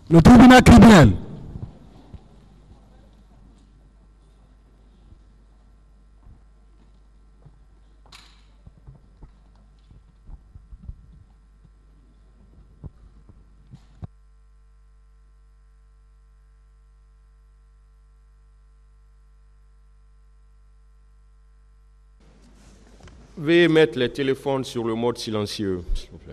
Le tribunal criminel. Veuillez mettre les téléphones sur le mode silencieux, s'il vous plaît.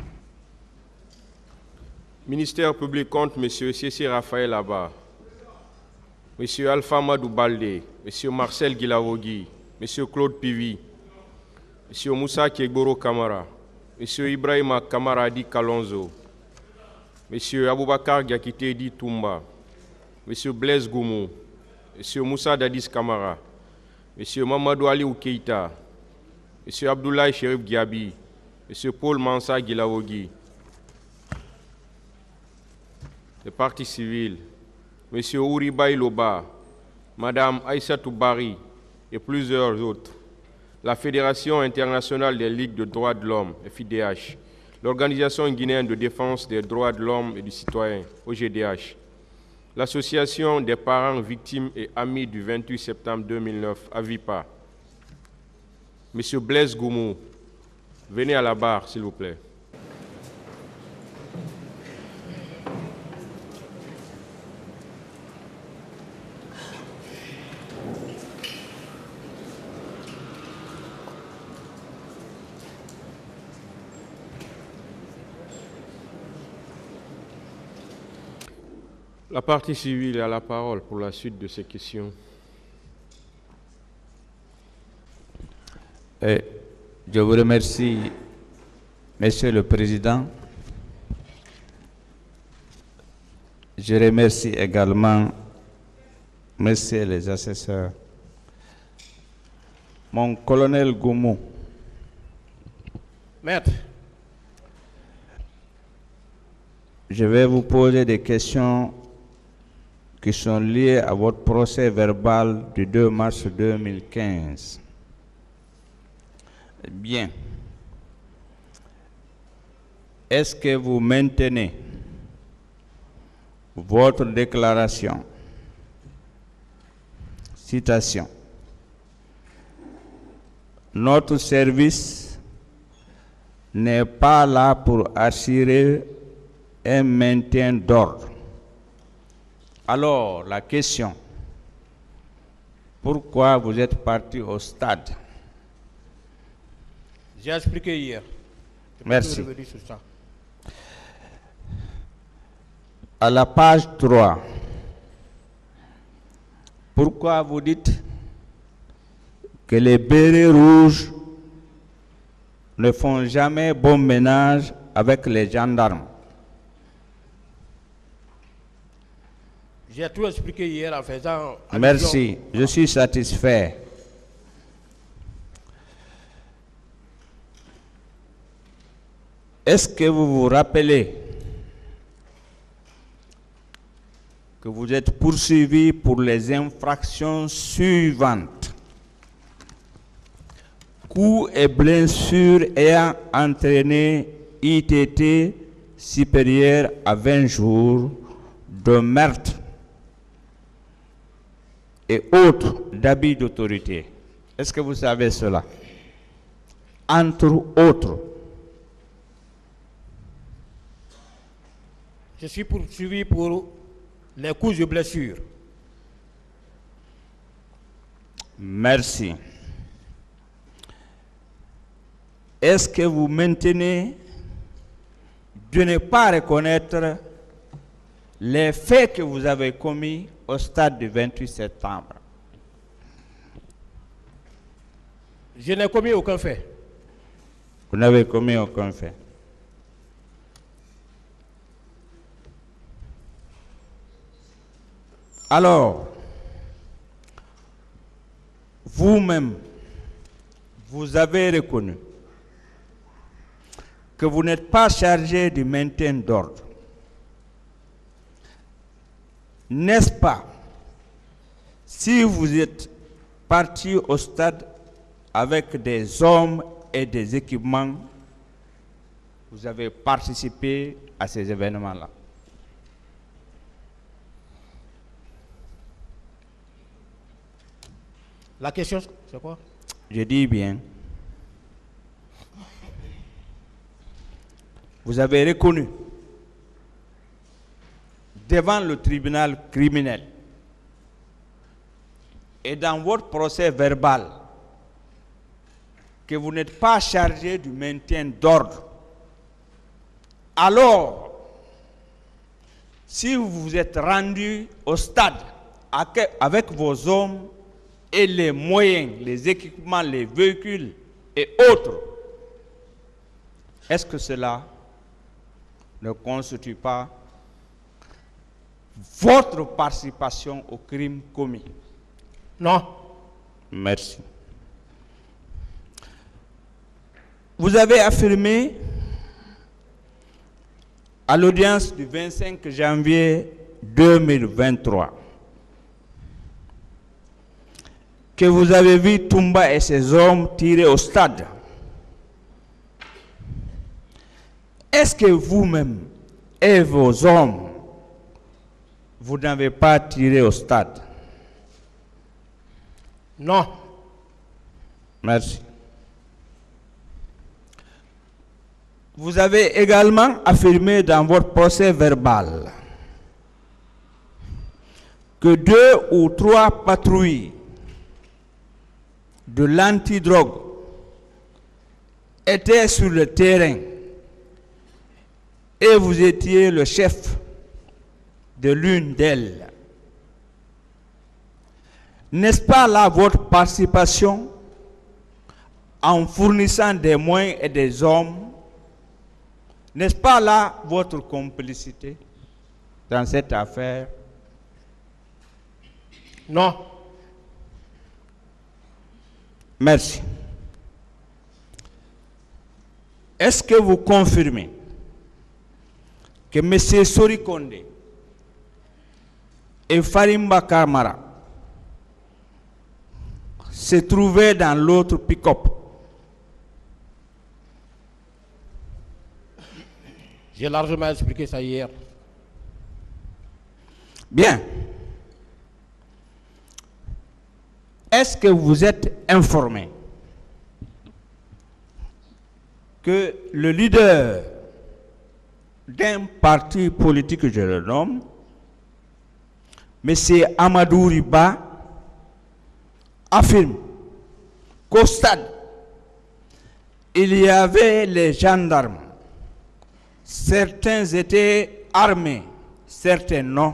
Ministère public compte M. C.C. Raphaël Abba, M. Alpha Madou Baldé, M. Marcel Guilavogui, M. Claude Pivi, M. Moussa Kegboro Kamara, M. Ibrahima Kamaradi Kalonzo, M. Aboubakar Gakite Di Toumba, M. Blaise Goumou, M. Moussa Dadis Kamara, M. Mamadou Ali Keïta, M. Abdoulaye Cherif Giabi, M. Paul Mansa Guilavogui, les partis civils, M. Ouribaï Loba, Mme Aïssatou Bari et plusieurs autres, la Fédération internationale des ligues de droits de l'homme, FIDH, l'Organisation guinéenne de défense des droits de l'homme et du citoyen, OGDH, l'Association des parents victimes et amis du 28 septembre 2009, AVIPA, M. Blaise Goumou, venez à la barre, s'il vous plaît. La partie civile a la parole pour la suite de ces questions. Je vous remercie, Monsieur le Président. Je remercie également Messieurs les assesseurs. Mon colonel Goumou. Maître. Je vais vous poser des questions qui sont liées à votre procès verbal du 2 mars 2015. Bien. Est-ce que vous maintenez votre déclaration? Citation. Notre service n'est pas là pour assurer un maintien d'ordre. Alors, la question, pourquoi vous êtes parti au stade? J'ai expliqué hier. Merci. À la page 3, pourquoi vous dites que les bérets rouges ne font jamais bon ménage avec les gendarmes? J'ai tout expliqué hier en faisant... Merci, je suis satisfait. Est-ce que vous vous rappelez que vous êtes poursuivi pour les infractions suivantes? Coups et blessures ayant entraîné ITT supérieur à 20 jours de meurtre et autres d'abus d'autorité. Est-ce que vous savez cela? Entre autres. Je suis poursuivi pour les coups et blessures. Merci. Est-ce que vous maintenez de ne pas reconnaître les faits que vous avez commis au stade du 28 septembre? Je n'ai commis aucun fait. Vous n'avez commis aucun fait. Alors, vous-même, vous avez reconnu que vous n'êtes pas chargé du maintien d'ordre. N'est-ce pas? Si vous êtes parti au stade avec des hommes et des équipements, vous avez participé à ces événements-là. La question, c'est quoi? Je dis bien. Vous avez reconnu devant le tribunal criminel et dans votre procès verbal que vous n'êtes pas chargé du maintien d'ordre. Alors, si vous vous êtes rendu au stade avec vos hommes et les moyens, les équipements, les véhicules et autres, est-ce que cela ne constitue pas votre participation au crime commis? Non. Merci. Vous avez affirmé à l'audience du 25 janvier 2023 que vous avez vu Toumba et ses hommes tirer au stade. Est-ce que vous-même et vos hommes, vous n'avez pas tiré au stade? Non. Merci. Vous avez également affirmé dans votre procès verbal que 2 ou 3 patrouilles de l'antidrogue étaient sur le terrain et vous étiez le chef de l'une d'elles. N'est-ce pas là votre participation en fournissant des moyens et des hommes? N'est-ce pas là votre complicité dans cette affaire? Non. Merci. Est-ce que vous confirmez que M. Sori Kondé et Farimba Kamara se trouvaient dans l'autre pick-up? J'ai largement expliqué ça hier. Bien. Est-ce que vous êtes informé que le leader d'un parti politique, je le nomme, M. Amadou Riba, affirme qu'au stade, il y avait les gendarmes. Certains étaient armés, certains non.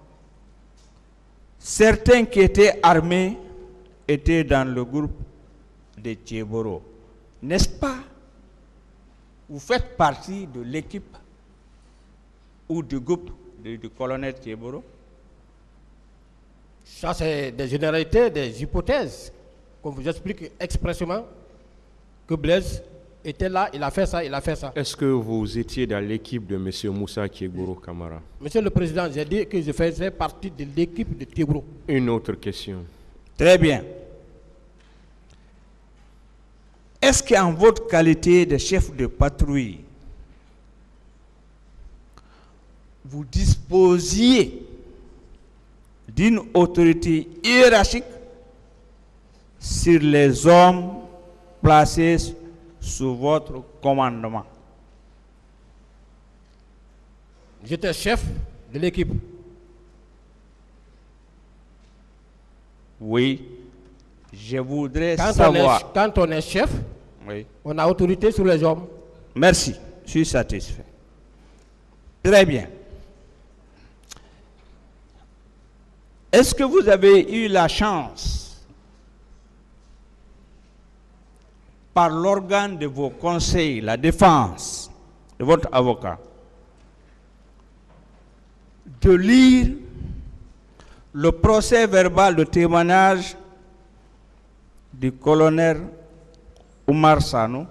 Certains qui étaient armés étaient dans le groupe de Tchéboro. N'est-ce pas? Vous faites partie de l'équipe ou du groupe du colonel Tchéboro? Ça, c'est des généralités, des hypothèses. Qu'on vous explique expressément que Blaise était là, il a fait ça, il a fait ça. Est-ce que vous étiez dans l'équipe de M. Moussa Kégouro Kamara? Monsieur le Président, j'ai dit que je faisais partie de l'équipe de Tchéboro. Une autre question. Très bien. Est-ce qu'en votre qualité de chef de patrouille, vous disposiez d'une autorité hiérarchique sur les hommes placés sous votre commandement? J'étais chef de l'équipe. Oui. Je voudrais Quand savoir. quand on est chef, Oui. on a autorité sur les hommes. Merci. Je suis satisfait. Très bien. Est-ce que vous avez eu la chance, par l'organe de vos conseils, la défense de votre avocat, de lire le procès verbal de témoignage du colonel Oumar Sanou,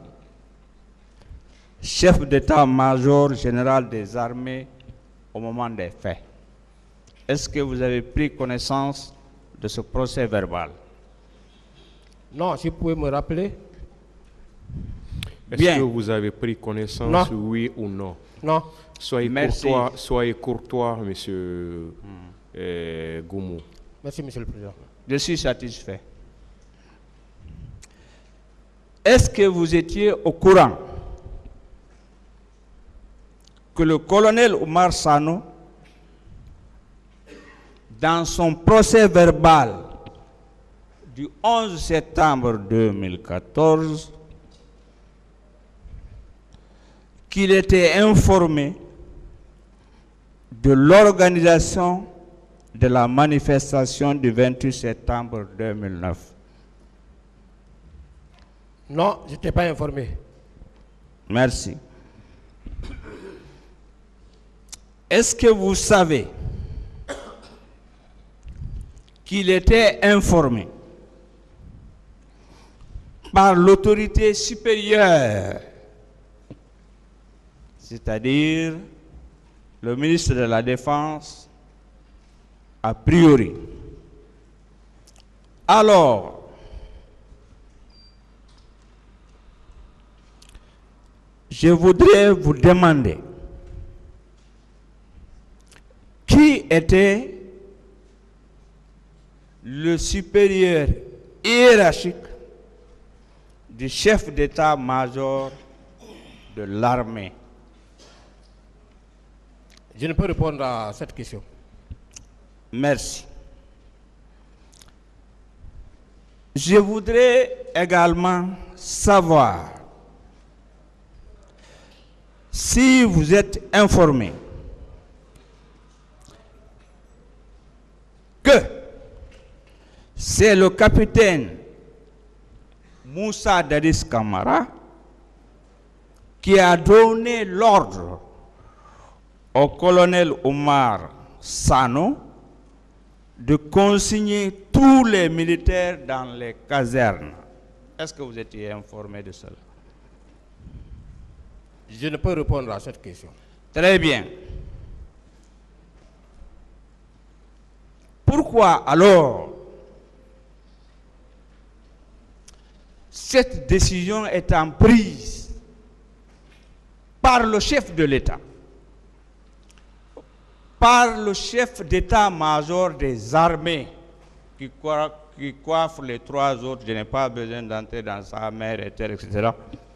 chef d'état-major général des armées au moment des faits? Est-ce que vous avez pris connaissance de ce procès verbal? Non, si vous pouvez me rappeler. Est-ce que vous avez pris connaissance, Non. oui ou non? Non. Soyez courtois, monsieur Goumou. Merci, Monsieur le Président. Je suis satisfait. Est-ce que vous étiez au courant que le colonel Oumar Sano, dans son procès verbal du 11 septembre 2014, qu'il était informé de l'organisation de la manifestation du 28 septembre 2009? Non, je n'étais pas informé. Merci. Est-ce que vous savez qu'il était informé par l'autorité supérieure, c'est-à-dire le ministre de la Défense, a priori? Alors, je voudrais vous demander qui était le supérieur hiérarchique du chef d'état-major de l'armée? Je ne peux répondre à cette question. Merci. Je voudrais également savoir si vous êtes informé que c'est le capitaine Moussa Dadis Camara qui a donné l'ordre au colonel Oumar Sano de consigner tous les militaires dans les casernes. Est-ce que vous étiez informé de cela? Je ne peux répondre à cette question. Très bien. Pourquoi alors cette décision étant prise par le chef de l'État, par le chef d'état-major des armées qui coiffe les trois autres, je n'ai pas besoin d'entrer dans sa mer et terre, etc.,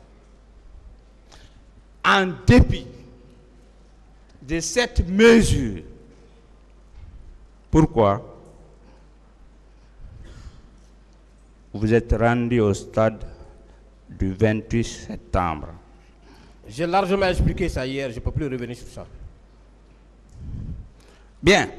en dépit de cette mesure? Pourquoi vous êtes rendu au stade du 28 septembre? J'ai largement expliqué ça hier, je ne peux plus revenir sur ça. Bien.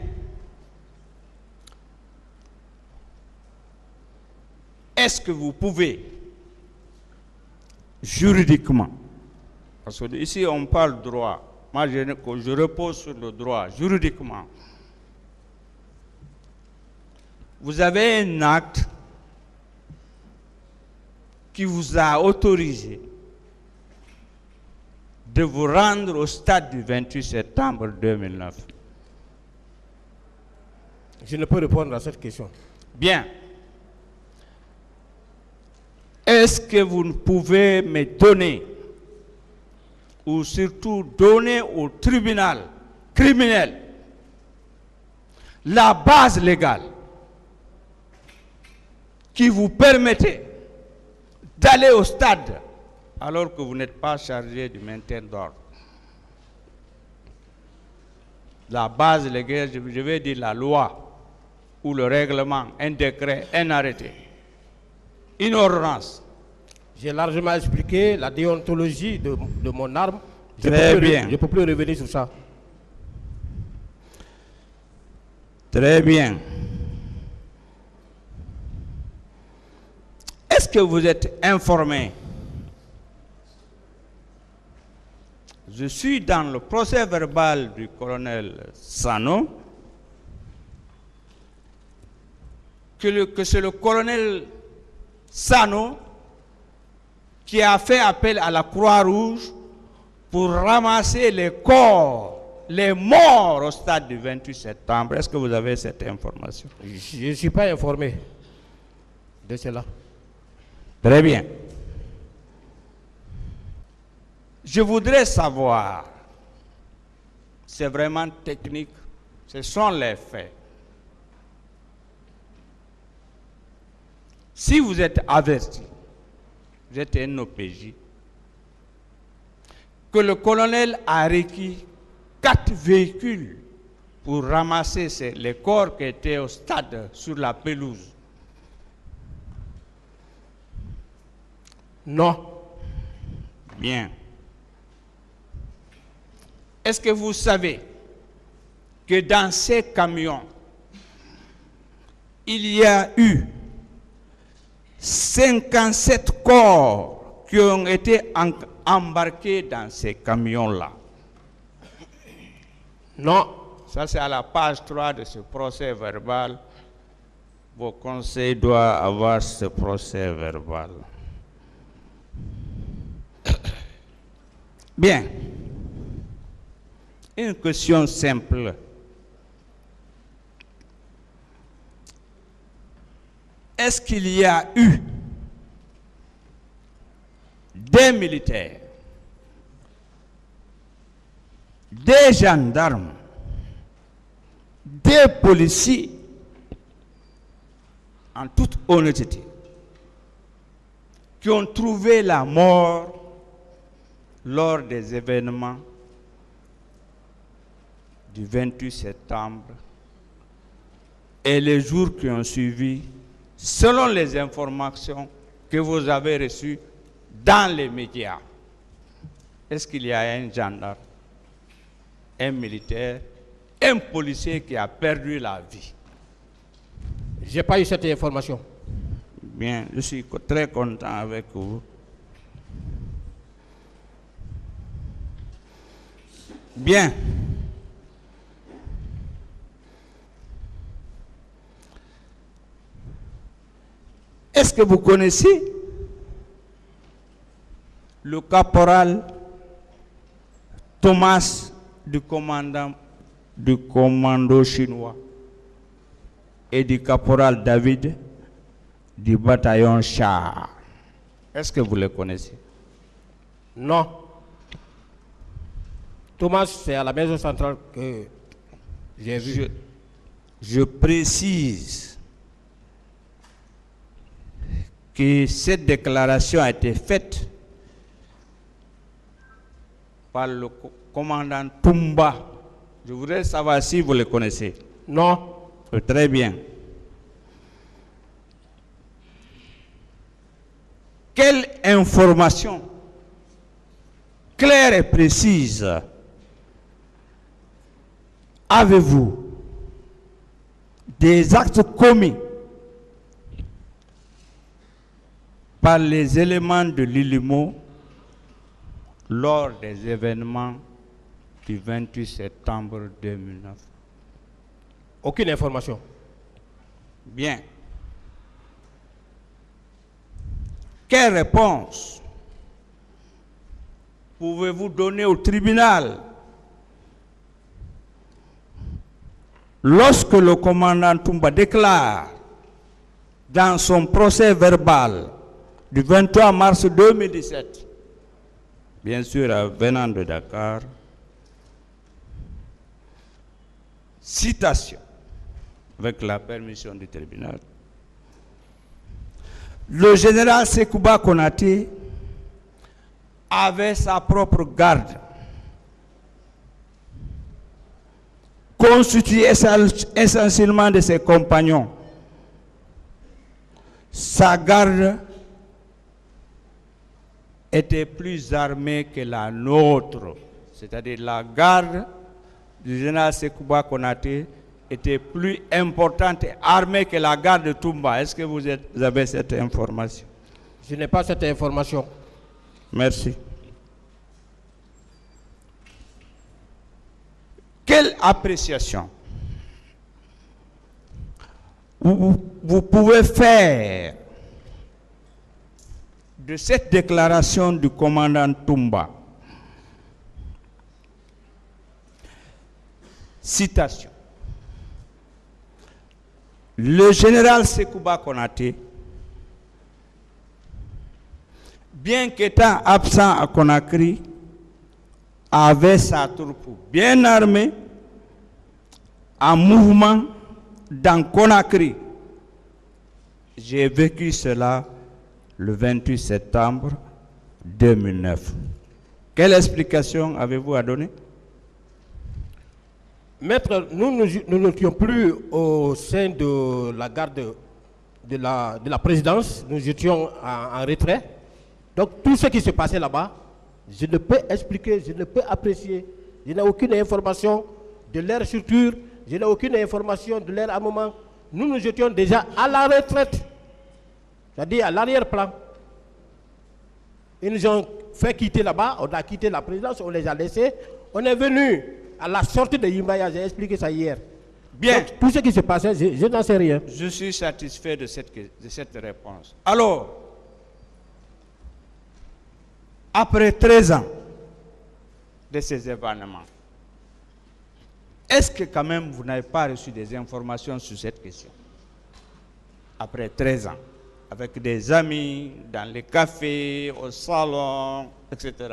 Est-ce que vous pouvez, juridiquement, parce que ici on parle droit, moi je repose sur le droit, juridiquement, vous avez un acte qui vous a autorisé de vous rendre au stade du 28 septembre 2009? Je ne peux répondre à cette question. Bien. Est-ce que vous pouvez me donner, ou surtout donner au tribunal criminel, la base légale qui vous permettait d'aller au stade alors que vous n'êtes pas chargé du maintien d'ordre? La base légale, je vais dire la loi, ou le règlement, un décret, un arrêté, une ordonnance. J'ai largement expliqué la déontologie de mon arme. Très bien. Je ne peux plus revenir sur ça. Très bien. Est-ce que vous êtes informé? Je suis dans le procès verbal du colonel Sano, que c'est le colonel Sano qui a fait appel à la Croix-Rouge pour ramasser les corps, les morts au stade du 28 septembre. Est-ce que vous avez cette information? Je ne suis pas informé de cela. Très bien. Je voudrais savoir, c'est vraiment technique, ce sont les faits. Si vous êtes averti vous êtes un OPJ, que le colonel a requis 4 véhicules pour ramasser les corps qui étaient au stade sur la pelouse? Non. Bien. Est-ce que vous savez que dans ces camions, il y a eu 57 corps qui ont été embarqués dans ces camions-là? Non. Ça, c'est à la page 3 de ce procès verbal. Vos conseils doivent avoir ce procès verbal. Bien. Une question simple. Est-ce qu'il y a eu des militaires, des gendarmes, des policiers, en toute honnêteté, qui ont trouvé la mort lors des événements du 28 septembre et les jours qui ont suivi, selon les informations que vous avez reçues dans les médias? Est-ce qu'il y a un gendarme, un militaire, un policier qui a perdu la vie? Je n'ai pas eu cette information. Bien, je suis très content avec vous. Bien. Est-ce que vous connaissez le caporal Thomas du commando chinois et du caporal David du bataillon char? Est-ce que vous les connaissez? Non. Thomas, c'est à la maison centrale que j'ai vu. Je précise que cette déclaration a été faite par le commandant Toumba. Je voudrais savoir si vous le connaissez. Non. Très bien. Quelle information claire et précise avez-vous des actes commis par les éléments de l'ILIMO lors des événements du 28 septembre 2009? Aucune information. Bien. Quelle réponse pouvez-vous donner au tribunal lorsque le commandant Toumba déclare dans son procès verbal du 23 mars 2017, bien sûr venant de Dakar, citation, avec la permission du tribunal: le général Sekouba Konaté avait sa propre garde, constituée essentiellement de ses compagnons. Sa garde était plus armée que la nôtre, c'est-à-dire la garde du général Sekouba Konaté était plus importante et armée que la garde de Toumba. Est-ce que vous avez cette information? Je n'ai pas cette information. Merci. Quelle appréciation vous pouvez faire de cette déclaration du commandant Toumba? Citation: le général Sekouba Konaté, bien qu'étant absent à Conakry, avait sa troupe bien armée, en mouvement dans Conakry. J'ai vécu cela le 28 septembre 2009. Quelle explication avez-vous à donner? Maître, nous n'étions plus au sein de la garde de la présidence, nous étions en retrait. Donc tout ce qui se passait là-bas, je ne peux expliquer, je ne peux apprécier. Je n'ai aucune information de leur structure, je n'ai aucune information de leur armement. Nous étions déjà à la retraite, c'est-à-dire à l'arrière-plan. Ils nous ont fait quitter là-bas, on a quitté la présidence, on les a laissés. On est venu à la sortie de Yimbaya, j'ai expliqué ça hier. Bien. Donc, tout ce qui se passait, je n'en sais rien. Je suis satisfait de cette réponse. Alors, après 13 ans de ces événements, est-ce que quand même vous n'avez pas reçu des informations sur cette question? Après 13 ans, avec des amis, dans les cafés, au salon, etc.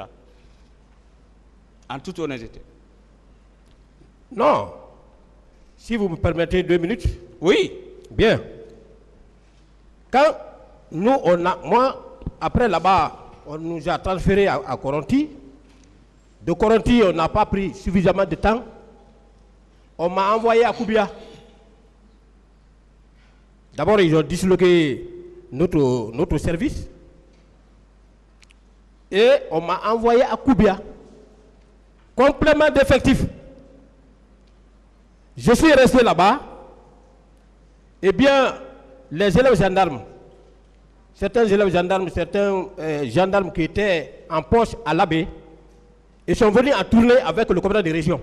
En toute honnêteté. Non. Si vous me permettez 2 minutes. Oui. Bien. Quand nous, moi, après là-bas, on nous a transférés à Koronti. De Koronti, on n'a pas pris suffisamment de temps. On m'a envoyé à Koubia. D'abord, ils ont disloqué notre service. Et on m'a envoyé à Koubia. Complément d'effectif. Je suis resté là-bas. Eh bien, les élèves gendarmes, certains élèves gendarmes, certains gendarmes qui étaient en poste à l'abbé, ils sont venus en tournée avec le commandant de région.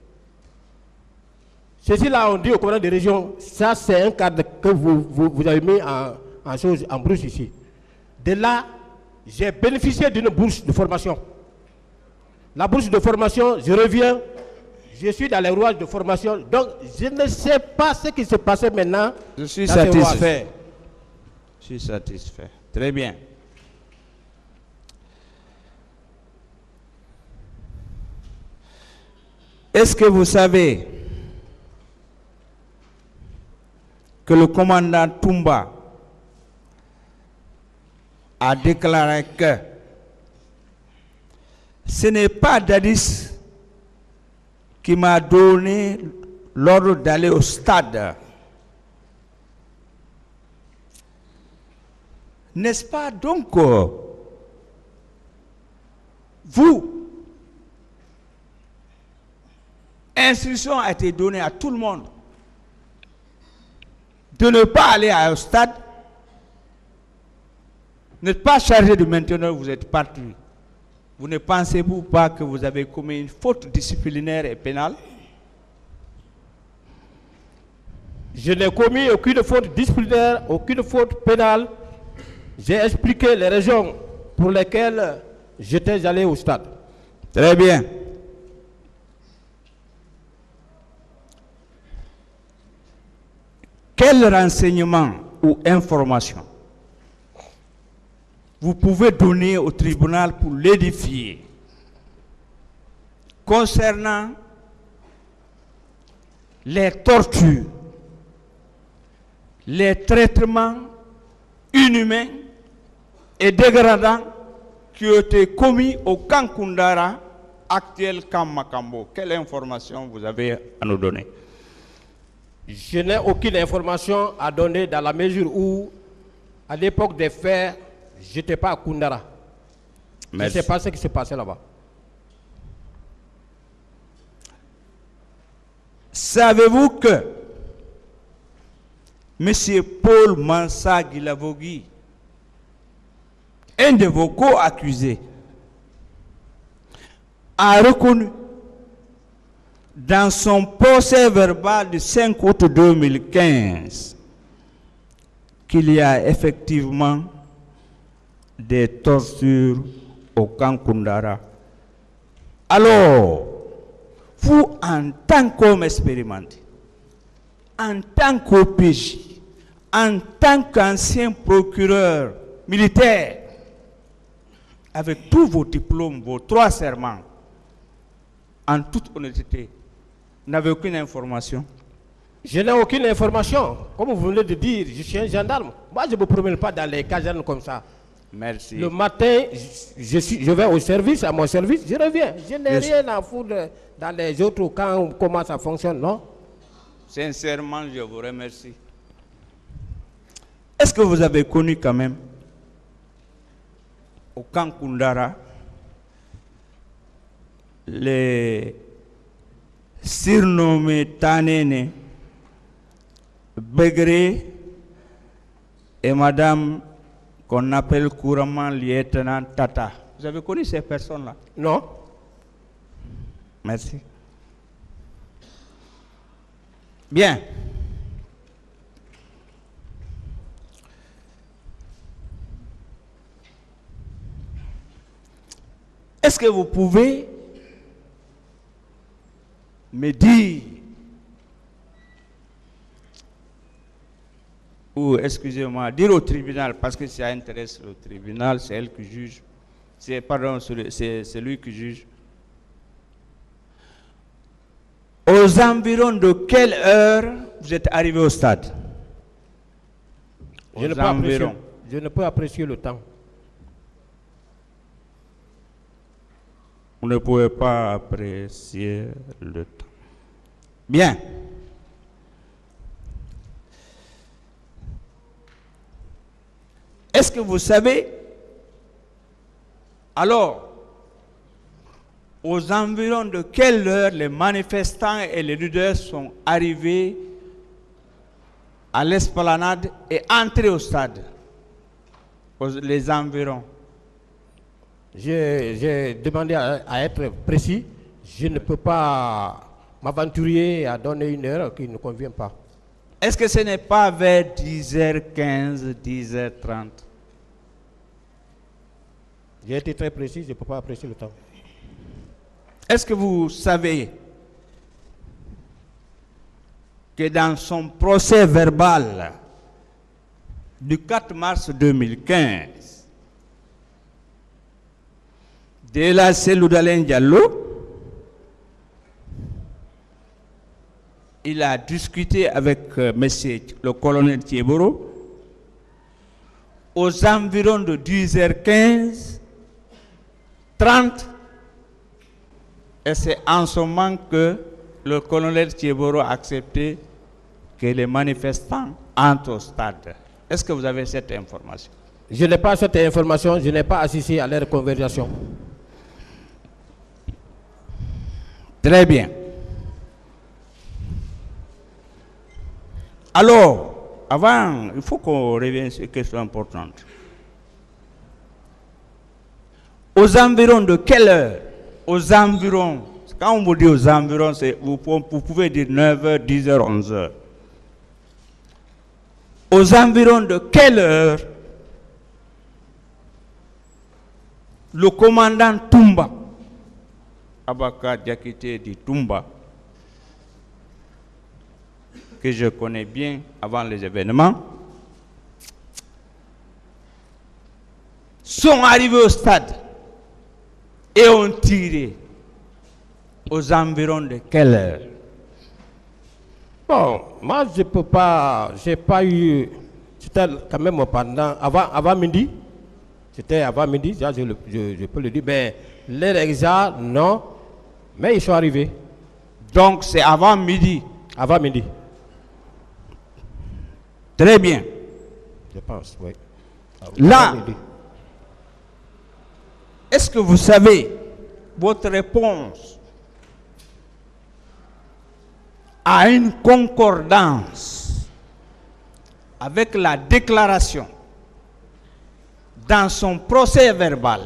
Ceci-là, on dit au commandant de région, ça c'est un cadre que vous avez mis en brousse ici. De là, j'ai bénéficié d'une bourse de formation. La bourse de formation, je reviens, je suis dans les rouages de formation, donc je ne sais pas ce qui se passait maintenant. Je suis satisfait. Je suis satisfait. Très bien. Est-ce que vous savez que le commandant Toumba a déclaré que ce n'est pas Dadis qui m'a donné l'ordre d'aller au stade. N'est-ce pas donc vous, instruction a été donnée à tout le monde de ne pas aller au stade, n'êtes pas chargé de maintenir, vous êtes parti. Vous ne pensez-vous pas que vous avez commis une faute disciplinaire et pénale? Je n'ai commis aucune faute disciplinaire, aucune faute pénale. J'ai expliqué les raisons pour lesquelles j'étais allé au stade. Très bien. Quel renseignement ou information vous pouvez donner au tribunal pour l'édifier concernant les tortures, les traitements inhumains et dégradants qui ont été commis au camp Koundara, actuel camp Makambo? Quelle information vous avez à nous donner? Je n'ai aucune information à donner dans la mesure où, à l'époque des faits, je n'étais pas à Koundara. Je ne sais pas ce qui se passait là-bas. Savez-vous que M. Paul Mansa Guilavogui, un de vos co-accusés, a reconnu dans son procès verbal du 5 août 2015 qu'il y a effectivement des tortures au camp Koundara. Alors, vous, en tant qu'homme expérimenté, en tant qu'OPJ, en tant qu'ancien procureur militaire, avec tous vos diplômes, vos 3 serments, en toute honnêteté, n'avez aucune information? Je n'ai aucune information. Comme vous venez de dire, je suis un gendarme. Moi, je ne me promène pas dans les casernes comme ça. Merci. Le matin, je vais au service, à mon service, je reviens. Je n'ai rien à foutre dans les autres camps, comment ça fonctionne, non? Sincèrement, je vous remercie. Est-ce que vous avez connu quand même, au camp Koundara, les surnommés Tanene, Begré et madame qu'on appelle couramment lieutenant Tata? Vous avez connu ces personnes-là? Non. Merci. Bien. Est-ce que vous pouvez me dire, ou excusez-moi, dire au tribunal, parce que ça intéresse le tribunal, c'est elle qui juge, c'est lui qui juge. Aux environs de quelle heure vous êtes arrivé au stade? Je ne peux apprécier le temps. Vous ne pouvez pas apprécier le temps. Bien. Est-ce que vous savez, alors, aux environs de quelle heure les manifestants et les leaders sont arrivés à l'esplanade et entrés au stade? Les environs. J'ai demandé à être précis. Je ne peux pas m'aventurer à donner une heure qui ne convient pas. Est-ce que ce n'est pas vers 10h15, 10h30? J'ai été très précis, je ne peux pas apprécier le temps. Est-ce que vous savez que dans son procès verbal du 4 mars 2015, de la Seloudalen Diallo, il a discuté avec monsieur le colonel Thieboro aux environs de 10h15, 30, et c'est en ce moment que le colonel Thieboro a accepté que les manifestants entrent au stade. Est-ce que vous avez cette information? Je n'ai pas cette information, je n'ai pas assisté à leur conversation. Très bien. Alors, avant, il faut qu'on revienne sur une question importante. Aux environs de quelle heure? Aux environs, quand on vous dit aux environs, vous pouvez dire 9h, 10h, 11h. Aux environs de quelle heure le commandant Toumba, Abaka Diakité dit Toumba, que je connais bien avant les événements, sont arrivés au stade et ont tiré aux environs de quelle heure? Bon, moi je peux pas, j'ai pas eu, c'était quand même avant midi, c'était avant midi, ça, je peux le dire, mais l'heure exacte, non, mais ils sont arrivés. Donc c'est avant midi? Avant midi. Très bien. Je pense, oui. Là, est-ce que vous savez votre réponse a une concordance avec la déclaration dans son procès verbal?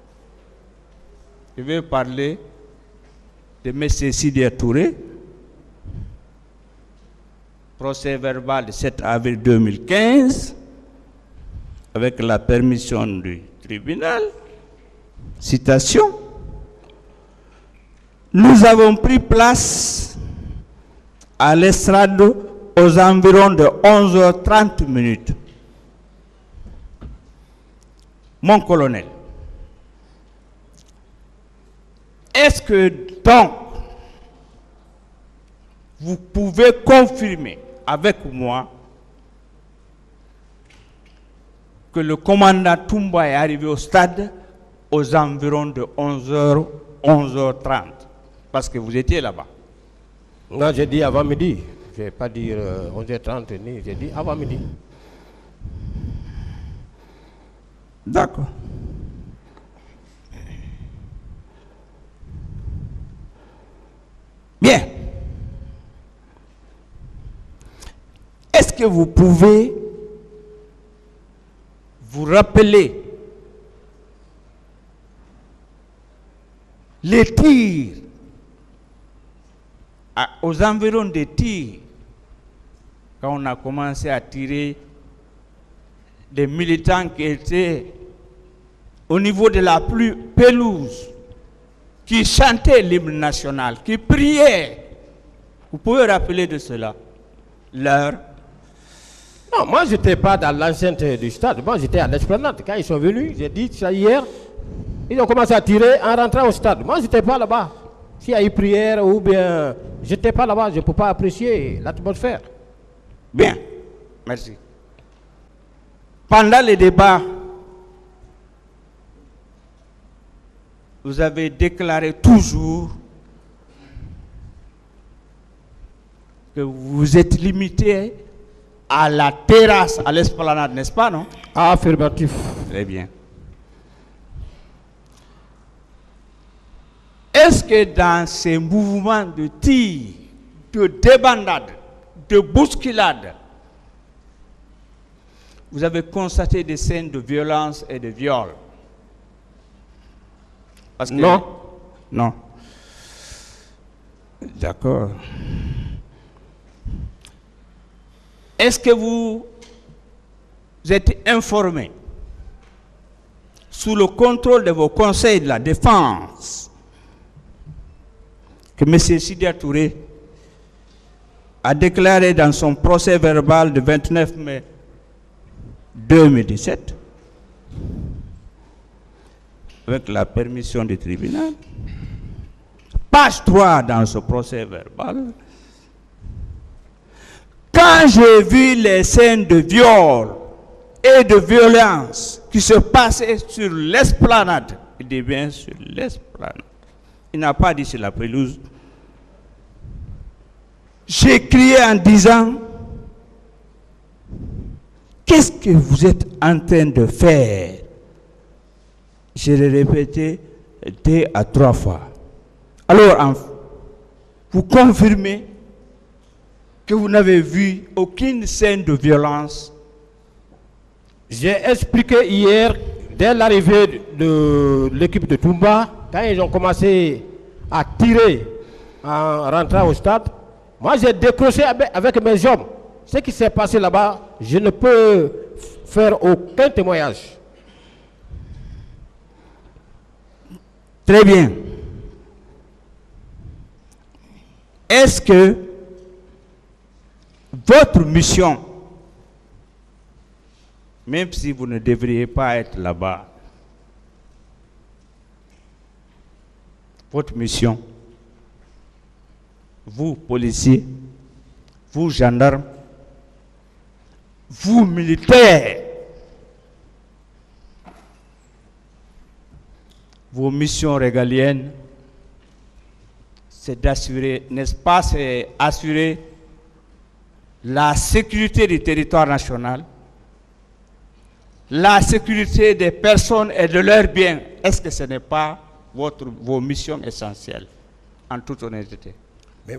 Je vais parler de M. Sidia Touré, procès verbal du 7 avril 2015, avec la permission du tribunal. Citation. Nous avons pris place à l'estrade aux environs de 11h30 minutes. Mon colonel, est-ce que donc vous pouvez confirmer avec moi que le commandant Toumba est arrivé au stade aux environs de 11h, 11h30. Parce que vous étiez là-bas. Non, j'ai dit avant midi. Je n'ai pas dit 11h30, ni j'ai dit avant midi. D'accord. Bien. Est-ce que vous pouvez vous rappeler les tirs aux environs des tirs quand on a commencé à tirer des militants qui étaient au niveau de la pelouse, qui chantaient l'hymne national, qui priaient? Vous pouvez rappeler de cela l'heure? Non, moi je n'étais pas dans l'enceinte du stade, moi j'étais à l'esplanade. Quand ils sont venus, j'ai dit ça hier, ils ont commencé à tirer en rentrant au stade. Moi je n'étais pas là-bas. S'il y a eu prière ou bien, je n'étais pas là-bas, je ne peux pas apprécier l'atmosphère. Bien, merci. Pendant les débats, vous avez déclaré toujours que vous êtes limité à la terrasse, à l'esplanade, n'est-ce pas, non? Affirmatif. Très bien. Est-ce que dans ces mouvements de tir, de débandade, de bousculade, vous avez constaté des scènes de violence et de viol? Parce que non. Non. D'accord. Est-ce que vous êtes informé, sous le contrôle de vos conseils de la défense, que M. Sidia Touré a déclaré dans son procès verbal du 29 mai 2017, avec la permission du tribunal, page 3 dans ce procès verbal, quand j'ai vu les scènes de viol et de violence qui se passaient sur l'esplanade, il dit bien sur l'esplanade, il n'a pas dit sur la pelouse, j'ai crié en disant, qu'est-ce que vous êtes en train de faire? Je l'ai répété 2 à 3 fois. Alors, vous confirmez que vous n'avez vu aucune scène de violence? J'ai expliqué hier, dès l'arrivée de l'équipe de Toumba, quand ils ont commencé à tirer en rentrant au stade, moi j'ai décroché avec mes hommes. Ce qui s'est passé là-bas, je ne peux faire aucun témoignage. Très bien. Est-ce que votre mission, même si vous ne devriez pas être là-bas, votre mission, vous policiers, vous gendarmes, vous militaires, vos missions régaliennes, c'est d'assurer, n'est-ce pas, c'est assurer la sécurité du territoire national, la sécurité des personnes et de leurs biens. Est-ce que ce n'est pas vos missions essentielles, en toute honnêteté? Mais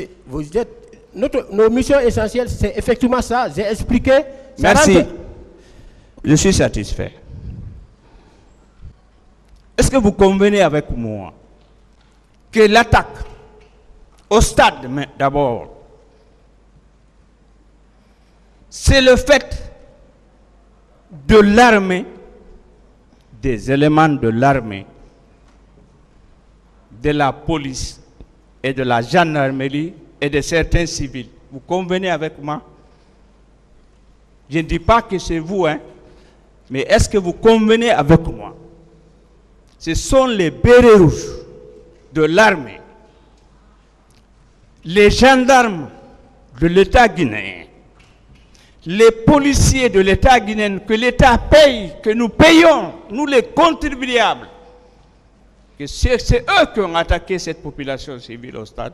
nos missions essentielles, c'est effectivement ça. J'ai expliqué. Merci. Je suis satisfait. Est-ce que vous convenez avec moi que l'attaque au stade, d'abord, c'est le fait de l'armée, des éléments de l'armée, de la police et de la gendarmerie et de certains civils? Vous convenez avec moi? Je ne dis pas que c'est vous, hein, mais est-ce que vous convenez avec moi? Ce sont les bérets rouges de l'armée, les gendarmes de l'État guinéen, les policiers de l'État guinéen, que l'État paye, que nous payons, nous les contribuables, que c'est eux qui ont attaqué cette population civile au stade?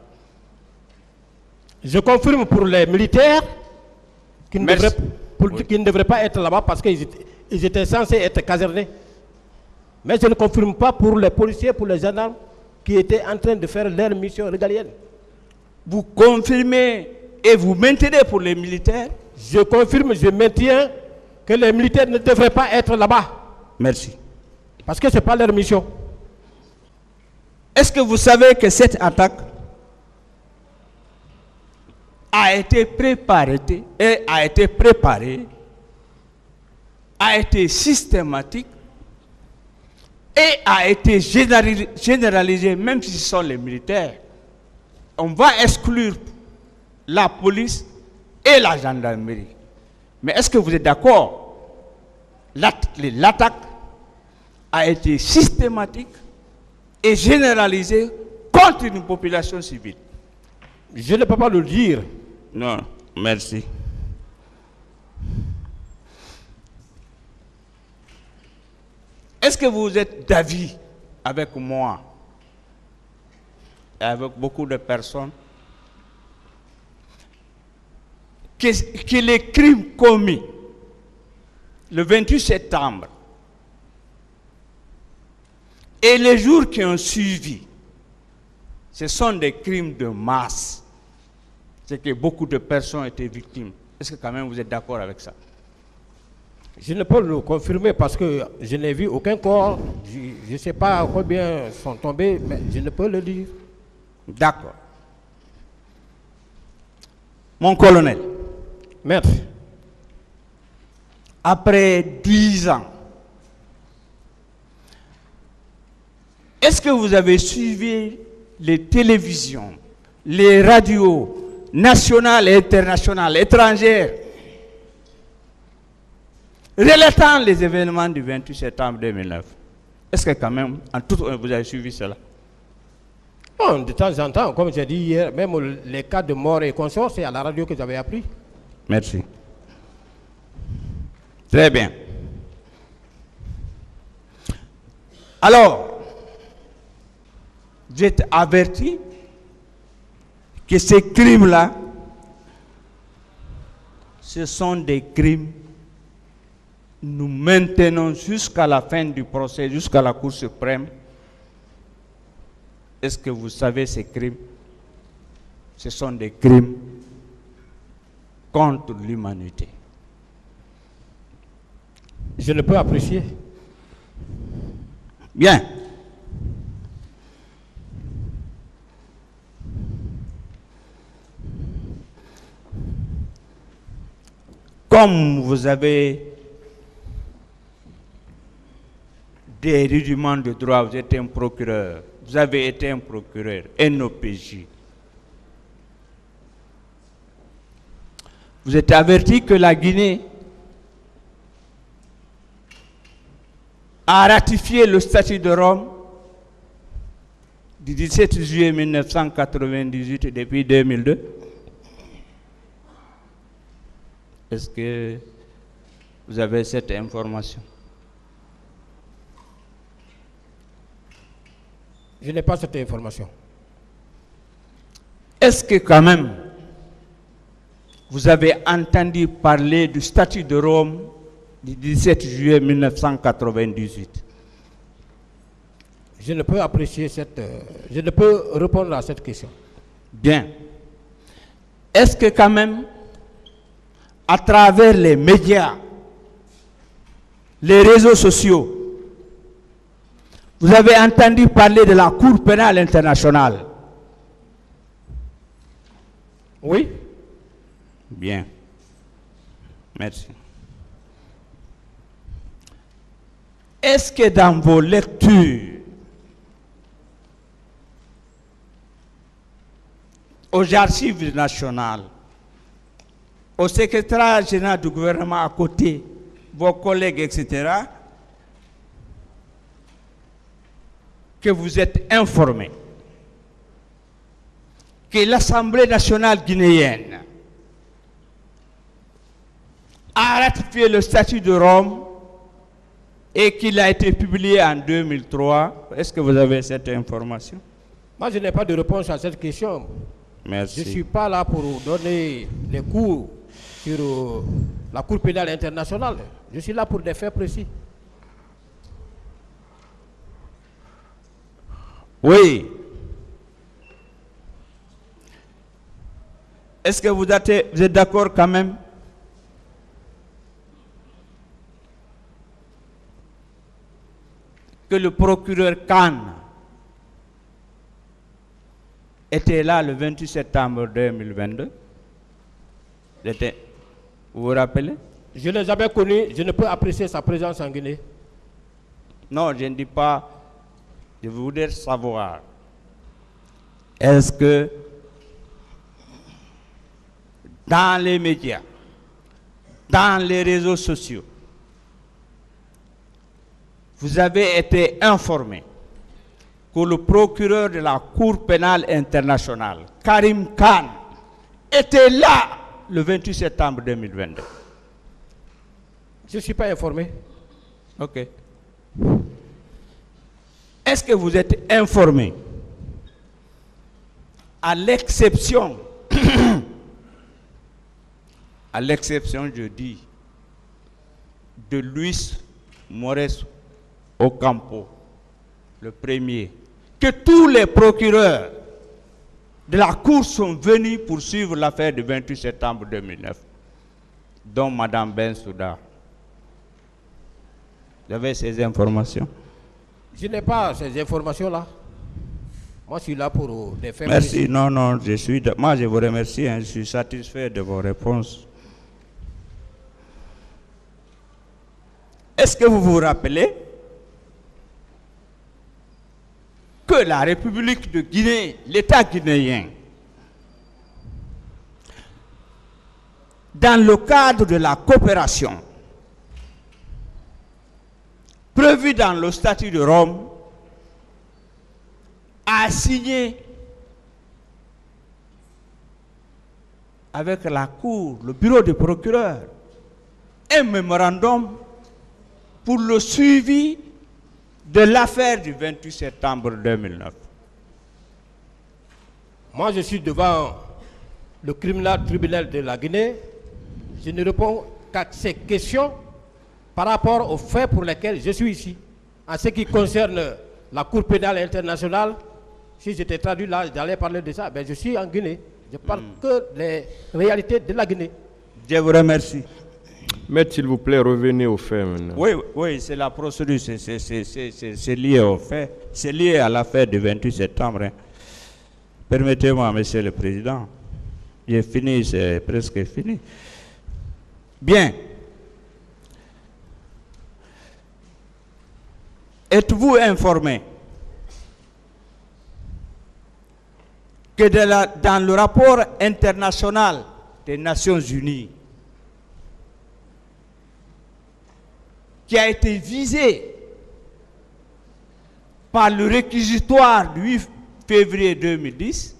Je confirme pour les militaires qui ne devraient pas être là-bas parce qu'ils étaient censés être casernés. Mais je ne confirme pas pour les policiers, pour les gendarmes qui étaient en train de faire leur mission régalienne. Vous confirmez et vous maintenez pour les militaires? Je confirme, je maintiens que les militaires ne devraient pas être là-bas. Merci. Parce que ce n'est pas leur mission. Est-ce que vous savez que cette attaque a été préparée, a été systématique et a été généralisée, même si ce sont les militaires? On va exclure la police et la gendarmerie. Mais est-ce que vous êtes d'accord? L'attaque a été systématique et généralisée contre une population civile. Je ne peux pas le dire. Non, merci. Est-ce que vous êtes d'avis avec moi et avec beaucoup de personnes que les crimes commis le 28 septembre et les jours qui ont suivi, ce sont des crimes de masse? C'est que beaucoup de personnes étaient victimes. Est-ce que quand même vous êtes d'accord avec ça? Je ne peux le confirmer parce que je n'ai vu aucun corps. Je ne sais pas combien sont tombés, mais je ne peux le dire. D'accord. Mon colonel, Maître, après 10 ans, est-ce que vous avez suivi les télévisions, les radios nationales et internationales, étrangères, relatant les événements du 28 septembre 2009? Est-ce que quand même, en tout, vous avez suivi cela? bon, de temps en temps, comme j'ai dit hier, même les cas de mort et consorts, c'est à la radio que j'avais appris. Merci. Très bien. Alors, vous êtes averti que ces crimes-là, ce sont des crimes. Nous maintenons jusqu'à la fin du procès, jusqu'à la Cour suprême. Est-ce que vous savez ces crimes? Ce sont des crimes contre l'humanité. Je ne peux apprécier. Bien. Comme vous avez des rudiments de droit, vous êtes un procureur, vous avez été un procureur, un OPJ. Vous êtes averti que la Guinée a ratifié le statut de Rome du 17 juillet 1998 depuis 2002. Est-ce que vous avez cette information? Je n'ai pas cette information. Est-ce que quand même vous avez entendu parler du statut de Rome du 17 juillet 1998? Je ne peux apprécier je ne peux répondre à cette question. Bien. Est-ce que quand même, à travers les médias, les réseaux sociaux, vous avez entendu parler de la Cour pénale internationale? Oui. Bien. Merci. Est-ce que dans vos lectures, aux archives nationales, au secrétaire général du gouvernement à côté, vos collègues, etc., que vous êtes informés que l'Assemblée nationale guinéenne a ratifié le statut de Rome et qu'il a été publié en 2003. Est-ce que vous avez cette information? Moi, je n'ai pas de réponse à cette question. Merci. Je ne suis pas là pour donner des cours sur la Cour pénale internationale. Je suis là pour des faits précis. Oui. Est-ce que vous êtes d'accord quand même? Que le procureur Khan était là le 28 septembre 2022? Vous vous rappelez? Je ne l'ai jamais connu, je ne peux apprécier sa présence en Guinée. Non, je ne dis pas. Je voudrais savoir. Est-ce que dans les médias, dans les réseaux sociaux, vous avez été informé que le procureur de la Cour pénale internationale, Karim Khan, était là le 28 septembre 2022? Je ne suis pas informé. Ok. Est-ce que vous êtes informé, à l'exception, je dis, de Luis Mores Ocampo, le premier, que tous les procureurs de la Cour sont venus pour suivre l'affaire du 28 septembre 2009, dont Mme Bensouda? Vous avez ces informations? Je n'ai pas ces informations-là. Moi, je suis là pour des faits Merci. précis. Non, moi, je vous remercie. Je suis satisfait de vos réponses. Est-ce que vous vous rappelez que la République de Guinée, l'État guinéen, dans le cadre de la coopération prévue dans le statut de Rome, a signé avec la Cour, le bureau du procureur, un mémorandum pour le suivi de l'affaire du 28 septembre 2009. Moi, je suis devant le criminel tribunal de la Guinée. Je ne réponds qu'à ces questions par rapport aux faits pour lesquels je suis ici. En ce qui concerne la Cour pénale internationale, si j'étais traduit là, j'allais parler de ça. Ben, je suis en Guinée. Je parle que des réalités de la Guinée. Je vous remercie. Maître, s'il vous plaît, revenez aux faits maintenant. Oui, c'est la procédure, c'est lié au fait, c'est lié à l'affaire du 28 septembre. Hein. Permettez-moi, Monsieur le Président, j'ai fini, c'est presque fini. Bien. Êtes-vous informé que dans le rapport international des Nations Unies, qui a été visé par le réquisitoire du 8 février 2010,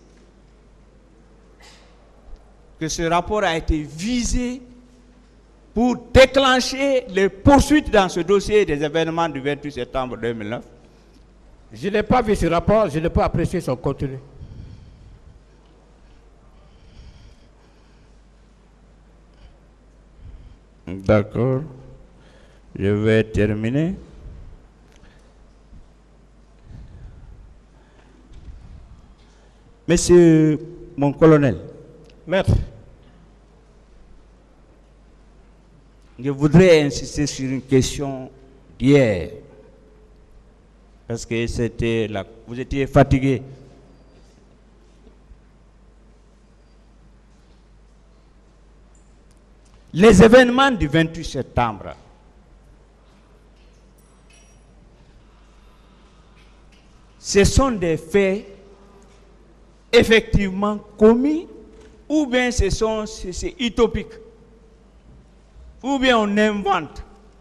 que ce rapport a été visé pour déclencher les poursuites dans ce dossier des événements du 28 septembre 2009? Je n'ai pas vu ce rapport, je ne peux apprécier son contenu. D'accord. Je vais terminer. Monsieur mon colonel, Maître, je voudrais insister sur une question d'hier. Parce que c'était là, vous étiez fatigué. Les événements du 28 septembre, ce sont des faits effectivement commis, ou bien c'est utopique, ou bien on invente.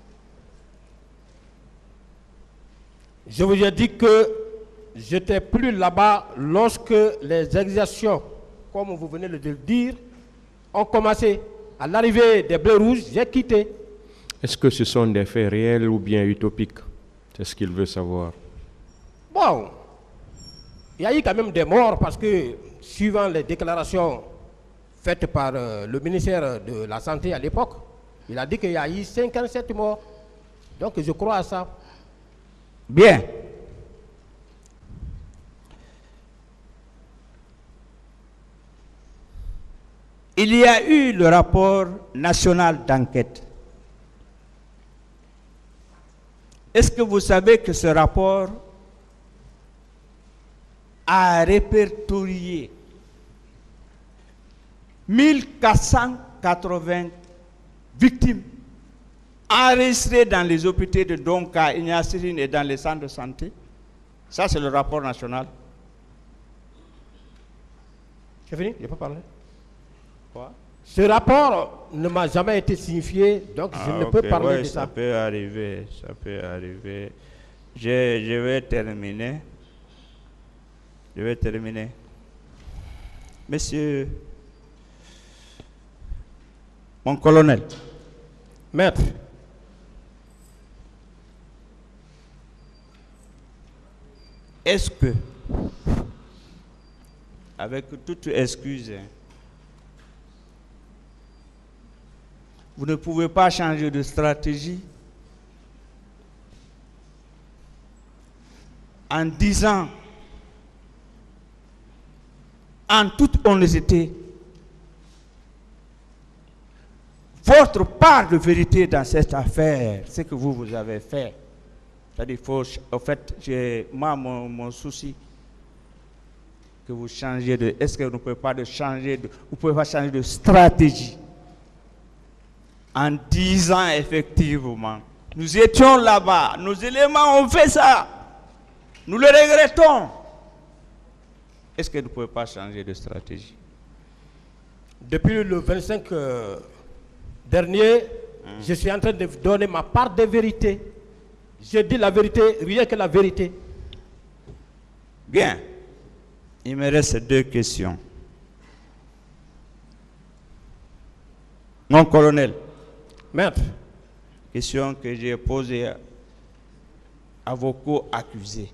je vous ai dit que j'étais plus là-bas lorsque les exactions, comme vous venez de le dire, ont commencé. à l'arrivée des Bleus Rouges, j'ai quitté. Est-ce que ce sont des faits réels ou bien utopiques? C'est ce qu'il veut savoir. Bon, il y a eu quand même des morts parce que, suivant les déclarations faites par le ministère de la Santé à l'époque, il a dit qu'il y a eu 57 morts. Donc je crois à ça. Bien. Il y a eu le rapport national d'enquête. Est-ce que vous savez que ce rapport a répertorié 1480 victimes enregistrées dans les hôpitaux de Donka, Ignacirine et dans les centres de santé? Ça, c'est le rapport national. C'est fini? Je n'ai pas parlé. Quoi? Ce rapport ne m'a jamais été signifié, donc je ne peux parler de ça. Ça peut arriver, ça peut arriver. Je vais terminer. Je vais terminer. Monsieur, mon colonel. Maître. Est-ce que, avec toute excuse, vous ne pouvez pas changer de stratégie en disant, en toute honnêteté, votre part de vérité dans cette affaire, ce que vous avez fait? C'est-à-dire, en fait, mon souci, que vous changez de... Est-ce que vous ne pouvez pas changer de stratégie en disant effectivement, nous étions là-bas, nos éléments ont fait ça, nous le regrettons. Est-ce que vous ne pouvez pas changer de stratégie? Depuis le 25 dernier, je suis en train de donner ma part de vérité. Je dis la vérité, rien que la vérité. Bien. Il me reste 2 questions. Mon colonel. Maître. Question que j'ai posée à vos co-accusés.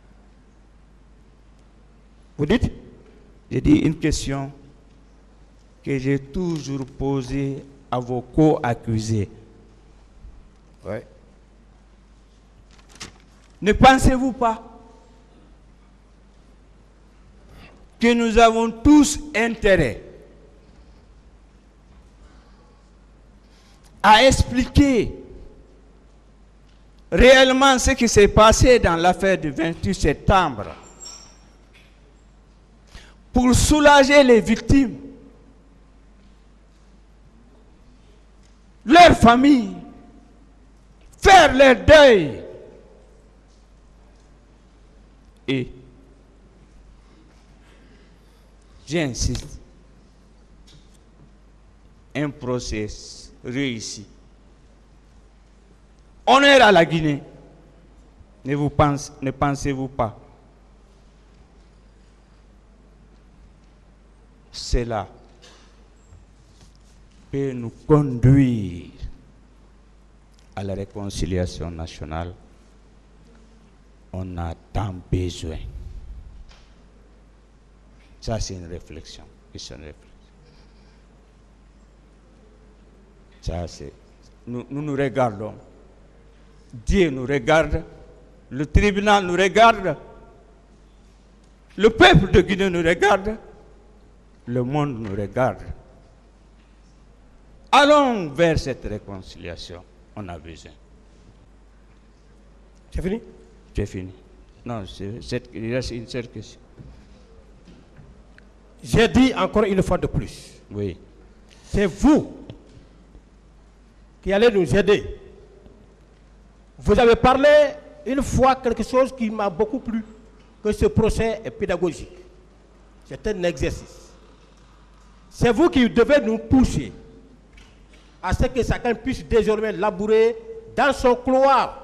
Vous dites? J'ai dit une question que j'ai toujours posée à vos co-accusés. Oui. Ne pensez-vous pas que nous avons tous intérêt à expliquer réellement ce qui s'est passé dans l'affaire du 28 septembre pour soulager les victimes, leurs familles, faire leur deuil et j'insiste, un procès réussi. Honneur à la Guinée. Ne pensez-vous pas? Cela peut nous conduire à la réconciliation nationale. On a tant besoin. Ça, c'est une réflexion. Ça, c'est... Nous regardons. Dieu nous regarde. Le tribunal nous regarde. Le peuple de Guinée nous regarde. Le monde nous regarde. Allons vers cette réconciliation. On a besoin. C'est fini? C'est fini. Non, il reste une seule question. J'ai dit encore une fois de plus. Oui. C'est vous qui allez nous aider. Vous avez parlé une fois quelque chose qui m'a beaucoup plu, que ce procès est pédagogique. C'est un exercice. C'est vous qui devez nous pousser à ce que chacun puisse désormais labourer dans son couloir.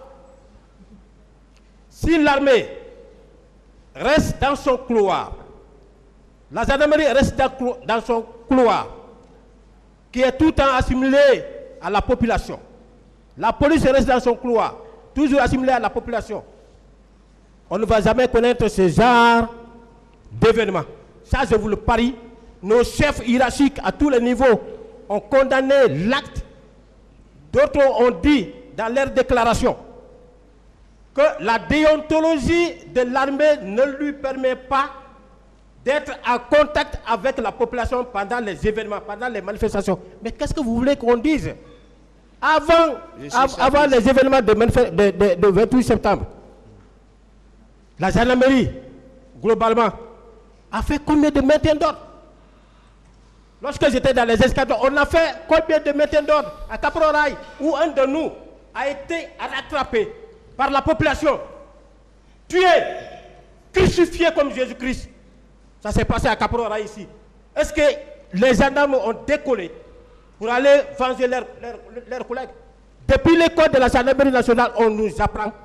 Si l'armée reste dans son couloir, la gendarmerie reste dans son couloir, qui est tout le temps assimilé à la population. La police reste dans son couloir, toujours assimilée à la population. On ne va jamais connaître ce genre d'événements. Ça, je vous le parie. Nos chefs hiérarchiques à tous les niveaux ont condamné l'acte. D'autres ont dit dans leur déclaration que la déontologie de l'armée ne lui permet pas d'être en contact avec la population pendant les événements, pendant les manifestations. Mais qu'est-ce que vous voulez qu'on dise? Avant les événements de 28 septembre, la gendarmerie, globalement, a fait combien de maintien d'ordre? Lorsque j'étais dans les escadrons, on a fait combien de maintien d'ordre à Caporal, où un de nous a été rattrapé par la population, tué, crucifié comme Jésus-Christ. Ça s'est passé à Caporal ici. Est-ce que les gendarmes ont décollé pour aller venger leurs collègues? Depuis l'école de la gendarmerie nationale, on nous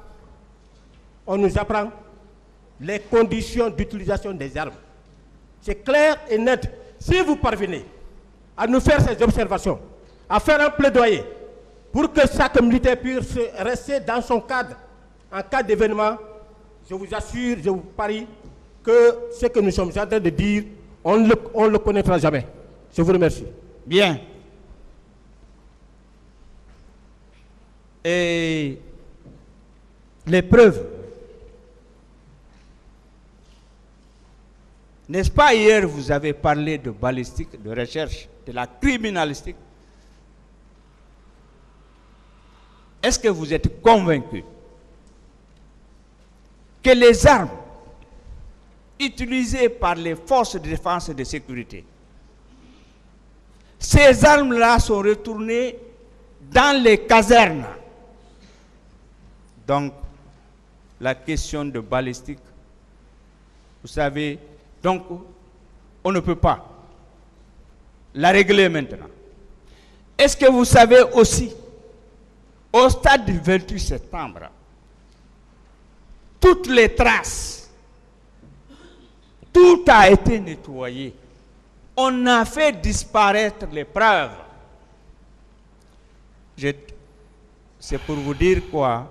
apprend les conditions d'utilisation des armes. C'est clair et net. Si vous parvenez à nous faire ces observations, à faire un plaidoyer pour que chaque militaire puisse rester dans son cadre en cas d'événement, je vous assure, je vous parie que ce que nous sommes en train de dire, on ne le connaîtra jamais. Je vous remercie. Bien. Et les preuves. N'est-ce pas, hier, vous avez parlé de balistique, de recherche, de la criminalistique. Est-ce que vous êtes convaincu que les armes utilisées par les forces de défense et de sécurité, ces armes-là sont retournées dans les casernes? Donc, la question de balistique, vous savez, donc, on ne peut pas la régler maintenant. Est-ce que vous savez aussi, au stade du 28 septembre, toutes les traces, tout a été nettoyé. On a fait disparaître les preuves. C'est pour vous dire quoi?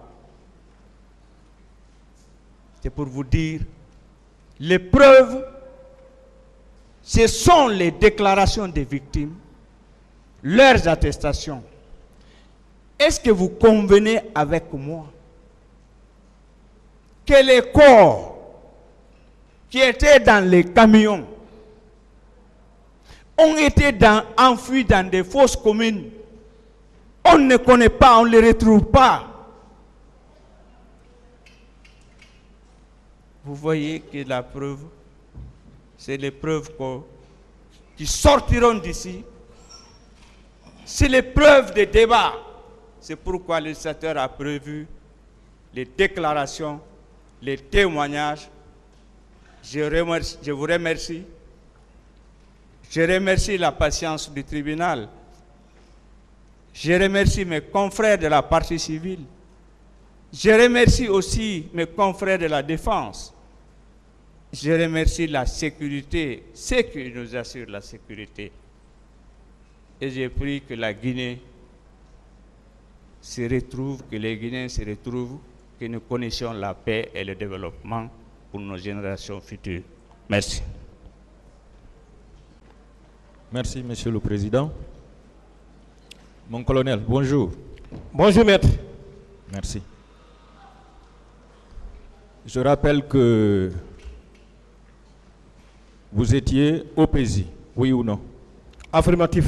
C'est pour vous dire, les preuves, ce sont les déclarations des victimes, leurs attestations. Est-ce que vous convenez avec moi que les corps qui étaient dans les camions ont été enfouis dans des fosses communes? On ne connaît pas, on ne les retrouve pas. Vous voyez que la preuve, c'est les preuves qui sortiront d'ici. C'est les preuves des débats. C'est pourquoi le législateur a prévu les déclarations, les témoignages. Je vous remercie. Je remercie la patience du tribunal. Je remercie mes confrères de la partie civile. Je remercie aussi mes confrères de la défense. Je remercie la sécurité, ceux qui nous assurent la sécurité. Et j'ai pris que la Guinée se retrouve, que les Guinéens se retrouvent, que nous connaissions la paix et le développement pour nos générations futures. Merci. Merci, Monsieur le Président. Mon colonel, bonjour. Bonjour, maître. Merci. Je rappelle que vous étiez au PESI, oui ou non? Affirmatif.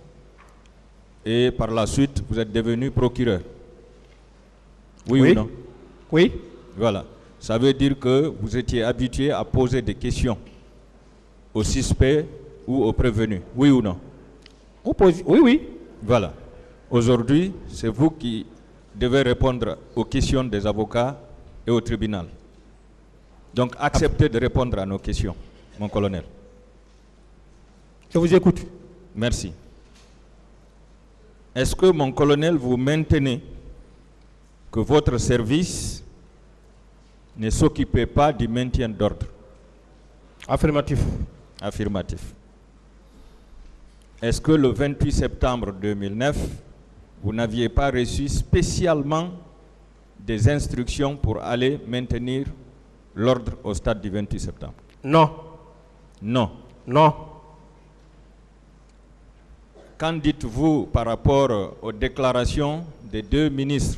Et par la suite, vous êtes devenu procureur. Oui ou non? Oui. Voilà. Ça veut dire que vous étiez habitué à poser des questions aux suspects ou aux prévenus. Oui ou non? Oui, oui. Voilà. Aujourd'hui, c'est vous qui devez répondre aux questions des avocats et au tribunal. Donc, acceptez de répondre à nos questions, mon colonel. Je vous écoute. Merci. Est-ce que, mon colonel, vous maintenez que votre service ne s'occupait pas du maintien d'ordre? Affirmatif. Affirmatif. est-ce que le 28 septembre 2009, vous n'aviez pas reçu spécialement des instructions pour aller maintenir l'ordre au stade du 28 septembre? Non. Non. Non. Qu'en dites-vous par rapport aux déclarations des deux ministres?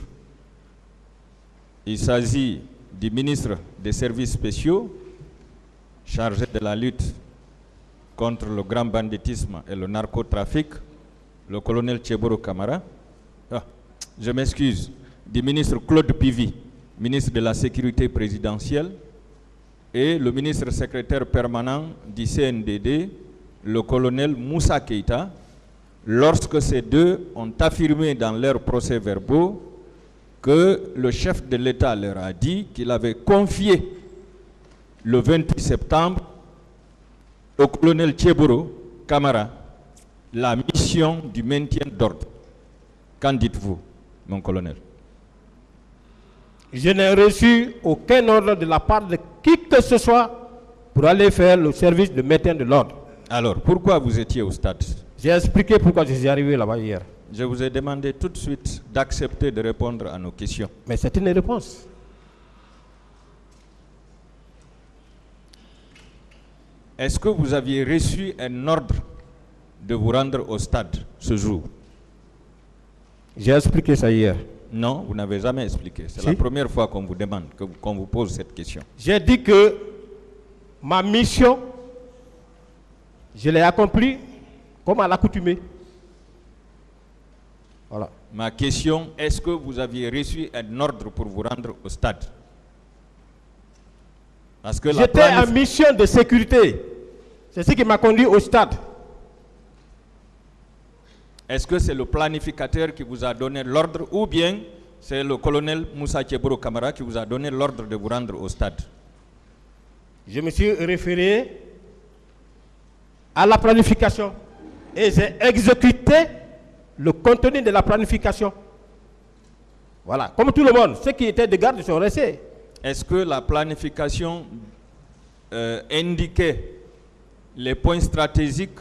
Il s'agit du ministre des Services spéciaux, chargé de la lutte contre le grand banditisme et le narcotrafic, le colonel Tcheboro Kamara. Je m'excuse, du ministre Claude Pivy, ministre de la Sécurité présidentielle, et le ministre secrétaire permanent du CNDD, le colonel Moussa Keïta, lorsque ces deux ont affirmé dans leurs procès-verbaux que le chef de l'État leur a dit qu'il avait confié le 28 septembre au colonel Tcheboro Kamara la mission du maintien d'ordre. Qu'en dites-vous, mon colonel? Je n'ai reçu aucun ordre de la part de qui que ce soit pour aller faire le service de maintien de l'ordre. Alors, pourquoi vous étiez au stade? J'ai expliqué pourquoi je suis arrivé là-bas hier. Je vous ai demandé tout de suite d'accepter de répondre à nos questions. Mais c'est une réponse. Est-ce que vous aviez reçu un ordre de vous rendre au stade ce jour? J'ai expliqué ça hier. Non, vous n'avez jamais expliqué. C'est Si. la première fois qu'on vous demande, qu'on vous pose cette question. J'ai dit que ma mission, je l'ai accomplie comme à l'accoutumée. Voilà. Ma question, est-ce que vous aviez reçu un ordre pour vous rendre au stade? Parce que J'étais en mission de sécurité. C'est ce qui m'a conduit au stade. Est-ce que c'est le planificateur qui vous a donné l'ordre ou bien c'est le colonel Moussa Tcheboro Kamara qui vous a donné l'ordre de vous rendre au stade? Je me suis référé à la planification et j'ai exécuté le contenu de la planification. Voilà, comme tout le monde, ceux qui étaient de garde sont restés. Est-ce que la planification indiquait les points stratégiques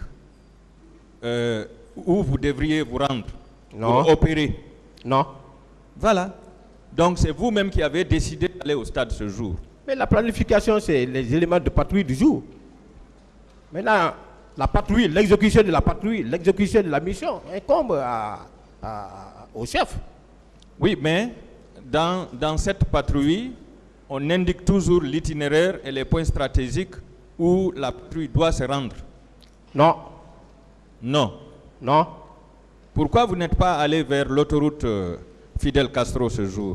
où vous devriez vous rendre Non. pour opérer? Non. Voilà. Donc c'est vous-même qui avez décidé d'aller au stade ce jour. Mais la planification, c'est les éléments de patrouille du jour. Maintenant, la patrouille, l'exécution de la patrouille, l'exécution de la mission incombe au chef. Oui, mais dans cette patrouille, on indique toujours l'itinéraire et les points stratégiques où la patrouille doit se rendre. Non. Non. Non. Pourquoi vous n'êtes pas allé vers l'autoroute Fidel Castro ce jour?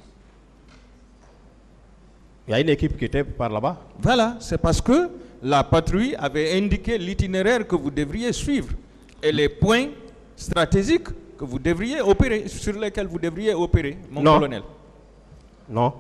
Il y a une équipe qui était par là-bas. Voilà, c'est parce que la patrouille avait indiqué l'itinéraire que vous devriez suivre et les points stratégiques que vous devriez opérer, sur lesquels vous devriez opérer, mon colonel. Non.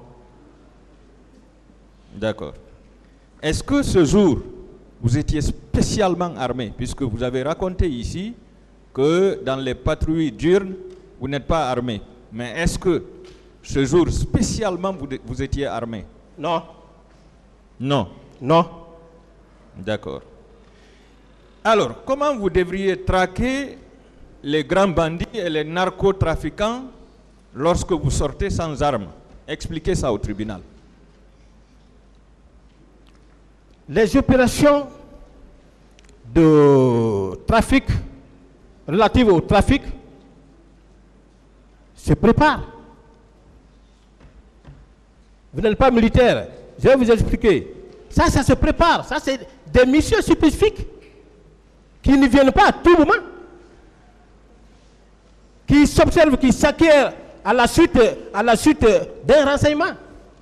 D'accord. Est-ce que ce jour, vous étiez spécialement armé, puisque vous avez raconté ici que dans les patrouilles diurnes, vous n'êtes pas armé. Mais est-ce que ce jour, spécialement, vous étiez armé? Non. Non. Non. D'accord. Alors, comment vous devriez traquer les grands bandits et les narcotrafiquants lorsque vous sortez sans armes? Expliquez ça au tribunal. Les opérations de trafic, relatives au trafic, se préparent. Vous n'êtes pas militaire, je vais vous expliquer. Ça se prépare. Ça, c'est des missions spécifiques qui ne viennent pas à tout moment, qui s'observent, qui s'acquièrent à la suite d'un renseignement.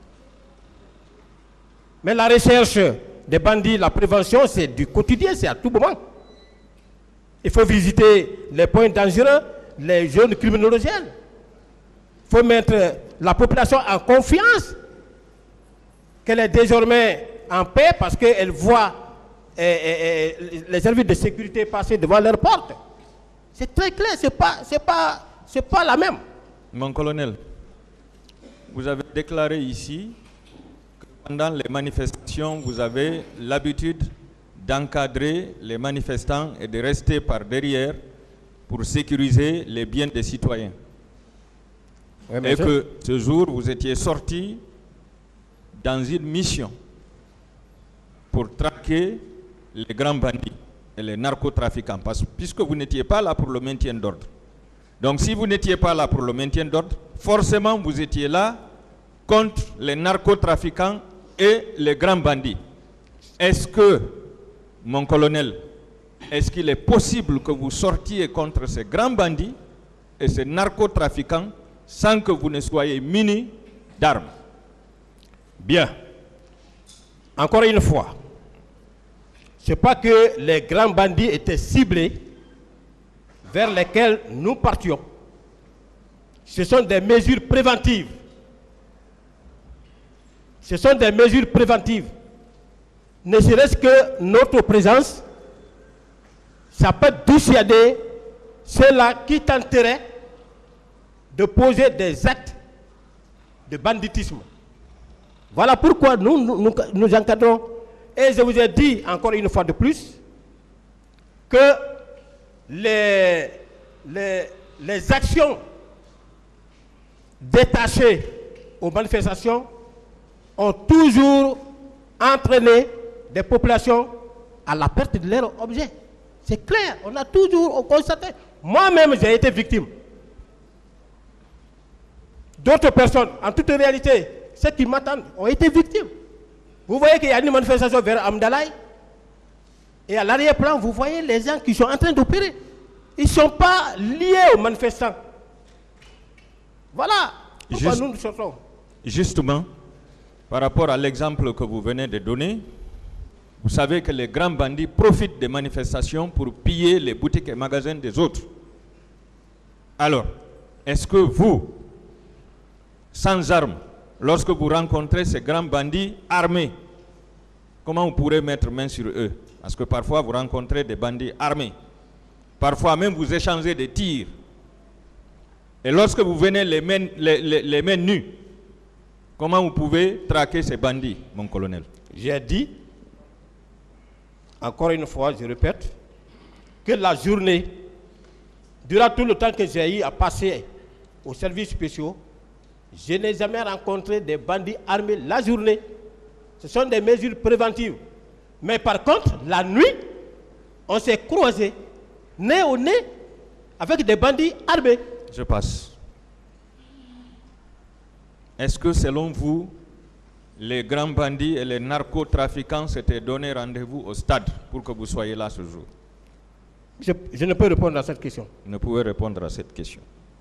Mais la recherche des bandits, la prévention, c'est du quotidien, c'est à tout moment. Il faut visiter les points dangereux, les zones criminogènes. Il faut mettre la population en confiance qu'elle est désormais en paix parce qu'elle voit les services de sécurité passer devant leurs portes. C'est très clair, c'est pas la même. Mon colonel, vous avez déclaré ici que pendant les manifestations, vous avez l'habitude d'encadrer les manifestants et de rester par derrière pour sécuriser les biens des citoyens. Oui, et que ce jour, vous étiez sorti dans une mission pour traquer les grands bandits et les narcotrafiquants, puisque vous n'étiez pas là pour le maintien d'ordre. Donc si vous n'étiez pas là pour le maintien d'ordre, forcément vous étiez là contre les narcotrafiquants et les grands bandits. Est-ce que, mon colonel, est-ce qu'il est possible que vous sortiez contre ces grands bandits et ces narcotrafiquants sans que vous ne soyez munis d'armes? Bien. Encore une fois, ce n'est pas que les grands bandits étaient ciblés vers lesquels nous partions. Ce sont des mesures préventives. Ce sont des mesures préventives. Ne serait-ce que notre présence, ça peut dissuader ceux-là qui tenteraient de poser des actes de banditisme. Voilà pourquoi nous encadrons. Et je vous ai dit encore une fois de plus que les actions détachées aux manifestations ont toujours entraîné des populations à la perte de leurs objets. C'est clair, on a toujours constaté. Moi-même, j'ai été victime. D'autres personnes, en toute réalité, ceux qui m'attendent, ont été victimes. Vous voyez qu'il y a une manifestation vers Amdalaï, et à l'arrière-plan, vous voyez les gens qui sont en train d'opérer. Ils ne sont pas liés aux manifestants. Voilà pourquoi nous sortons. Justement, par rapport à l'exemple que vous venez de donner, vous savez que les grands bandits profitent des manifestations pour piller les boutiques et magasins des autres. Alors, est-ce que vous, sans armes, lorsque vous rencontrez ces grands bandits armés, comment vous pourrez mettre main sur eux? Parce que parfois vous rencontrez des bandits armés. Parfois même vous échangez des tirs. Et lorsque vous venez les mains nues, comment vous pouvez traquer ces bandits, mon colonel? J'ai dit, encore une fois, je répète, que la journée, durant tout le temps que j'ai eu à passer aux services spéciaux, je n'ai jamais rencontré des bandits armés la journée. Ce sont des mesures préventives. Mais par contre, la nuit, on s'est croisés, nez au nez, avec des bandits armés. Je passe. Est-ce que selon vous, les grands bandits et les narcotrafiquants s'étaient donné rendez-vous au stade pour que vous soyez là ce jour? Je ne peux répondre à cette question. Vous ne pouvez répondre à cette question.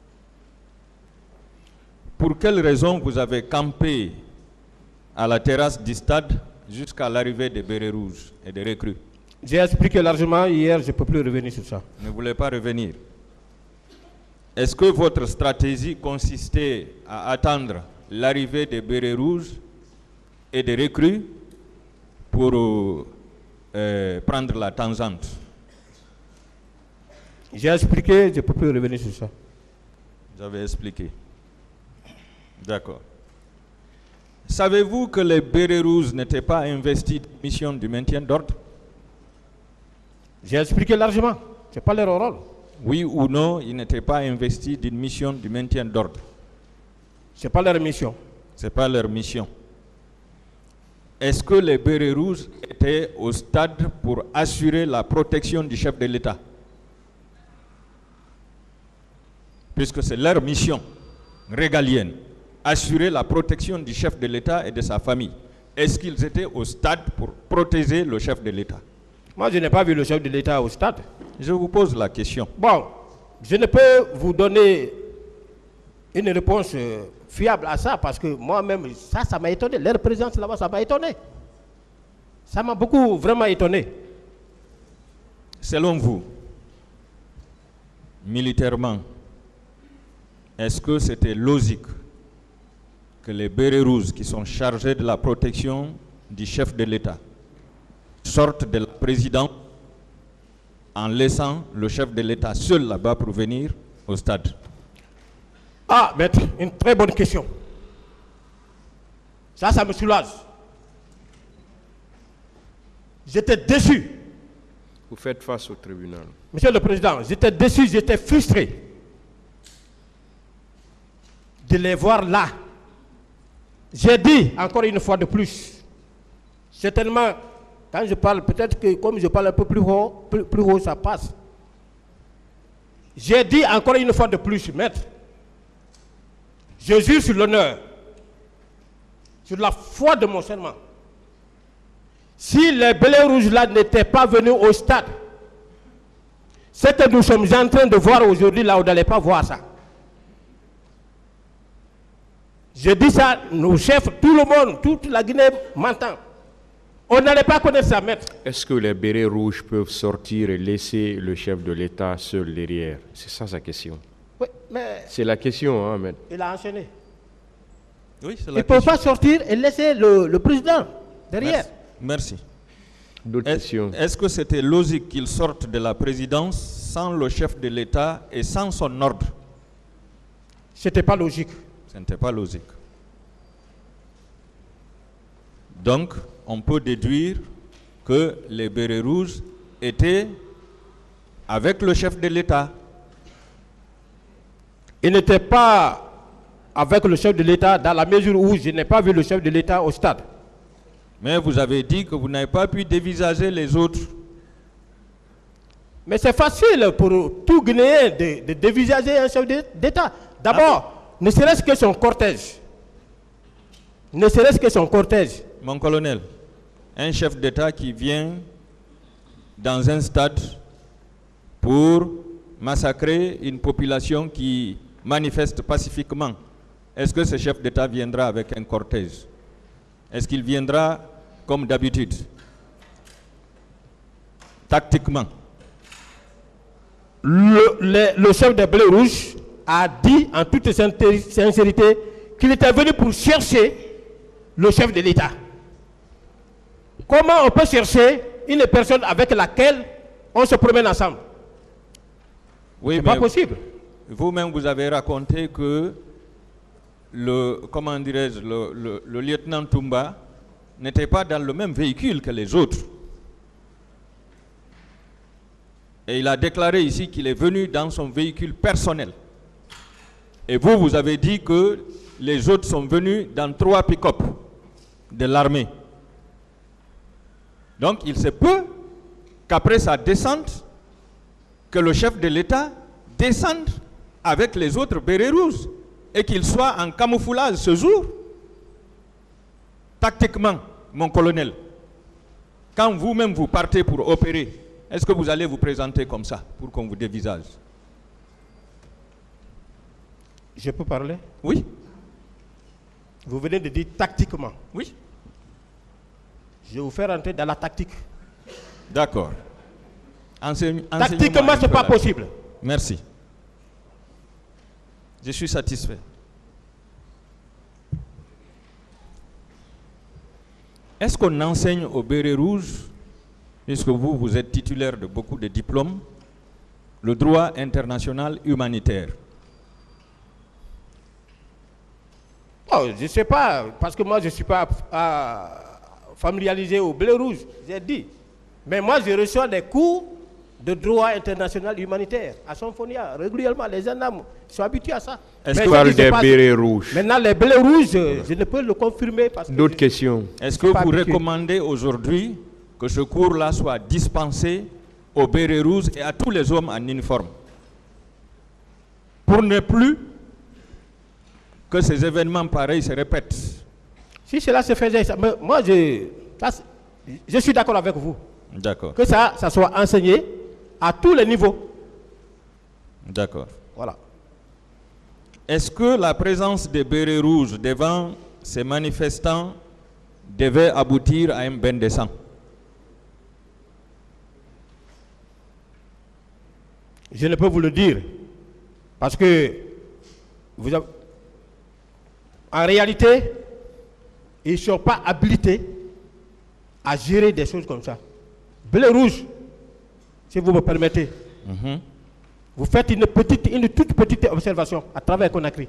Pour quelle raison vous avez campé à la terrasse du stade jusqu'à l'arrivée des bérets rouges et des recrues? J'ai expliqué largement hier, je ne peux plus revenir sur ça. Vous ne voulez pas revenir. Est-ce que votre stratégie consistait à attendre l'arrivée des bérets rouges et des recrues pour prendre la tangente? J'ai expliqué, je ne peux plus revenir sur ça. Vous avez expliqué. D'accord. Savez-vous que les bérets rouges n'étaient pas investis de mission du maintien d'ordre? J'ai expliqué largement. Ce n'est pas leur rôle. Oui ou non, ils n'étaient pas investis d'une mission du maintien d'ordre? Ce n'est pas leur mission. Ce n'est pas leur mission. Est-ce que les bérets rouges étaient au stade pour assurer la protection du chef de l'État? Puisque c'est leur mission régalienne, assurer la protection du chef de l'État et de sa famille. Est-ce qu'ils étaient au stade pour protéger le chef de l'État? Moi, je n'ai pas vu le chef de l'État au stade. Je vous pose la question. Bon, je ne peux vous donner une réponse fiable à ça parce que moi-même, ça m'a étonné. Leur présence là-bas, ça m'a étonné. Ça m'a beaucoup vraiment étonné. Selon vous, militairement, est-ce que c'était logique que les bérets rouges qui sont chargés de la protection du chef de l'État sortent de la présidence en laissant le chef de l'État seul là-bas pour venir au stade? Ah, maître, une très bonne question. Ça me soulage. J'étais déçu Vous faites face au tribunal. Monsieur le Président, j'étais déçu, j'étais frustré de les voir là. J'ai dit encore une fois de plus, certainement, quand je parle, peut-être que comme je parle un peu plus haut, ça passe. J'ai dit encore une fois de plus, maître, je jure sur l'honneur, sur la foi de mon serment, si les bélets rouges là n'étaient pas venus au stade, ce que nous sommes en train de voir aujourd'hui là, vous n'allez pas voir ça. Je dis ça, nos chefs, tout le monde, toute la Guinée m'entend. On n'allait pas connaître ça, maître. Est-ce que les bérets rouges peuvent sortir et laisser le chef de l'État seul derrière? C'est ça sa question. Oui, mais C'est la question, hein, maître. il a enchaîné. Oui, c'est Il la ne peut question. pas sortir et laisser le président derrière. Merci. D'autres questions? Est-ce que c'était logique qu'il sorte de la présidence sans le chef de l'État et sans son ordre? Ce n'était pas logique. Ce n'était pas logique. Donc, on peut déduire que les bérets rouges étaient avec le chef de l'État. Il n'était pas avec le chef de l'État dans la mesure où je n'ai pas vu le chef de l'État au stade. Mais vous avez dit que vous n'avez pas pu dévisager les autres. Mais c'est facile pour tout Guinéen de dévisager un chef d'État. D'abord, ne serait-ce que son cortège. Ne serait-ce que son cortège. Mon colonel, un chef d'État qui vient dans un stade pour massacrer une population qui manifeste pacifiquement, est-ce que ce chef d'État viendra avec un cortège? Est-ce qu'il viendra comme d'habitude, tactiquement? Le chef des Bleus Rouges a dit en toute sincérité qu'il était venu pour chercher le chef de l'État. Comment on peut chercher une personne avec laquelle on se promène ensemble? Oui, C'est mais pas possible. vous-même, vous avez raconté que comment dirais-je, le lieutenant Toumba n'était pas dans le même véhicule que les autres. Et il a déclaré ici qu'il est venu dans son véhicule personnel. Et vous, vous avez dit que les autres sont venus dans 3 pick-up de l'armée. Donc, il se peut qu'après sa descente, que le chef de l'État descende avec les autres bérets rouges et qu'il soit en camouflage ce jour. Tactiquement, mon colonel, quand vous-même vous partez pour opérer, est-ce que vous allez vous présenter comme ça pour qu'on vous dévisage? Je peux parler? Oui, Vous venez de dire tactiquement. oui. Je vais vous faire entrer dans la tactique. D'accord. Tactiquement, ce n'est pas possible. Merci. Je suis satisfait. Est-ce qu'on enseigne aux bérets rouges, puisque vous êtes titulaire de beaucoup de diplômes, le droit international humanitaire? Oh, je ne sais pas, parce que moi je ne suis pas familiarisé au bleu rouge, j'ai dit. Mais moi je reçois des cours de droit international humanitaire à Symphonia. Régulièrement, les gendarmes sont habitués à ça. Est-ce Mais que On parle des bérets rouges. maintenant, les bleus rouges, je ne peux le confirmer parce que... D'autres questions? Est-ce que pas vous habitué. recommandez aujourd'hui que ce cours-là soit dispensé aux bérets rouges et à tous les hommes en uniforme, pour ne plus que ces événements pareils se répètent? Si cela se faisait, moi je suis d'accord avec vous. D'accord, Que ça soit enseigné à tous les niveaux. d'accord. Voilà. Est-ce que la présence des bérets rouges devant ces manifestants devait aboutir à un bain de sang? Je ne peux vous le dire. Parce que en réalité, ils ne sont pas habilités à gérer des choses comme ça. Bleu rouge, si vous me permettez, vous faites une toute petite observation à travers Conakry.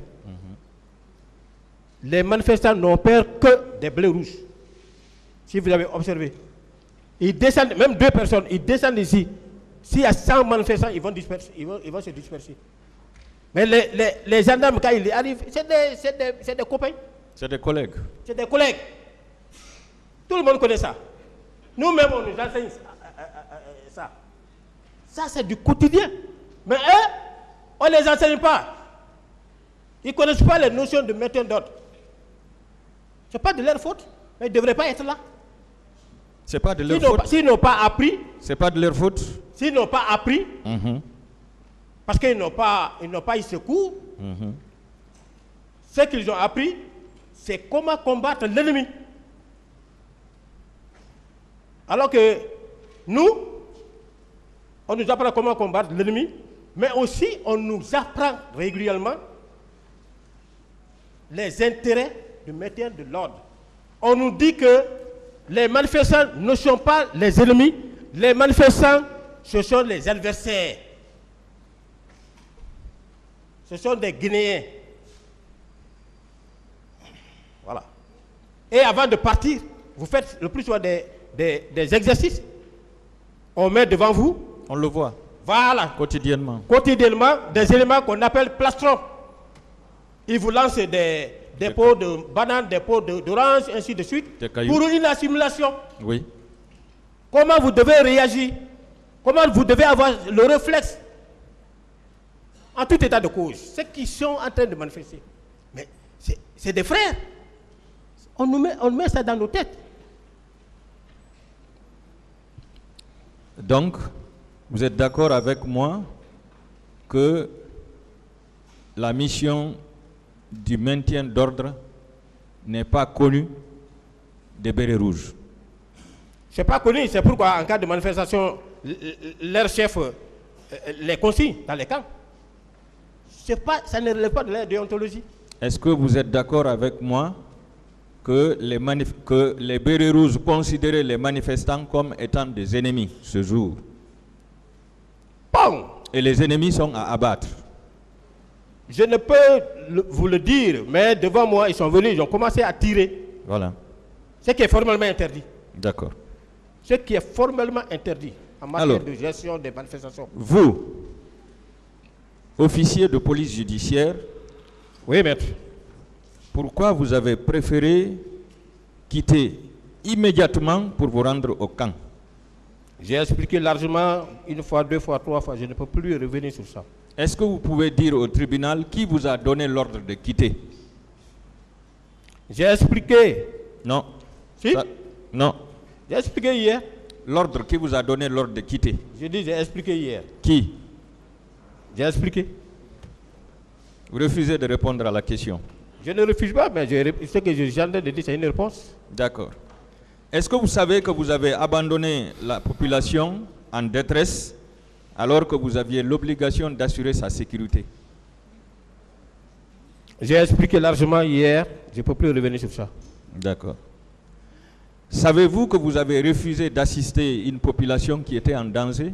Les manifestants n'ont peur que des bleus rouges. Si vous avez observé. Ils descendent, même 2 personnes, ils descendent ici. S'il y a 100 manifestants, ils vont se disperser. Mais les gendarmes, quand ils arrivent, c'est des copains. C'est des collègues. C'est des collègues. Tout le monde connaît ça. Nous-mêmes, on nous enseigne ça. Ça, c'est du quotidien. Mais eux, on ne les enseigne pas. Ils ne connaissent pas les notions de maintien d'ordre. Ce n'est pas de leur faute, mais ils ne devraient pas être là. C'est pas de leur faute. S'ils n'ont pas appris. C'est pas de leur faute. S'ils n'ont pas appris, parce qu'ils n'ont pas eu secours, ce qu'ils ont appris, c'est comment combattre l'ennemi. Alors que nous, on nous apprend comment combattre l'ennemi, mais aussi on nous apprend régulièrement les intérêts du maintien de l'ordre. On nous dit que les manifestants ne sont pas les ennemis, les manifestants, ce sont les adversaires. Ce sont des Guinéens. Voilà. Et avant de partir, vous faites le plus souvent des exercices. On met devant vous. On le voit. Voilà. Quotidiennement. Quotidiennement, des éléments qu'on appelle plastrons. Ils vous lancent des pots de bananes, des pots d'orange, ainsi de suite, pour une assimilation. Oui. Comment vous devez réagir? Comment vous devez avoir le réflexe? En tout état de cause, ceux qui sont en train de manifester. Mais c'est des frères. On met ça dans nos têtes. Donc, vous êtes d'accord avec moi que la mission du maintien d'ordre n'est pas connue des bérets rouges? Ce n'est pas connu, c'est pourquoi en cas de manifestation, leur chef les consigne dans les camps. Ça ne relève pas de leur déontologie. Est-ce que vous êtes d'accord avec moi que les bérets rouges considéraient les manifestants comme étant des ennemis ce jour? Bon. Et les ennemis sont à abattre. Je ne peux vous le dire, mais devant moi, ils sont venus, ils ont commencé à tirer. Voilà. Ce qui est formellement interdit. D'accord. Ce qui est formellement interdit en matière de gestion des manifestations. Vous, officier de police judiciaire, oui, maître. Pourquoi vous avez préféré quitter immédiatement pour vous rendre au camp? J'ai expliqué largement, 1 fois, 2 fois, 3 fois, je ne peux plus revenir sur ça. Est-ce que vous pouvez dire au tribunal qui vous a donné l'ordre de quitter? J'ai expliqué. Non. Si? Non. J'ai expliqué hier. L'ordre, qui vous a donné l'ordre de quitter? J'ai dit, j'ai expliqué hier. Qui? J'ai expliqué. Vous refusez de répondre à la question? Je ne refuse pas, mais ce que j'ai en train de dire, c'est une réponse. D'accord. Est-ce que vous savez que vous avez abandonné la population en détresse alors que vous aviez l'obligation d'assurer sa sécurité? J'ai expliqué largement hier, je ne peux plus revenir sur ça. D'accord. Savez-vous que vous avez refusé d'assister une population qui était en danger?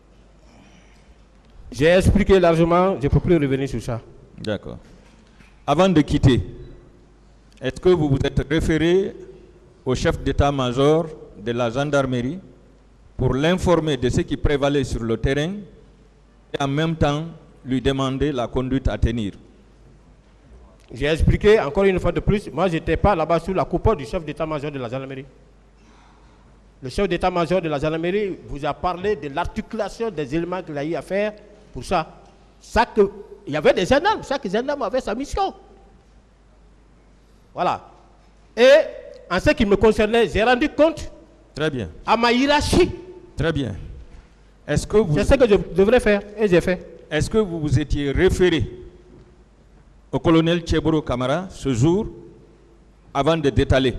J'ai expliqué largement, je ne peux plus revenir sur ça. D'accord. Avant de quitter, est-ce que vous vous êtes référé au chef d'état-major de la gendarmerie pour l'informer de ce qui prévalait sur le terrain et en même temps lui demander la conduite à tenir? J'ai expliqué encore une fois de plus, moi je n'étais pas là-bas sous la coupole du chef d'état-major de la gendarmerie. Le chef d'état-major de la gendarmerie vous a parlé de l'articulation des éléments qu'il a eu à faire pour ça. Il y avait des gendarmes, chaque gendarme avait sa mission. Voilà. Et en ce qui me concernait, j'ai rendu compte. Très bien. À ma hiérarchie. Très bien. Est-ce que vous... C'est ce que je devrais faire et j'ai fait. Est-ce que vous vous étiez référé au colonel Tcheboro Camara ce jour avant de détaler?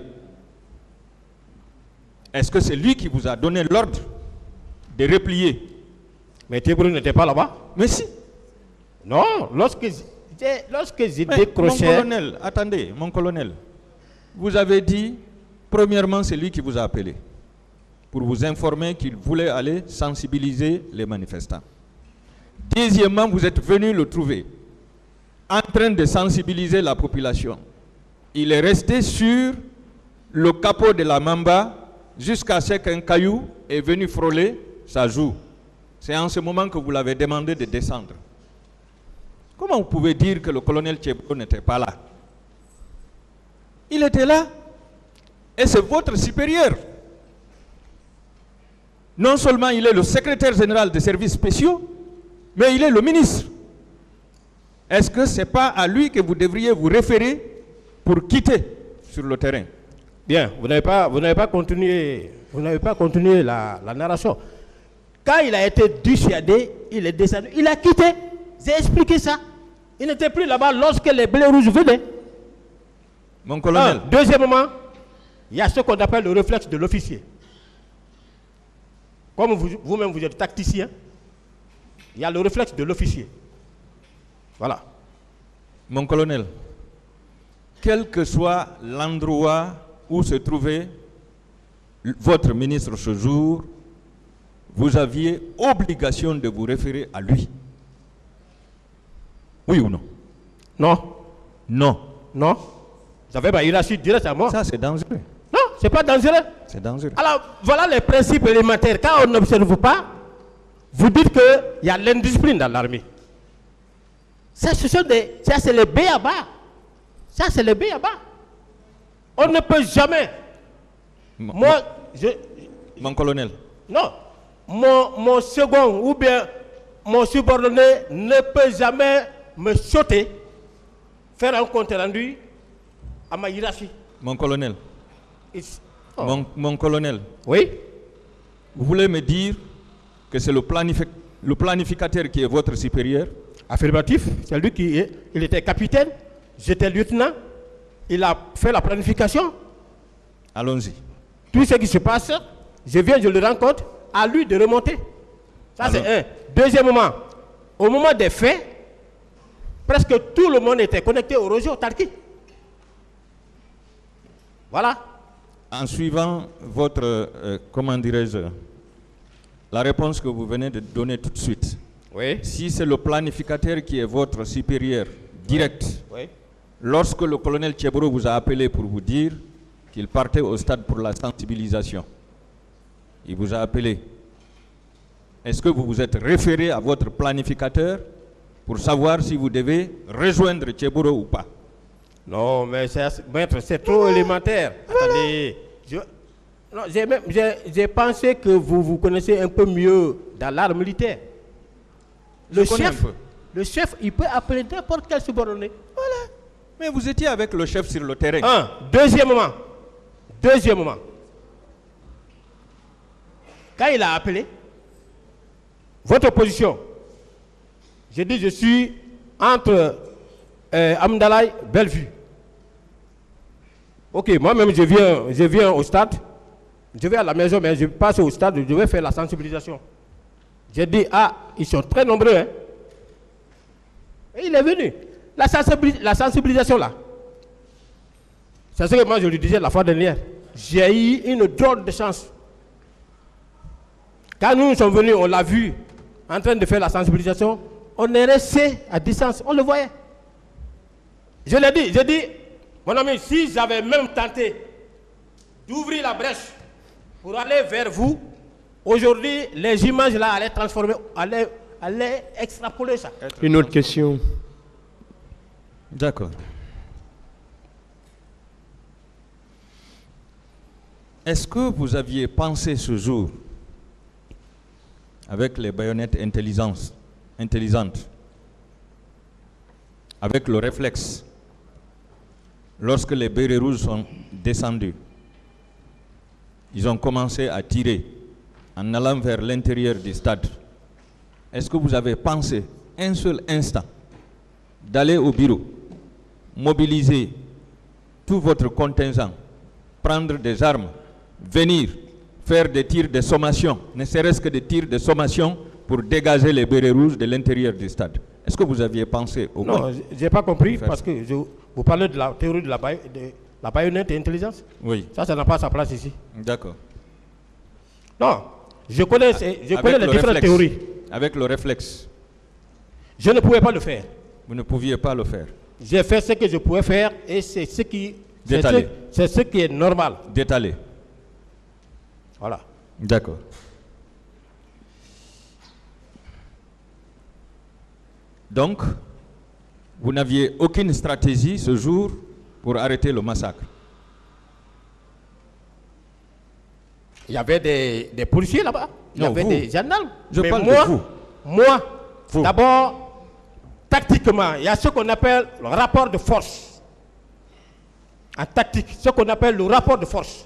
Est-ce que c'est lui qui vous a donné l'ordre de replier? Mais Tcheboro n'était pas là-bas. Mais si. Non, lorsque j'ai décroché... Mon colonel, attendez, mon colonel, vous avez dit, premièrement, c'est lui qui vous a appelé pour vous informer qu'il voulait aller sensibiliser les manifestants. Deuxièmement, vous êtes venu le trouver en train de sensibiliser la population. Il est resté sur le capot de la Mamba jusqu'à ce qu'un caillou est venu frôler sa joue. C'est en ce moment que vous l'avez demandé de descendre. Comment vous pouvez dire que le colonel Tchébro n'était pas là? Il était là. Et c'est votre supérieur. Non seulement il est le secrétaire général des services spéciaux, mais il est le ministre. Est-ce que ce n'est pas à lui que vous devriez vous référer pour quitter sur le terrain? Bien, vous n'avez pas continué la narration. Quand il a été dissuadé, il est descendu, il a quitté. J'ai expliqué ça. Il n'était plus là-bas lorsque les blés rouges venaient. Mon colonel. Deuxièmement, il y a ce qu'on appelle le réflexe de l'officier. Comme vous-même vous êtes tacticien, il y a le réflexe de l'officier. Voilà. Mon colonel, quel que soit l'endroit où se trouvait votre ministre ce jour, vous aviez obligation de vous référer à lui. Oui ou non? Non. Non. Non. Vous avez ma hiérarchie directe à moi. Ça, c'est dangereux. Non, c'est pas dangereux. C'est dangereux. Alors, voilà les principes élémentaires. Quand on n'observe pas, vous dites qu'il y a l'indiscipline dans l'armée. Ça, c'est le b.a.-ba. Ça, c'est le b.a.-ba. On ne peut jamais. Mon colonel. Non. Mon second ou bien mon subordonné ne peut jamais me sauter, faire un compte rendu à ma hiérarchie. Mon colonel. Mon colonel. Oui. Vous voulez me dire que c'est le planificateur qui est votre supérieur? Affirmatif. C'est lui il était capitaine, j'étais lieutenant, il a fait la planification. Allons-y. Tout ce qui se passe, je le rencontre, à lui de remonter. Ça, c'est un. Deuxièmement, au moment des faits, presque tout le monde était connecté au Roger Tarki. Voilà. En suivant votre, comment dirais-je, la réponse que vous venez de donner tout de suite, oui. Si c'est le planificateur qui est votre supérieur direct, oui. Lorsque le colonel Tchébro vous a appelé pour vous dire qu'il partait au stade pour la sensibilisation, il vous a appelé. Est-ce que vous vous êtes référé à votre planificateur pour savoir si vous devez rejoindre Tchébro ou pas? Non, mais maître, c'est trop élémentaire. Attendez. J'ai pensé que vous connaissez un peu mieux dans l'art militaire. Le chef, il peut appeler n'importe quel subordonné. Voilà. Mais vous étiez avec le chef sur le terrain. Deuxièmement, quand il a appelé, votre position, j'ai dit je suis entre Amdalaï et Bellevue. Ok, moi-même je viens au stade, je vais à la maison, mais je passe au stade, je vais faire la sensibilisation. J'ai dit, ils sont très nombreux. Hein? Et il est venu. La sensibilisation là, c'est ce que moi je lui disais la fois dernière. J'ai eu une drôle de chance. Quand nous sommes venus, on l'a vu en train de faire la sensibilisation, on est resté à distance, on le voyait. Je l'ai dit, j'ai dit, mon ami, si j'avais même tenté d'ouvrir la brèche pour aller vers vous, aujourd'hui, les images là allaient transformer, allaient extrapoler ça. Une autre question. D'accord. Est-ce que vous aviez pensé ce jour, avec les baïonnettes intelligentes, avec le réflexe, lorsque les bérets rouges sont descendus, ils ont commencé à tirer en allant vers l'intérieur du stade. Est-ce que vous avez pensé un seul instant d'aller au bureau, mobiliser tout votre contingent, prendre des armes, venir faire des tirs de sommation, ne serait-ce que des tirs de sommation pour dégager les bérets rouges de l'intérieur du stade? Est-ce que vous aviez pensé au moins? Non, je n'ai pas compris parce que vous parlez de la théorie de la baïonnette et intelligence. Oui. Ça n'a pas sa place ici. D'accord. Non, je connais les différentes théories. Avec le réflexe. Je ne pouvais pas le faire. Vous ne pouviez pas le faire. J'ai fait ce que je pouvais faire et c'est ce qui est normal. D'étaler. Voilà. D'accord. Donc, vous n'aviez aucune stratégie ce jour pour arrêter le massacre. Il y avait des policiers là-bas. Il y Non, avait vous. des gendarmes. Je Mais parle moi, de vous. Vous. D'abord, tactiquement, il y a ce qu'on appelle le rapport de force. En tactique, ce qu'on appelle le rapport de force.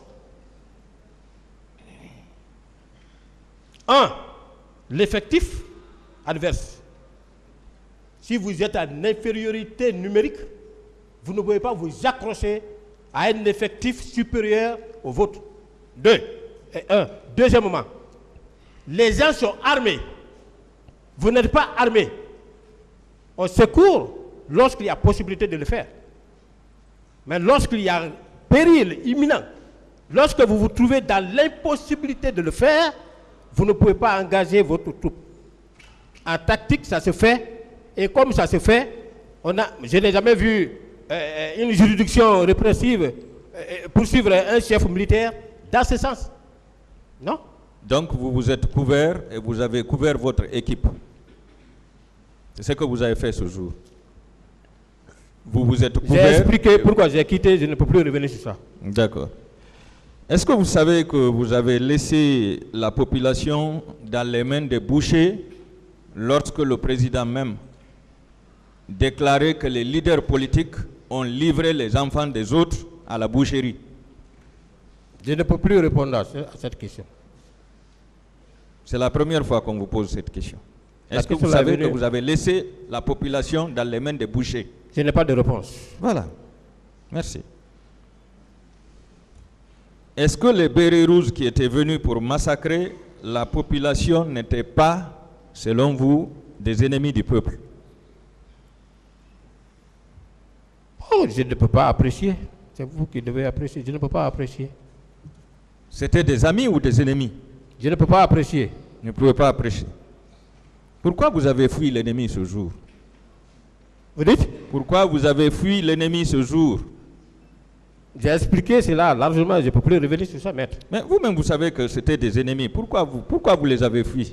1. L'effectif adverse. Si vous êtes en infériorité numérique, vous ne pouvez pas vous accrocher à un effectif supérieur au vôtre. 2. Deuxièmement, les gens sont armés. Vous n'êtes pas armés. On secourt lorsqu'il y a possibilité de le faire. Mais lorsqu'il y a un péril imminent, lorsque vous vous trouvez dans l'impossibilité de le faire, vous ne pouvez pas engager votre troupe. En tactique, ça se fait. Et comme ça se fait, je n'ai jamais vu une juridiction répressive poursuivre un chef militaire dans ce sens. Non? Donc, vous vous êtes couvert et vous avez couvert votre équipe. C'est ce que vous avez fait ce jour. Vous vous êtes couvert. J'ai expliqué pourquoi j'ai quitté, je ne peux plus revenir sur ça. D'accord. Est-ce que vous savez que vous avez laissé la population dans les mains des bouchers lorsque le président même déclarait que les leaders politiques ont livré les enfants des autres à la boucherie? Je ne peux plus répondre à cette question. C'est la première fois qu'on vous pose cette question. La Est-ce que question vous savez est venue. que vous avez laissé la population dans les mains des bouchers? Je n'ai pas de réponse. Voilà. Merci. Est-ce que les bérets rouges qui étaient venus pour massacrer la population n'étaient pas, selon vous, des ennemis du peuple? Oh, je ne peux pas apprécier. C'est vous qui devez apprécier. Je ne peux pas apprécier. C'était des amis ou des ennemis? Je ne peux pas apprécier. Vous ne pouvez pas apprécier. Pourquoi vous avez fui l'ennemi ce jour? Vous dites? Pourquoi vous avez fui l'ennemi ce jour? J'ai expliqué cela largement. Je ne peux plus revenir sur ça, maître. Mais vous-même, vous savez que c'était des ennemis. Pourquoi vous les avez fuis?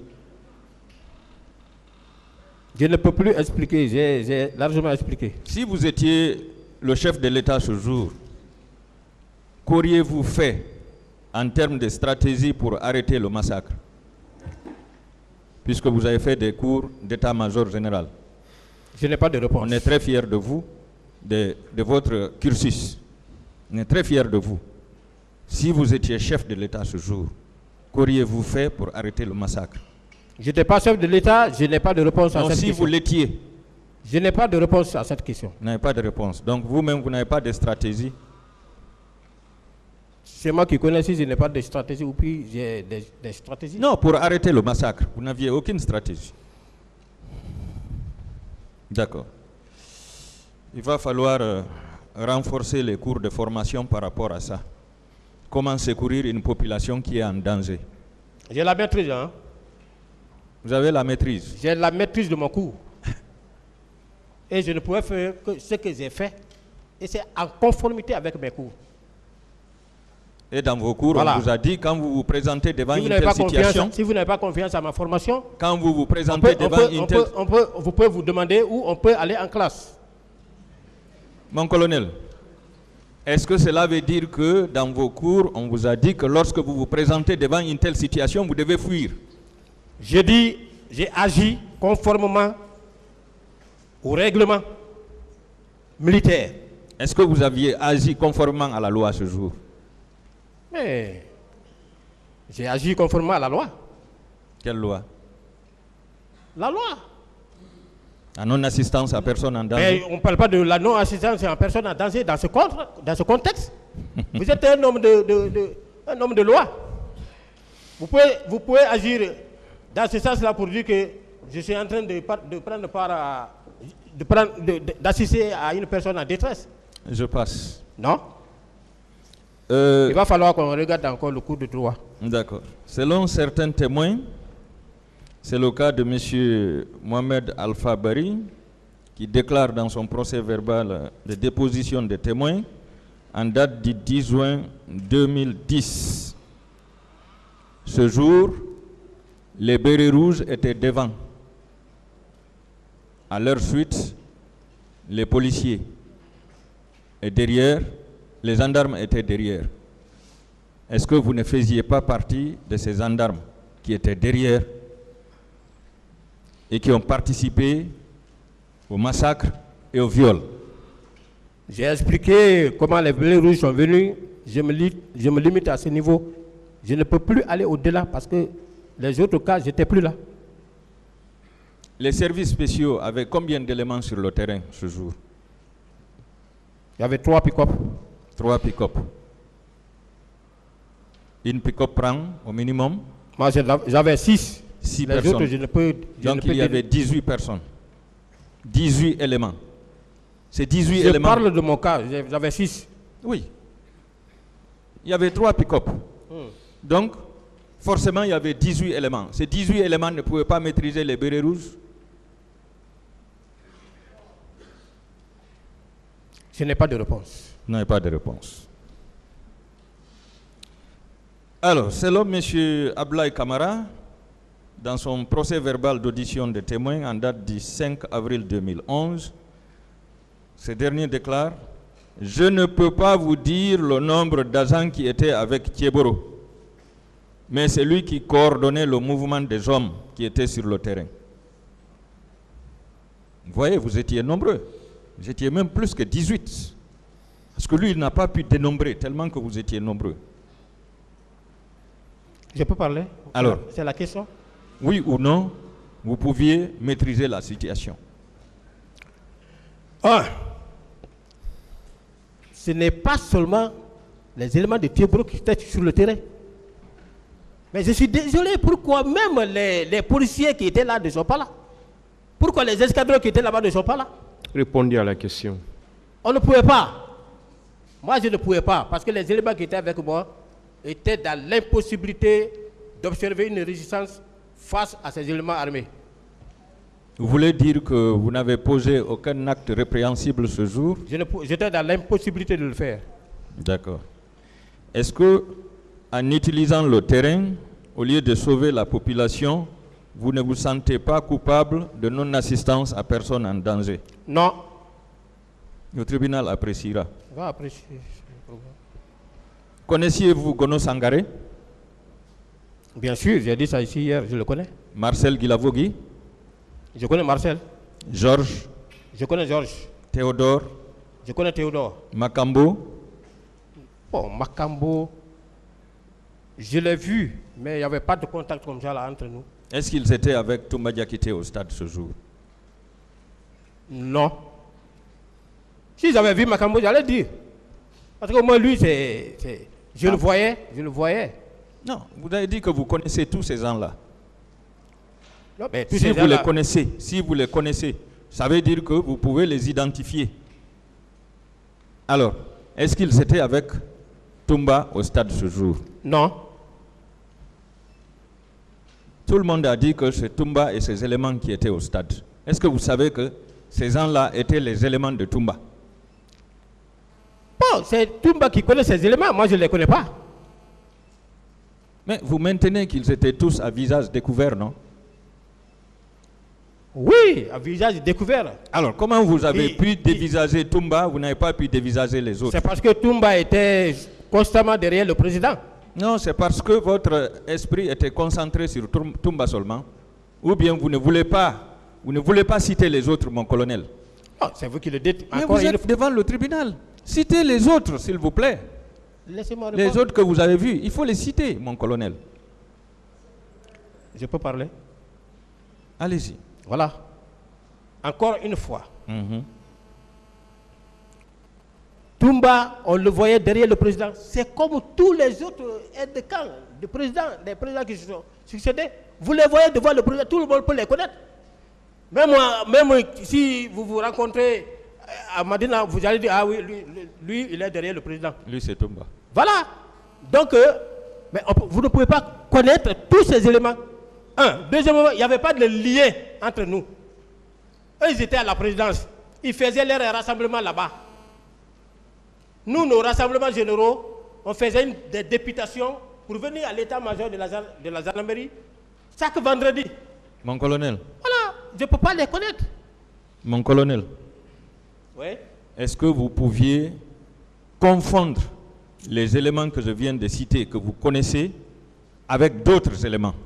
Je ne peux plus expliquer. J'ai largement expliqué. Si vous étiez le chef de l'État ce jour, qu'auriez-vous fait en termes de stratégie pour arrêter le massacre? Puisque vous avez fait des cours d'état-major général. Je n'ai pas de réponse. On est très fiers de vous, de votre cursus. On est très fiers de vous. Si vous étiez chef de l'État ce jour, qu'auriez-vous fait pour arrêter le massacre? Je n'étais pas chef de l'État, je n'ai pas de réponse à Non, cette si question. vous l'étiez, Je n'ai pas de réponse à cette question. vous n'avez pas de réponse. Donc vous-même, vous n'avez pas de stratégie. C'est moi qui connais si je n'ai pas de stratégie ou puis j'ai des stratégies. Non, pour arrêter le massacre, vous n'aviez aucune stratégie. D'accord. Il va falloir renforcer les cours de formation par rapport à ça. Comment secourir une population qui est en danger. J'ai la maîtrise, hein. Vous avez la maîtrise. J'ai la maîtrise de mon cours. Et je ne pouvais faire que ce que j'ai fait. Et c'est en conformité avec mes cours. Et dans vos cours, Voilà. on vous a dit, quand vous vous présentez devant Si vous une n'avez telle pas confiance, situation, si vous n'avez pas confiance à ma formation, quand vous vous présentez devant une telle... vous pouvez vous demander où on peut aller en classe. Mon colonel, est-ce que cela veut dire que dans vos cours, on vous a dit que lorsque vous vous présentez devant une telle situation, vous devez fuir? Je dis, j'ai agi conformément au règlement militaire. Est-ce que vous aviez agi conformément à la loi ce jour? Mais j'ai agi conformément à la loi. Quelle loi? La loi. À non-assistance à personne en danger. Mais on ne parle pas de la non-assistance en personne en danger dans ce contexte. Vous êtes un homme un homme de loi. Vous pouvez agir dans ce sens-là pour dire que je suis en train de prendre part à... d'assister à une personne en détresse. Je passe. Non. Il va falloir qu'on regarde encore le cours de droit. D'accord. Selon certains témoins, c'est le cas de M. Mohamed Alpha Bari, qui déclare dans son procès verbal de déposition des témoins en date du 10 juin 2010 Ce jour, les bérets rouges étaient devant. À leur suite, les policiers. Et derrière, les gendarmes étaient derrière. Est-ce que vous ne faisiez pas partie de ces gendarmes qui étaient derrière et qui ont participé au massacre et au viol? J'ai expliqué comment les bérets rouges sont venus. Je me limite à ce niveau. Je ne peux plus aller au-delà parce que les autres cas, je n'étais plus là. Les services spéciaux avaient combien d'éléments sur le terrain ce jour? Il y avait 3 pick-up. 3 pick-up. Une pick-up prend au minimum? Moi, j'avais 6. 6 les personnes. autres, je ne peux. Donc il y avait 18 personnes. 18 éléments. C'est 18 Je éléments. parle de mon cas, j'avais 6. Oui. Il y avait 3 pick-up. Donc, forcément, il y avait 18 éléments. Ces 18 éléments ne pouvaient pas maîtriser les bérets rouges. Je n'ai pas de réponse. Vous n'avez pas de réponse. Alors, selon M. Ablaye Kamara, dans son procès verbal d'audition de témoins en date du 5 avril 2011, ce dernier déclare « Je ne peux pas vous dire le nombre d'agents qui étaient avec Thieboro, mais c'est lui qui coordonnait le mouvement des hommes qui étaient sur le terrain. » Vous voyez, vous étiez nombreux. Vous étiez même plus que 18. Parce que lui, il n'a pas pu dénombrer tellement que vous étiez nombreux. Je peux parler? Alors, c'est la question? Oui ou non, vous pouviez maîtriser la situation. Ce n'est pas seulement les éléments de Thieboro qui étaient sur le terrain. Mais je suis désolé, pourquoi même les policiers qui étaient là ne sont pas là? Pourquoi les escadrons qui étaient là-bas ne sont pas là? Répondez à la question. On ne pouvait pas. Moi, je ne pouvais pas, parce que les éléments qui étaient avec moi étaient dans l'impossibilité d'observer une résistance face à ces éléments armés. Vous voulez dire que vous n'avez posé aucun acte répréhensible ce jour? J'étais dans l'impossibilité de le faire. D'accord. Est-ce que, en utilisant le terrain, au lieu de sauver la population, vous ne vous sentez pas coupable de non-assistance à personne en danger? Non. Le tribunal appréciera. Va apprécier. Connaissiez-vous Gono Sangaré? Bien sûr, j'ai dit ça ici hier, je le connais. Marcel Guilavogui? Je connais Marcel. Georges? Je connais Georges. Théodore? Je connais Théodore. Makambo? Bon, Makambo, je l'ai vu, mais il n'y avait pas de contact comme ça là entre nous. Est-ce qu'ils étaient avec Toumba Diakité au stade ce jour? Non. Si j'avais vu Makambo, j'allais dire. Parce que moi, lui, je le voyais. Non, vous avez dit que vous connaissez tous ces gens-là. Non, mais tous Si ces vous gens-là, les connaissez, ça veut dire que vous pouvez les identifier. Alors, est-ce qu'ils étaient avec Toumba au stade ce jour? non. Tout le monde a dit que c'est Toumba et ses éléments qui étaient au stade. Est-ce que vous savez que ces gens-là étaient les éléments de Toumba? Bon, c'est Toumba qui connaît ces éléments, moi je ne les connais pas. Mais vous maintenez qu'ils étaient tous à visage découvert, non? Oui, à visage découvert. Alors, comment vous avez pu dévisager Toumba, vous n'avez pas pu dévisager les autres? C'est parce que Toumba était constamment derrière le président. Non, c'est parce que votre esprit était concentré sur Toumba seulement. Ou bien vous ne voulez pas citer les autres, mon colonel. Oh, c'est vous qui le dites. Mais vous êtes devant le tribunal. Citez les autres, s'il vous plaît. Laissez-moi répondre. Les autres que vous avez vus, il faut les citer, mon colonel. Je peux parler? Allez-y. Voilà. Encore une fois. Toumba, on le voyait derrière le président. C'est comme tous les autres aides de camp, les présidents qui se sont succédés. Vous les voyez devant le président, tout le monde peut les connaître. Même si vous vous rencontrez à Madina, vous allez dire, ah oui, lui, il est derrière le président. Lui, c'est Toumba. Voilà. Donc, mais vous ne pouvez pas connaître tous ces éléments. Deuxièmement, il n'y avait pas de lien entre nous. Eux, ils étaient à la présidence. Ils faisaient leurs rassemblements là-bas. Nous, nos rassemblements généraux, on faisait des députations pour venir à l'état-major de la gendarmerie chaque vendredi. Mon colonel. Voilà, je ne peux pas les connaître. Mon colonel. Oui. Est-ce que vous pouviez confondre les éléments que je viens de citer, que vous connaissez, avec d'autres éléments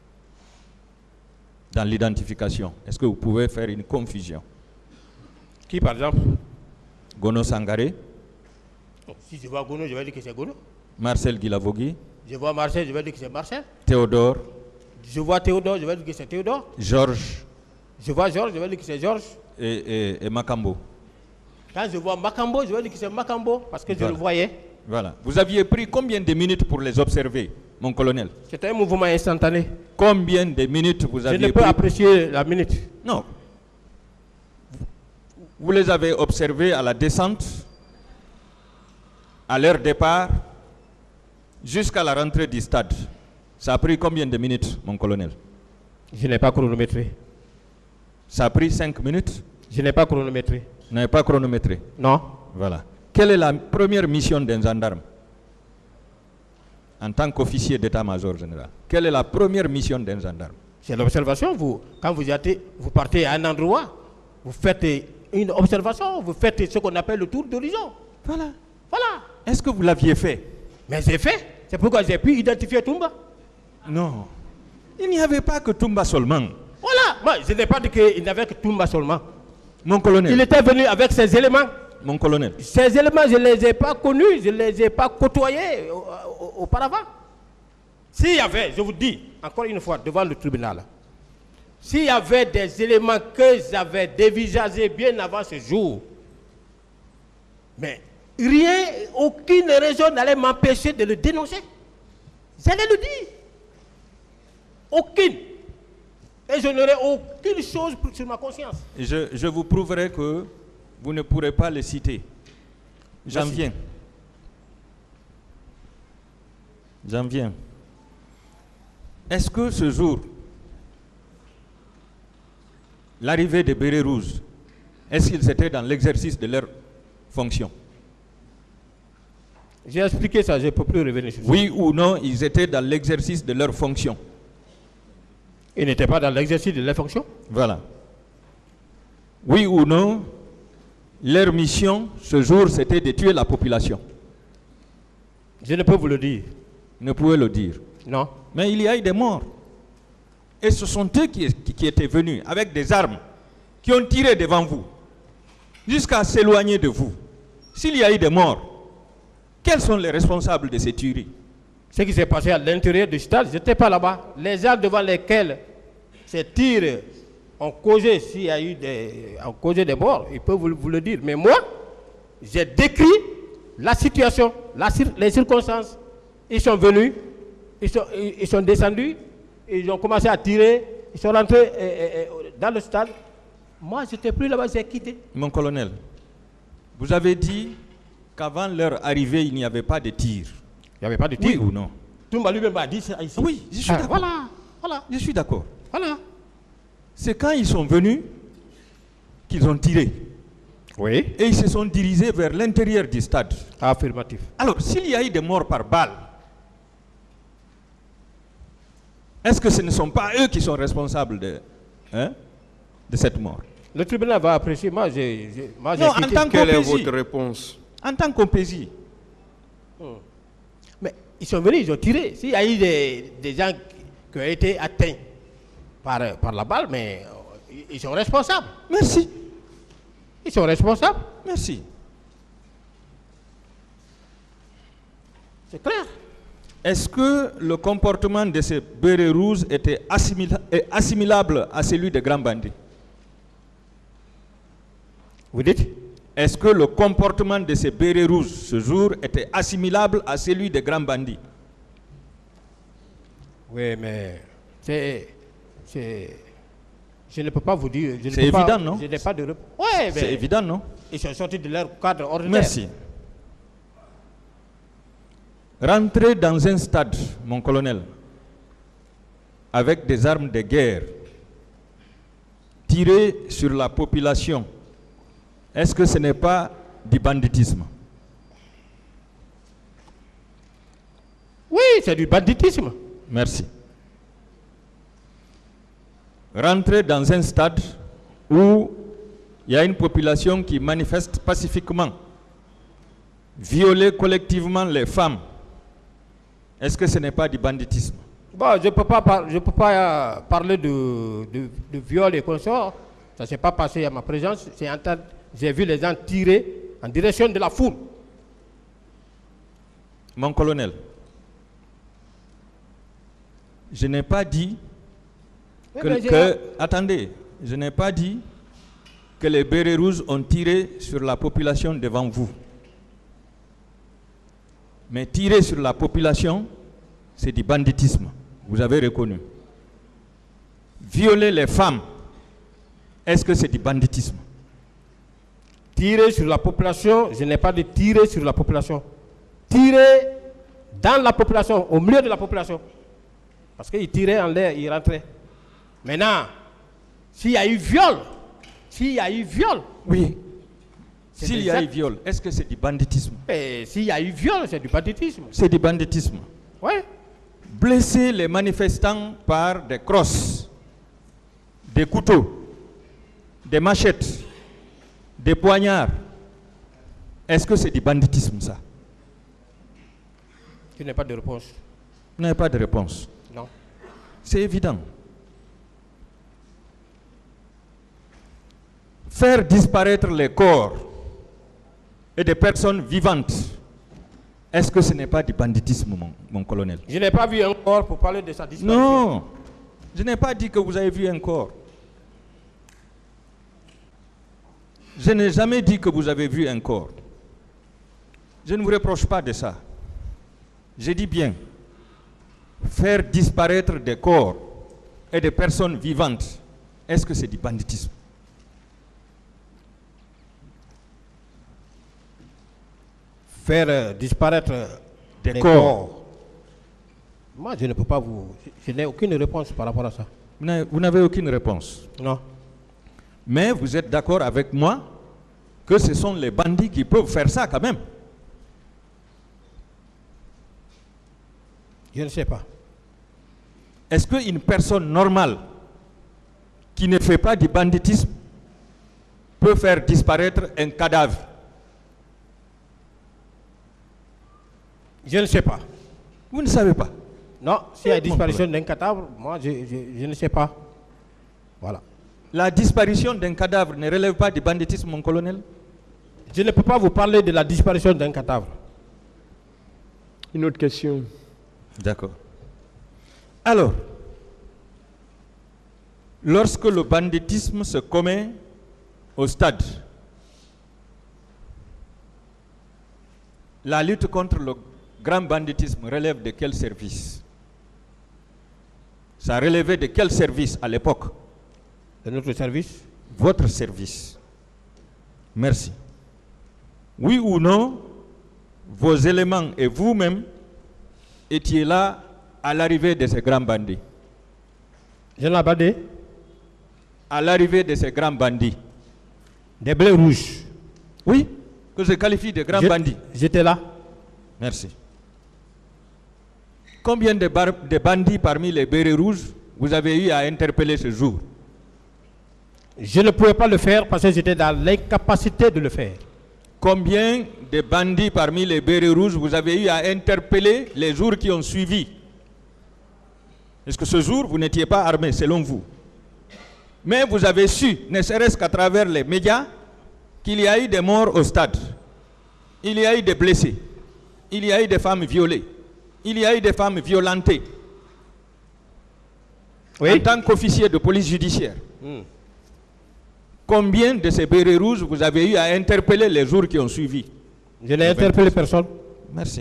dans l'identification? Est-ce que vous pouvez faire une confusion? Qui, par exemple? Gono Sangaré. Si je vois Gono, je vais dire que c'est Gono. Marcel Guilavogui. Je vois Marcel, je vais dire que c'est Marcel. Théodore. Je vois Théodore, je vais dire que c'est Théodore. Georges. Je vois Georges, je vais dire que c'est Georges. Et Makambo. Quand je vois Makambo, je vais dire que c'est Makambo, parce que je le voyais. Voilà. Vous aviez pris combien de minutes pour les observer, mon colonel? C'était un mouvement instantané. Combien de minutes vous aviez pris? Je ne peux apprécier la minute. Non. Vous les avez observés à la descente, à leur départ, jusqu'à la rentrée du stade. Ça a pris combien de minutes, mon colonel? Je n'ai pas chronométré. Ça a pris 5 minutes? Je n'ai pas chronométré. Vous n'avez pas chronométré? Non. Voilà. Quelle est la première mission d'un gendarme en tant qu'officier d'état-major général? Quelle est la première mission d'un gendarme? C'est l'observation. Quand vous partez à un endroit, vous faites une observation, vous faites ce qu'on appelle le tour d'horizon. Voilà. Voilà. Est-ce que vous l'aviez fait? Mais c'est fait. C'est pourquoi j'ai pu identifier Toumba. Non. Il n'y avait pas que Toumba seulement. Voilà. Moi, je n'ai pas dit qu'il n'y avait que Toumba seulement. Mon colonel. Il était venu avec ses éléments. Mon colonel. Ces éléments, je ne les ai pas connus, je ne les ai pas côtoyés auparavant. S'il y avait, je vous dis, encore une fois, devant le tribunal, s'il y avait des éléments que j'avais dévisagés bien avant ce jour, mais rien, aucune raison n'allait m'empêcher de le dénoncer. J'allais le dire. Aucune. Et je n'aurai aucune chose sur ma conscience. Je vous prouverai que vous ne pourrez pas les citer. J'en viens. J'en viens. Est-ce que ce jour, l'arrivée des bérets rouges, est-ce qu'ils étaient dans l'exercice de leur fonction? J'ai expliqué ça, je ne peux plus revenir sur ça. Oui ou non, ils étaient dans l'exercice de leur fonction? Ils n'étaient pas dans l'exercice de leur fonction. Voilà. Oui ou non, leur mission, ce jour, c'était de tuer la population? Je ne peux vous le dire. Vous ne pouvez le dire. Non. Mais il y a eu des morts. Et ce sont eux qui étaient venus avec des armes, qui ont tiré devant vous, jusqu'à s'éloigner de vous. S'il y a eu des morts, quels sont les responsables de ces tueries? Ce qui s'est passé à l'intérieur du stade, je n'étais pas là-bas. Les gens devant lesquels ces tirs ont causé, s'il y a eu des morts, ils peuvent vous le dire. Mais moi, j'ai décrit la situation, les circonstances. Ils sont venus, ils sont descendus, ils ont commencé à tirer, ils sont rentrés dans le stade. Moi, je n'étais plus là-bas, j'ai quitté. Mon colonel, vous avez dit qu'avant leur arrivée, il n'y avait pas de tir. Il n'y avait pas de tir. Oui ou non? Toumba lui-même a dit ça ici. Oui, je suis d'accord. Voilà. Je suis d'accord. Voilà. C'est quand ils sont venus qu'ils ont tiré. Oui. Et ils se sont dirigés vers l'intérieur du stade. Affirmatif. Alors, s'il y a eu des morts par balle, est-ce que ce ne sont pas eux qui sont responsables de cette mort? Le tribunal va apprécier. Moi, j'ai non, en tant Quelle est qu'OPJ. votre réponse? En tant qu'OPJ. Mais ils sont venus, ils ont tiré. S'il y a eu des gens qui ont été atteints par la balle, mais ils sont responsables. Merci. Ils sont responsables. Merci. C'est clair. Est-ce que le comportement de ces bérets rouges était assimilable à celui des grands bandits? Vous dites? Est-ce que le comportement de ces bérets rouges ce jour était assimilable à celui des grands bandits? Oui, mais je ne peux pas vous dire. C'est évident, non? Je n'ai pas de réponse. Oui, C'est évident, non? Ils sont sortis de leur cadre ordinaire. Merci. Rentrer dans un stade, mon colonel, avec des armes de guerre, tirer sur la population, est-ce que ce n'est pas du banditisme? Oui, c'est du banditisme. Merci. Rentrer dans un stade où il y a une population qui manifeste pacifiquement, violer collectivement les femmes, est-ce que ce n'est pas du banditisme? Bon, je ne peux pas parler de viol et consorts. Ça ne s'est pas passé à ma présence. J'ai vu les gens tirer en direction de la foule. Mon colonel, je n'ai pas dit attendez, je n'ai pas dit que les bérets rouges ont tiré sur la population devant vous. Mais tirer sur la population, c'est du banditisme. Vous avez reconnu. Violer les femmes, est-ce que c'est du banditisme? Tirer sur la population, je n'ai pas dit tirer sur la population. Tirer dans la population, au milieu de la population. Parce qu'il tirait en l'air, il rentrait. Maintenant, s'il y a eu viol, oui. S'il y a eu viol, est-ce que c'est du banditisme? S'il y a eu viol, c'est du banditisme. C'est du banditisme. Oui. Blesser les manifestants par des crosses, des couteaux, des machettes, des poignards, est-ce que c'est du banditisme, ça? Je n'ai pas de réponse. Vous n'avez pas de réponse? Non. C'est évident. Faire disparaître les corps et des personnes vivantes, est-ce que ce n'est pas du banditisme, mon colonel? Je n'ai pas vu un corps pour parler de sa disparition. Non, je n'ai pas dit que vous avez vu un corps. Je n'ai jamais dit que vous avez vu un corps. Je ne vous reproche pas de ça. Je dis bien, faire disparaître des corps et des personnes vivantes, est-ce que c'est du banditisme? Faire disparaître des corps. Moi, je ne peux pas je n'ai aucune réponse par rapport à ça. Vous n'avez aucune réponse? Non. Mais vous êtes d'accord avec moi que ce sont les bandits qui peuvent faire ça quand même? Je ne sais pas. Est-ce qu'une personne normale qui ne fait pas du banditisme peut faire disparaître un cadavre? Je ne sais pas. Vous ne savez pas? Non, s'il y a une disparition d'un cadavre, moi je ne sais pas. Voilà. La disparition d'un cadavre ne relève pas du banditisme, mon colonel? Je ne peux pas vous parler de la disparition d'un cadavre. Une autre question. D'accord. Alors, lorsque le banditisme se commet au stade, la lutte contre le grand banditisme relève de quel service? Ça relevait de quel service à l'époque? De notre service? Votre service. Merci. Oui ou non, vos éléments et vous-même étiez là à l'arrivée de ces grands bandits? Je l'ai bandé. À l'arrivée de ces grands bandits. Des blés rouges. Oui, que je qualifie de grands bandits. J'étais là. Merci. Combien de bandits parmi les bérets rouges vous avez eu à interpeller ce jour? Je ne pouvais pas le faire parce que j'étais dans l'incapacité de le faire. Combien de bandits parmi les bérets rouges vous avez eu à interpeller les jours qui ont suivi? Est-ce que ce jour, vous n'étiez pas armé, selon vous? Mais vous avez su, ne serait-ce qu'à travers les médias, qu'il y a eu des morts au stade. Il y a eu des blessés. Il y a eu des femmes violées. Il y a eu des femmes violentées. Oui. En tant qu'officier de police judiciaire, combien de ces bérets rouges vous avez eu à interpeller les jours qui ont suivi? Je n'ai interpellé personne. Merci.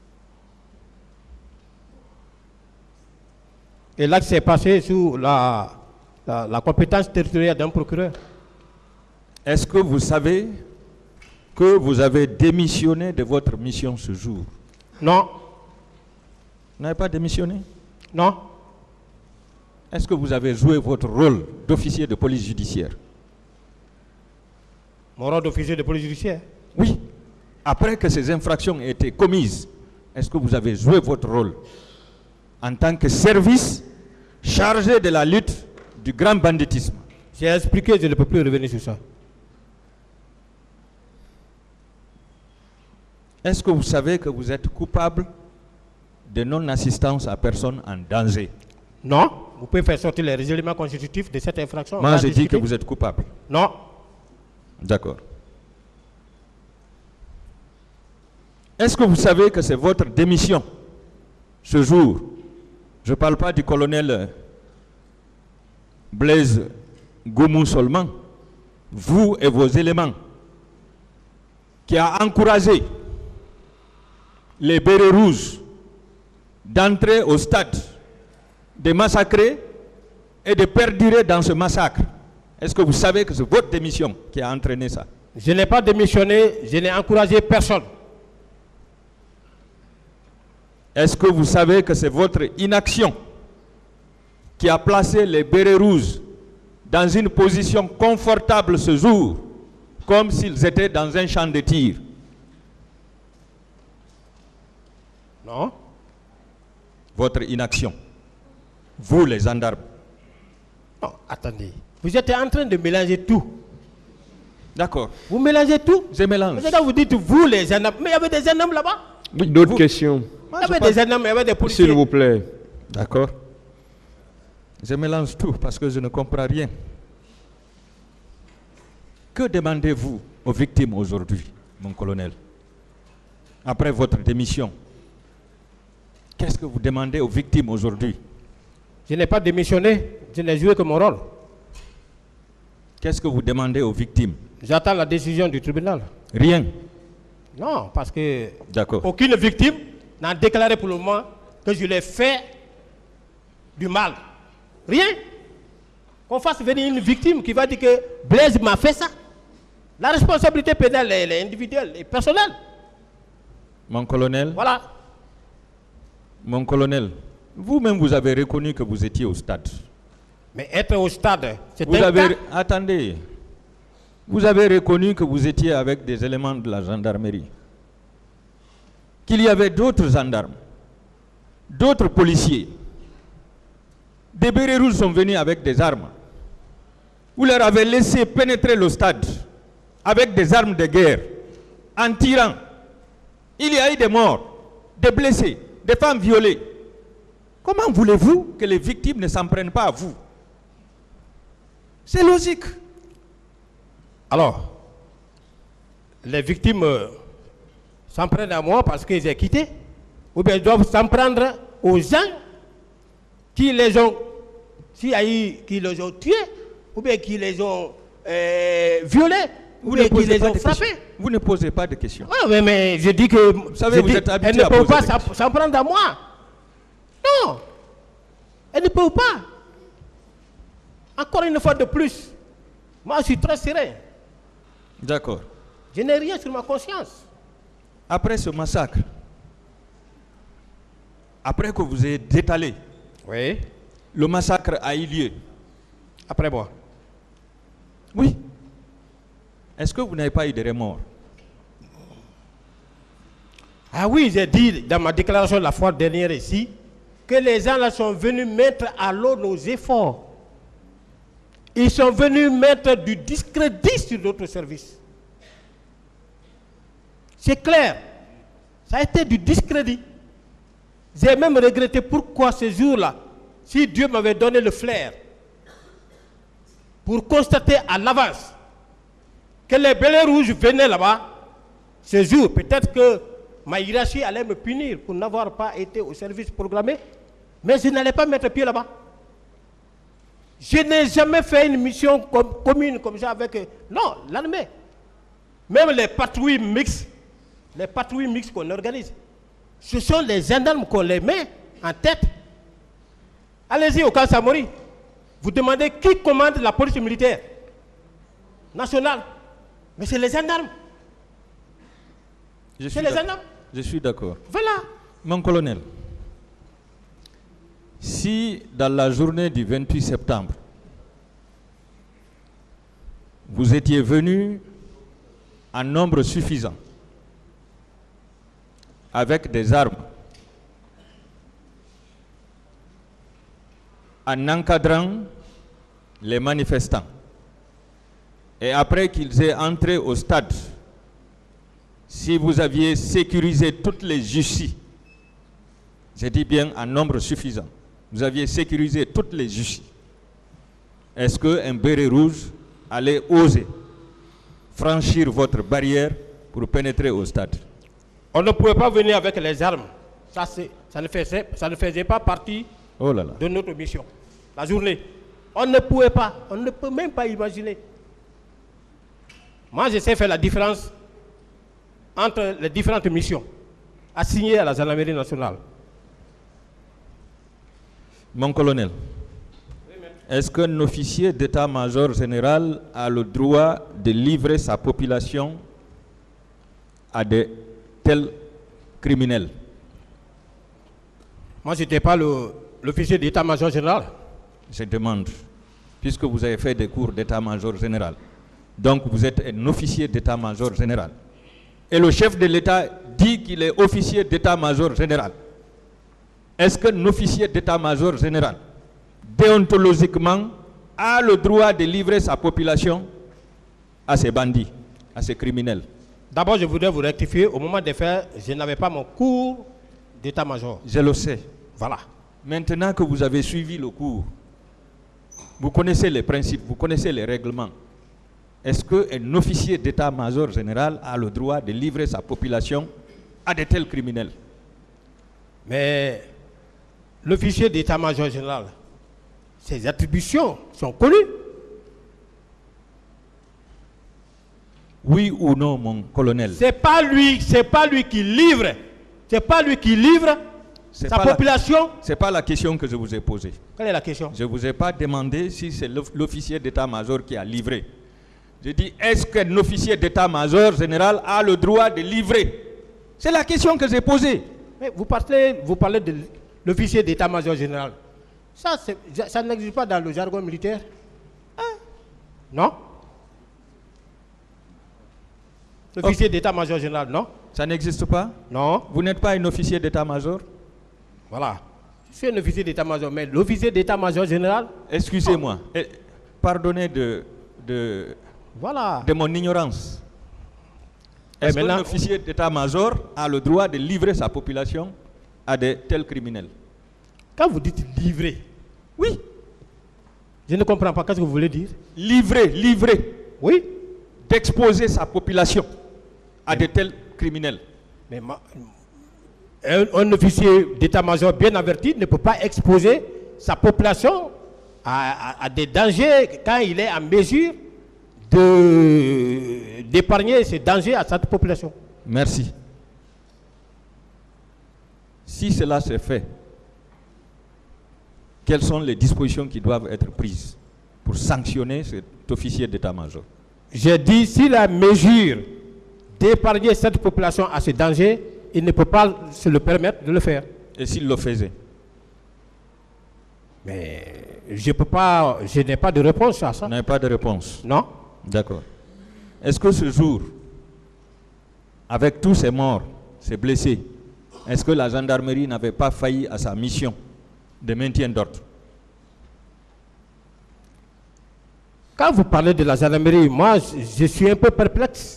Et là, c'est passé sous la compétence territoriale d'un procureur. Est-ce que vous savez que vous avez démissionné de votre mission ce jour? Non. Vous n'avez pas démissionné? Non. Est-ce que vous avez joué votre rôle d'officier de police judiciaire? Mon rôle d'officier de police judiciaire? Oui. Après que ces infractions aient été commises est-ce que vous avez joué votre rôle en tant que service chargé de la lutte du grand banditisme? J'ai expliqué, je ne peux plus revenir sur ça. Est-ce que vous savez que vous êtes coupable de non-assistance à personne en danger? Non, vous pouvez faire sortir les éléments constitutifs de cette infraction. Moi, je dis que vous êtes coupable. Non. D'accord. Est-ce que vous savez que c'est votre démission, ce jour? Je ne parle pas du colonel Blaise Goumou seulement, vous et vos éléments, qui a encouragé les bérets rouges d'entrer au stade, de massacrer et de perdurer dans ce massacre. Est-ce que vous savez que c'est votre démission qui a entraîné ça? Je n'ai pas démissionné, je n'ai encouragé personne. Est-ce que vous savez que c'est votre inaction qui a placé les bérets rouges dans une position confortable ce jour, comme s'ils étaient dans un champ de tir? Non. Votre inaction. Vous, les gendarmes. Non, attendez. Vous êtes en train de mélanger tout. D'accord. Vous mélangez tout. Je mélange. Quand vous dites vous, les gendarmes, mais il y avait des gendarmes là-bas. Oui, d'autres questions. Il y avait des gendarmes, il y avait des policiers. S'il vous plaît. D'accord. Je mélange tout parce que je ne comprends rien. Que demandez-vous aux victimes aujourd'hui, mon colonel? Après votre démission, qu'est-ce que vous demandez aux victimes aujourd'hui? Je n'ai pas démissionné, je n'ai joué que mon rôle. Qu'est-ce que vous demandez aux victimes? J'attends la décision du tribunal. Rien. Non, parce que D'accord. aucune victime n'a déclaré pour le moment que je l'ai fait du mal. Rien. Qu'on fasse venir une victime qui va dire que Blaise m'a fait ça. La responsabilité pénale elle est individuelle et personnelle. Mon colonel, Voilà. mon colonel, vous-même vous avez reconnu que vous étiez au stade. Mais être au stade, c'est Vous un avez, cas. attendez, vous avez reconnu que vous étiez avec des éléments de la gendarmerie, qu'il y avait d'autres gendarmes, d'autres policiers. Des bérets rouges sont venus avec des armes. Vous leur avez laissé pénétrer le stade avec des armes de guerre, en tirant. Il y a eu des morts, des blessés, des femmes violées. Comment voulez-vous que les victimes ne s'en prennent pas à vous? C'est logique. Alors, les victimes s'en prennent à moi parce qu'ils ont quitté, ou bien ils doivent s'en prendre aux gens qui les ont, qui les ont tués, ou bien qui les ont violés, ou bien qui les ont frappés. Vous ne posez pas de questions. Oui, mais je dis que Vous savez, vous êtes habitué elles ne à peuvent poser pas des s'en prendre à moi. Non, elles ne peuvent pas. Encore une fois de plus, moi je suis très serein. D'accord. Je n'ai rien sur ma conscience. Après ce massacre, après que vous ayez détalé, Oui. le massacre a eu lieu. Après moi. Oui. Est-ce que vous n'avez pas eu de remords? Ah oui, j'ai dit dans ma déclaration la fois dernière ici que les gens là sont venus mettre à l'eau nos efforts. Ils sont venus mettre du discrédit sur notre service. C'est clair. Ça a été du discrédit. J'ai même regretté pourquoi ce jour-là, si Dieu m'avait donné le flair pour constater à l'avance que les bérets rouges venaient là-bas, ce jour, peut-être que ma hiérarchie allait me punir pour n'avoir pas été au service programmé, mais je n'allais pas mettre pied là-bas. Je n'ai jamais fait une mission commune comme ça avec... Non, l'armée. Même les patrouilles mixtes qu'on organise, ce sont les gendarmes qu'on les met en tête. Allez-y au camp Samori. Vous demandez qui commande la police militaire nationale. Mais c'est les gendarmes. C'est les gendarmes. Je suis d'accord. Voilà. Mon colonel, si dans la journée du 28 septembre, vous étiez venu en nombre suffisant avec des armes en encadrant les manifestants. Et après qu'ils aient entré au stade, si vous aviez sécurisé toutes les justices, je dis bien en nombre suffisant, vous aviez sécurisé toutes les justices, est-ce qu'un béret rouge allait oser franchir votre barrière pour pénétrer au stade? On ne pouvait pas venir avec les armes. Ça ne faisait pas partie de notre mission. La journée. On ne pouvait pas. On ne peut même pas imaginer. Moi, je sais faire la différence entre les différentes missions assignées à la gendarmerie nationale. Mon colonel, est-ce qu'un officier d'état-major général a le droit de livrer sa population à de tels criminels? Moi, je n'étais pas l'officier d'état-major général. Je demande, puisque vous avez fait des cours d'état-major général, donc vous êtes un officier d'état-major général. Et le chef de l'État dit qu'il est officier d'état-major général. Est-ce qu'un officier d'état-major général, déontologiquement, a le droit de livrer sa population à ces bandits, à ces criminels? D'abord, je voudrais vous rectifier. Au moment des faits, je n'avais pas mon cours d'état-major. Je le sais. Voilà. Maintenant que vous avez suivi le cours, vous connaissez les principes, vous connaissez les règlements. Est-ce qu'un officier d'état-major général a le droit de livrer sa population à de tels criminels? Mais l'officier d'état-major général, ses attributions sont connues. Oui ou non, mon colonel? C'est pas lui qui livre. C'est pas lui qui livre sa population. Ce n'est pas la question que je vous ai posée. Quelle est la question? Je ne vous ai pas demandé si c'est l'officier d'état-major qui a livré. Je dis, est-ce qu'un officier d'état-major général a le droit de livrer? C'est la question que j'ai posée. Mais vous parlez de l'officier d'état-major général. Ça n'existe pas dans le jargon militaire. Hein? Non? L'officier d'état-major général, non? Ça n'existe pas? Non. Vous n'êtes pas un officier d'état-major? Voilà. Je suis un officier d'état-major, mais l'officier d'état-major général... Excusez-moi. Pardonnez de mon ignorance. Est-ce qu'un officier d'état-major a le droit de livrer sa population à de tels criminels? Quand vous dites livrer, oui. Je ne comprends pas. Qu'est-ce que vous voulez dire? Livrer. Oui. D'exposer sa population à de tels criminels. Mais un officier d'état-major bien averti ne peut pas exposer sa population à des dangers quand il est en mesure d'épargner ces dangers à cette population. Merci. Si cela se fait, quelles sont les dispositions qui doivent être prises pour sanctionner cet officier d'état-major? J'ai dit, si la mesure d'épargner cette population à ces dangers, il ne peut pas se le permettre de le faire. Et s'il le faisait? Mais je n'ai pas de réponse à ça. Vous n'avez pas de réponse? Non. D'accord. Est-ce que ce jour, avec tous ces morts, ces blessés, est-ce que la gendarmerie n'avait pas failli à sa mission de maintien d'ordre? Quand vous parlez de la gendarmerie, moi, je suis un peu perplexe.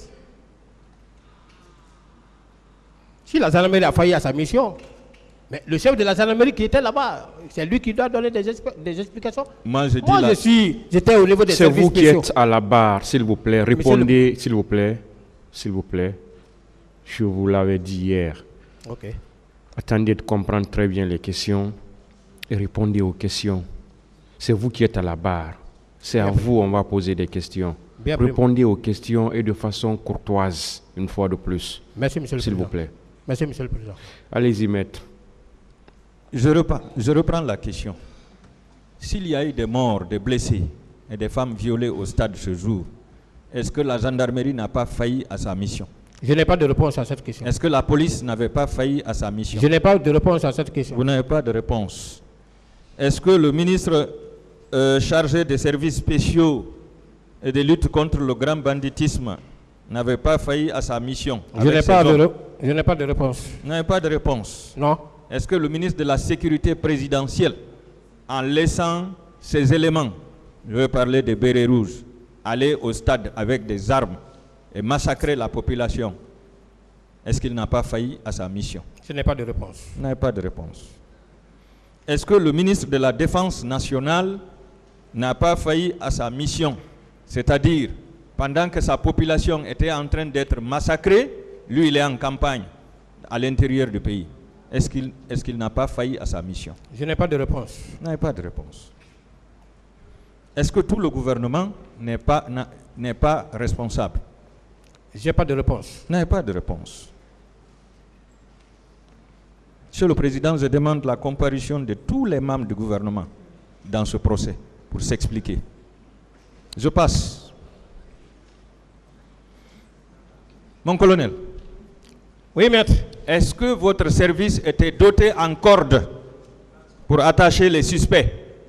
Si la gendarmerie a failli à sa mission, mais le chef de la gendarmerie qui était là-bas, c'est lui qui doit donner des explications. Moi, j'étais au niveau des services spéciaux. C'est vous qui êtes à la barre, s'il vous plaît. Répondez, s'il vous plaît. S'il vous plaît. Je vous l'avais dit hier. Ok. Attendez de comprendre très bien les questions et répondez aux questions. C'est vous qui êtes à la barre. C'est à vous on va poser des questions. Répondez aux questions et de façon courtoise, une fois de plus. Merci, monsieur le président. S'il vous plaît. Merci, monsieur le président. Allez-y, maître. Je reprends la question. S'il y a eu des morts, des blessés et des femmes violées au stade ce jour, est-ce que la gendarmerie n'a pas failli à sa mission? Je n'ai pas de réponse à cette question. Est-ce que la police n'avait pas failli à sa mission? Je n'ai pas de réponse à cette question. Vous n'avez pas de réponse. Est-ce que le ministre chargé des services spéciaux et de lutte contre le grand banditisme n'avait pas failli à sa mission? Je n'ai pas de réponse. Vous n'avez pas de réponse. Non. Est-ce que le ministre de la Sécurité présidentielle, en laissant ses éléments, je veux parler des bérets rouges, aller au stade avec des armes et massacrer la population, est-ce qu'il n'a pas failli à sa mission? Je n'ai pas de réponse. Vous n'avez pas de réponse. Est-ce que le ministre de la Défense nationale n'a pas failli à sa mission? C'est-à-dire, pendant que sa population était en train d'être massacrée, lui, il est en campagne à l'intérieur du pays. Est-ce qu'il n'a pas failli à sa mission? Je n'ai pas de réponse. Vous n'avez pas de réponse. Est-ce que tout le gouvernement n'est pas responsable? Je n'ai pas de réponse. Vous n'avez pas de réponse. Monsieur le Président, je demande la comparution de tous les membres du gouvernement dans ce procès pour s'expliquer. Je passe. Mon colonel. Oui, maître. Est-ce que votre service était doté en corde pour attacher les suspects?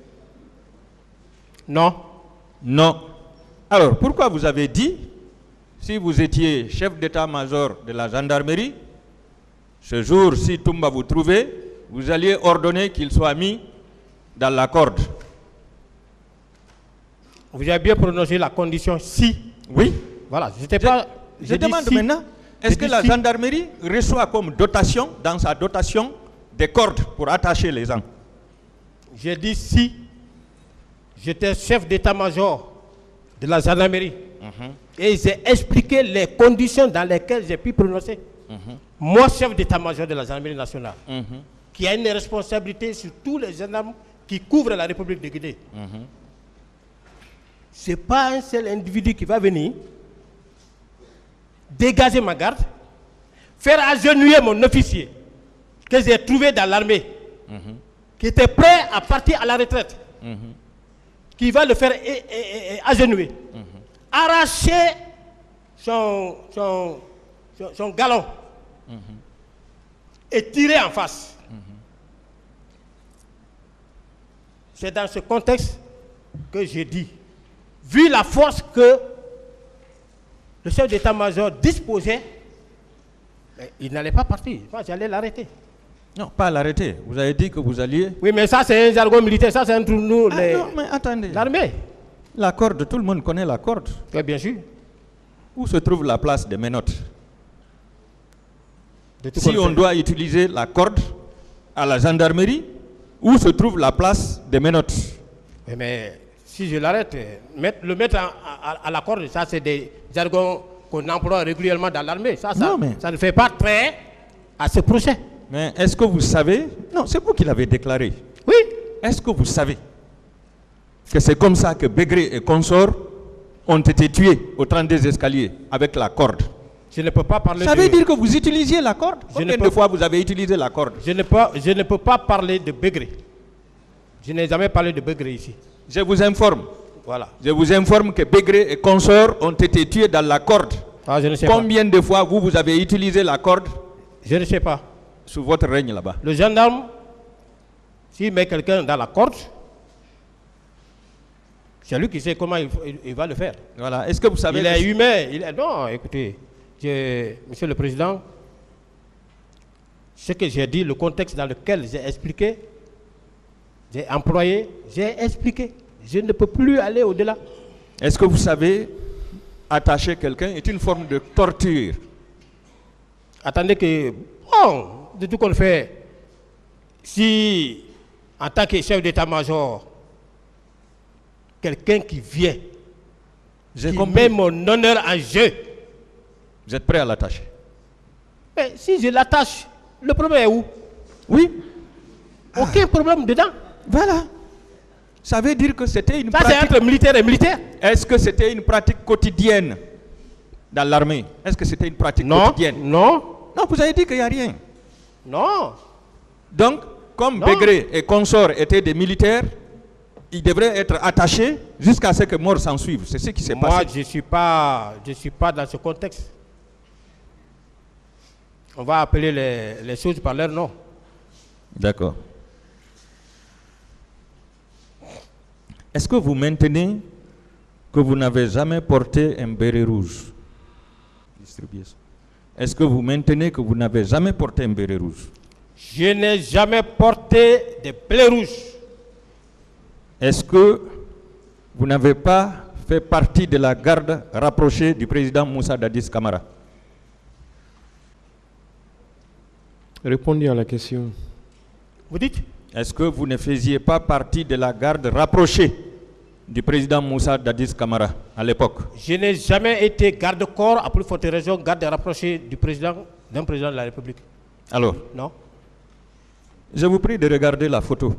Non. Non. Alors, pourquoi vous avez dit, si vous étiez chef d'état-major de la gendarmerie, ce jour, si Toumba vous trouvait, vous alliez ordonner qu'il soit mis dans la corde? Vous avez bien prononcé la condition si. Oui. Voilà, je demande maintenant, est-ce que la gendarmerie reçoit comme dotation, dans sa dotation, des cordes pour attacher les gens? J'ai dit si j'étais chef d'état-major de la gendarmerie et j'ai expliqué les conditions dans lesquelles j'ai pu prononcer. Moi, chef d'état-major de la gendarmerie nationale, qui a une responsabilité sur tous les gendarmes qui couvrent la République de Guinée. Ce n'est pas un seul individu qui va venir dégager ma garde, faire agenouiller mon officier que j'ai trouvé dans l'armée, qui était prêt à partir à la retraite, qui va le faire agenouiller, arracher son galon et tirer en face. C'est dans ce contexte que j'ai dit, vu la force que le chef d'état-major disposait, il n'allait pas partir. Moi, j'allais l'arrêter. Non, pas l'arrêter. Vous avez dit que vous alliez... Oui, mais ça, c'est un jargon militaire. Ça, c'est entre nous, non, mais attendez. l'armée. La corde, tout le monde connaît la corde. Oui, bien sûr. Où se trouve la place des menottes? Si on doit utiliser la corde à la gendarmerie, où se trouve la place des menottes? Oui, mais si je l'arrête, le mettre à la corde, ça, c'est des jargons qu'on emploie régulièrement dans l'armée. Ça ne fait pas très à ce procès. Mais est-ce que vous savez... Non, c'est vous qui l'avez déclaré. Oui. Est-ce que vous savez que c'est comme ça que Bégré et consorts ont été tués au 32 escaliers avec la corde? Je ne peux pas parler ça veut dire que vous utilisiez la corde? Combien de fois vous avez utilisé la corde? Je ne peux pas parler de Bégré. Je n'ai jamais parlé de Bégré ici. Je vous informe. Voilà. Je vous informe que Bégré et consorts ont été tués dans la corde. Ah, je ne sais Combien de fois vous avez utilisé la corde? Je ne sais pas. Sous votre règne là-bas. Le gendarme, s'il met quelqu'un dans la corde, c'est lui qui sait comment il va le faire. Voilà. Est-ce que vous savez... Il est humain. Non, écoutez, Monsieur le Président, ce que j'ai dit, le contexte dans lequel j'ai expliqué, j'ai employé, j'ai expliqué. Je ne peux plus aller au-delà. Est-ce que vous savez, attacher quelqu'un est une forme de torture? Attendez que, bon, de tout qu'on fait, si en tant que chef d'état-major, quelqu'un qui vient, qui met mon honneur en jeu. Vous êtes prêt à l'attacher? Mais si je l'attache, le problème est où? Oui. Aucun problème dedans. Voilà. Ça veut dire que c'était une pratique... Ça, c'est entre militaire et militaire. Est-ce que c'était une pratique quotidienne dans l'armée? Est-ce que c'était une pratique quotidienne? Non. Non, vous avez dit qu'il n'y a rien. Non. Donc, comme Bégré et consorts étaient des militaires, ils devraient être attachés jusqu'à ce que mort s'en suive. C'est ce qui s'est passé. Moi, je ne suis pas dans ce contexte. On va appeler les choses par leur nom. D'accord. Est-ce que vous maintenez que vous n'avez jamais porté un béret rouge? distribuer ça. Est-ce que vous maintenez que vous n'avez jamais porté un béret rouge? Je n'ai jamais porté de blé rouge. Est-ce que vous n'avez pas fait partie de la garde rapprochée du président Moussa Dadis Camara? Répondez à la question. Vous dites? Est-ce que vous ne faisiez pas partie de la garde rapprochée du président Moussa Dadis Camara à l'époque? Je n'ai jamais été garde-corps, à plus forte raison, garde rapproché du président, d'un président de la République. Alors, Non? je vous prie de regarder la photo.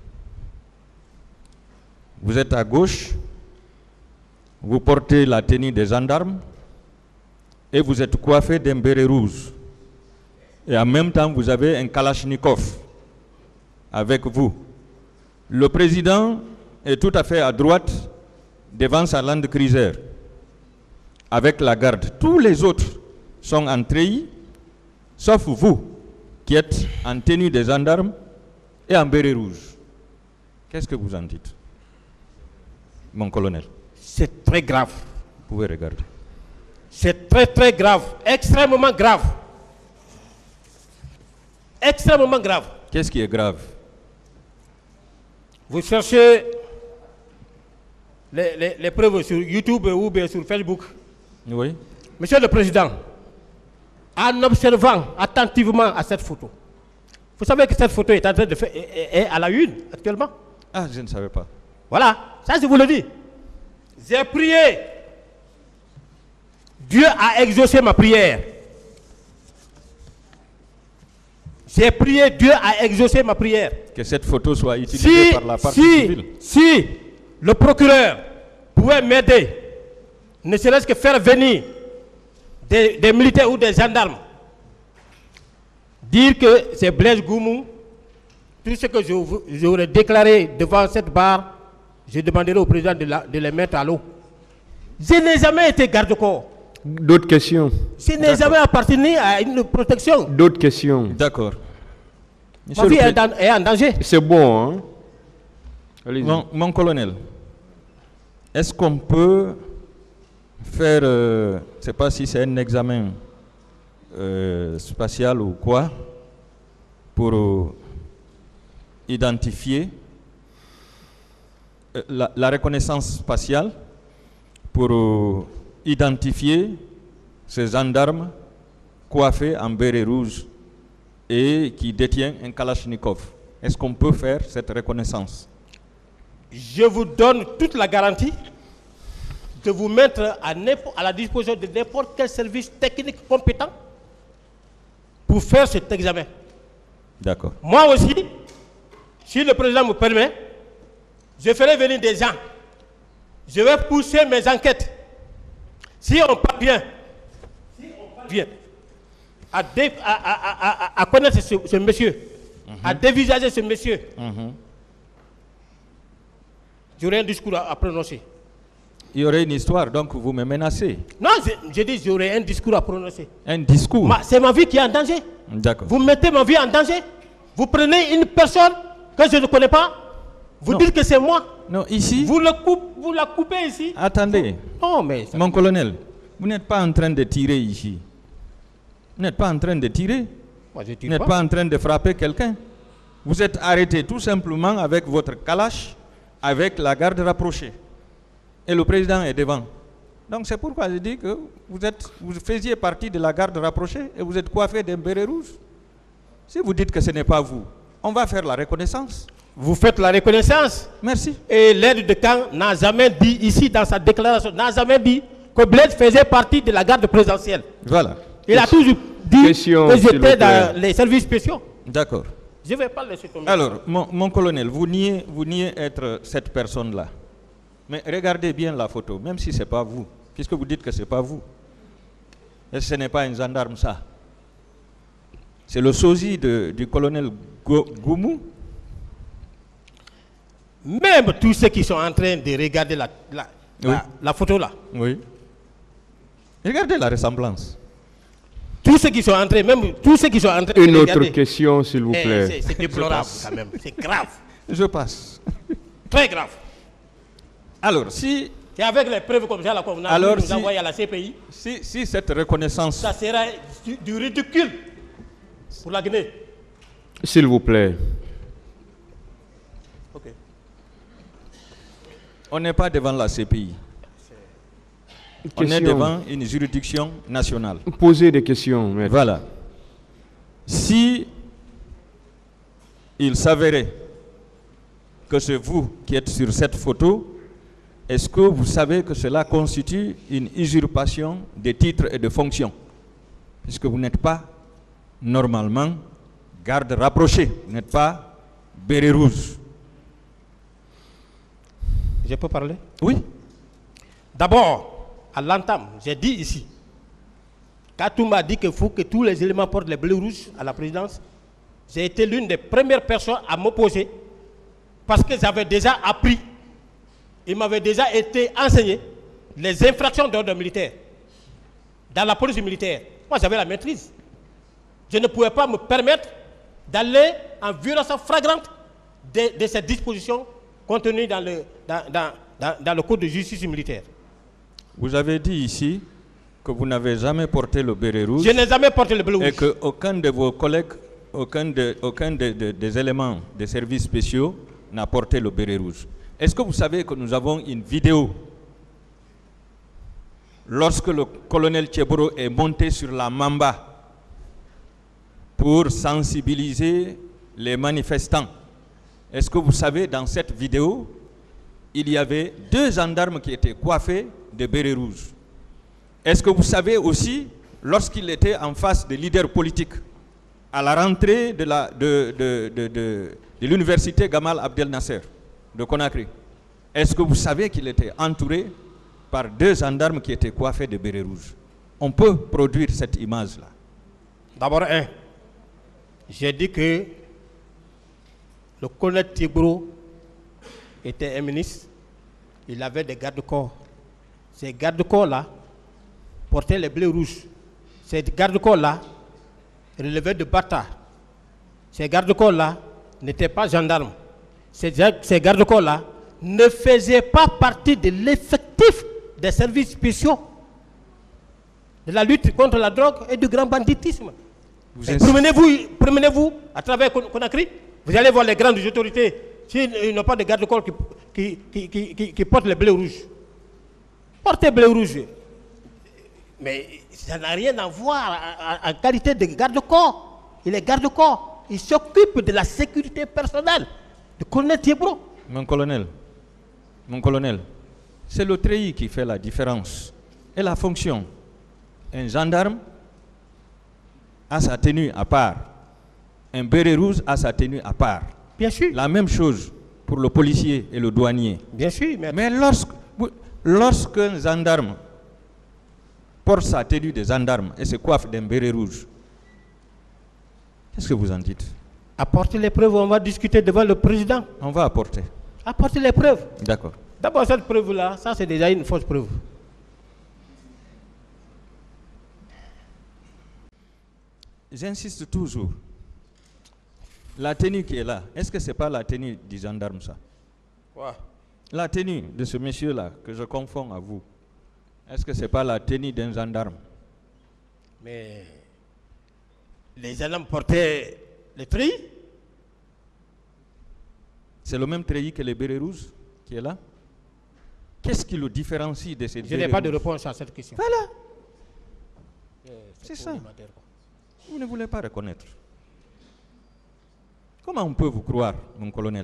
Vous êtes à gauche, vous portez la tenue des gendarmes et vous êtes coiffé d'un béret rouge. Et en même temps, vous avez un Kalachnikov avec vous. Le président est tout à fait à droite devant sa Land Cruiser avec la garde. Tous les autres sont en treillis, sauf vous qui êtes en tenue des gendarmes et en béret rouge. Qu'est-ce que vous en dites, mon colonel? C'est très grave. Vous pouvez regarder. C'est très très grave. Extrêmement grave. Extrêmement grave. Qu'est-ce qui est grave? Vous cherchez les preuves sur YouTube ou bien sur Facebook. Oui. Monsieur le Président, en observant attentivement à cette photo, vous savez que cette photo est en train de faire, est à la une actuellement. Ah, je ne savais pas. Voilà, ça je vous le dis. J'ai prié. Dieu a exaucé ma prière. J'ai prié, Dieu a exaucé ma prière. Que cette photo soit utilisée par la partie civile. Si le procureur pouvait m'aider, ne serait-ce que faire venir des militaires ou des gendarmes, dire que c'est Blaise Goumou, tout ce que j'aurais déclaré devant cette barre, je demanderai au président de les mettre à l'eau. Je n'ai jamais été garde-corps. D'autres questions? Je n'ai jamais appartenu à une protection. D'autres questions? D'accord. Ma vie est en danger. C'est bon, hein? Allez-y. Mon colonel, est-ce qu'on peut faire, je ne sais pas si c'est un examen spatial ou quoi, pour identifier la reconnaissance spatiale, pour identifier ces gendarmes coiffés en béret rouge et qui détient un Kalachnikov? Est-ce qu'on peut faire cette reconnaissance? Je vous donne toute la garantie de vous mettre à la disposition de n'importe quel service technique compétent pour faire cet examen. D'accord. Moi aussi, si le président me permet, je ferai venir des gens. Je vais pousser mes enquêtes. Si on parvient à connaître ce monsieur, à dévisager ce monsieur, j'aurai un discours à prononcer. Il y aurait une histoire, donc vous me menacez. Non, je dis j'aurai un discours à prononcer. Un discours? C'est ma vie qui est en danger. D'accord. Vous mettez ma vie en danger. Vous prenez une personne que je ne connais pas. Vous dites que c'est moi. Non, ici. Vous la coupez ici. Attendez. Non, mais... Mon colonel, vous n'êtes pas en train de tirer ici. Vous n'êtes pas en train de tirer. Moi, je tire Vous n'êtes pas en train de frapper quelqu'un. Vous êtes arrêté tout simplement avec votre kalash, avec la garde rapprochée. Et le président est devant. Donc c'est pourquoi je dis que vous faisiez partie de la garde rapprochée et vous êtes coiffé d'un béret rouge. Si vous dites que ce n'est pas vous, on va faire la reconnaissance. Vous faites la reconnaissance. Merci. Et l'aide de camp n'a jamais dit ici dans sa déclaration, n'a jamais dit que Blaise faisait partie de la garde présidentielle. Voilà. Il a toujours dit Question, que s'il vous j'étais plaît. dans les services spéciaux. D'accord. Je ne vais pas laisser tomber. Alors, mon colonel, vous niez être cette personne-là. Mais regardez bien la photo, même si ce n'est pas vous, puisque vous dites que ce n'est pas vous. Et ce n'est pas un gendarme, ça. C'est le sosie du colonel Goumou. Même tous ceux qui sont en train de regarder la photo là, Oui. Regardez la ressemblance. tous ceux qui sont en train, même tous ceux qui sont en train Une de autre regarder, question, s'il vous plaît. c'est déplorable quand même, c'est grave, Je passe. très grave. Alors, si C'est avec les preuves comme ça qu'on a nous envoyé à la CPI. Si cette reconnaissance... Ça sera du ridicule pour la Guinée. S'il vous plaît. Ok. On n'est pas devant la CPI. On est devant une juridiction nationale. Posez des questions, maître. Voilà. Si il s'avérait que c'est vous qui êtes sur cette photo, est-ce que vous savez que cela constitue une usurpation des titres et de fonctions? Puisque vous n'êtes pas normalement garde rapproché, vous n'êtes pas béret rouge. Je peux parler? Oui. D'abord, à l'entame, j'ai dit ici, Katou m'a dit qu'il faut que tous les éléments portent les bleus rouges à la présidence. J'ai été l'une des premières personnes à m'opposer parce que j'avais déjà appris, il m'avait déjà été enseigné les infractions d'ordre militaire dans la police militaire. Moi, j'avais la maîtrise. Je ne pouvais pas me permettre d'aller en violation flagrante de ces dispositions contenues dans le code de justice militaire. Vous avez dit ici que vous n'avez jamais porté le béret rouge. Je n'ai jamais porté le béret rouge. Et qu'aucun de vos collègues, aucun des éléments des services spéciaux n'a porté le béret rouge. Est-ce que vous savez que nous avons une vidéo lorsque le colonel Tcheboro est monté sur la Mamba pour sensibiliser les manifestants? Est-ce que vous savez, dans cette vidéo, il y avait 2 gendarmes qui étaient coiffés de bérets rouges? Est-ce que vous savez aussi, lorsqu'il était en face des leaders politiques, à la rentrée de l'université Gamal Abdel Nasser de Conakry, est-ce que vous savez qu'il était entouré par 2 gendarmes qui étaient coiffés de bérets rouges? On peut produire cette image-là. D'abord, j'ai dit que le colonel Tcheboro était un ministre, il avait des gardes-corps. Ces gardes-corps-là portaient les bleus rouges. Ces gardes-corps-là relevaient de bâtards. Ces gardes-corps-là n'étaient pas gendarmes. Ces gardes-corps-là ne faisaient pas partie de l'effectif des services spéciaux de la lutte contre la drogue et du grand banditisme. Promenez-vous à travers Conakry, vous allez voir les grandes autorités. S'ils n'ont pas de garde-corps qui portent les bleus rouges. Portez bleu rouge. Mais ça n'a rien à voir en qualité de garde-corps. Il est garde-corps. Il s'occupe de la sécurité personnelle du colonel Tcheboro. Mon colonel, c'est le treillis qui fait la différence. Et la fonction. Un gendarme a sa tenue à part. Un béret rouge a sa tenue à part. Bien sûr. La même chose pour le policier et le douanier. Bien sûr. Mais lorsqu'un gendarme porte sa tenue de gendarme et se coiffe d'un béret rouge, qu'est-ce que vous en dites? Apportez les preuves, on va discuter devant le président. On va apporter. Apportez les preuves. D'accord. D'abord, cette preuve-là, ça c'est déjà une fausse preuve. J'insiste toujours. La tenue qui est là, est-ce que ce n'est pas la tenue du gendarme, ça? Quoi? La tenue de ce monsieur-là, que je confonds à vous, est-ce que ce n'est pas la tenue d'un gendarme? Mais les gendarmes portaient les treillis. C'est le même treillis que les bérets rouges qui est là? Qu'est-ce qui le différencie de ces bérets rouges? Je n'ai pas de réponse à cette question. Voilà. C'est ça. Vous ne voulez pas reconnaître. Comment on peut vous croire, mon colonel?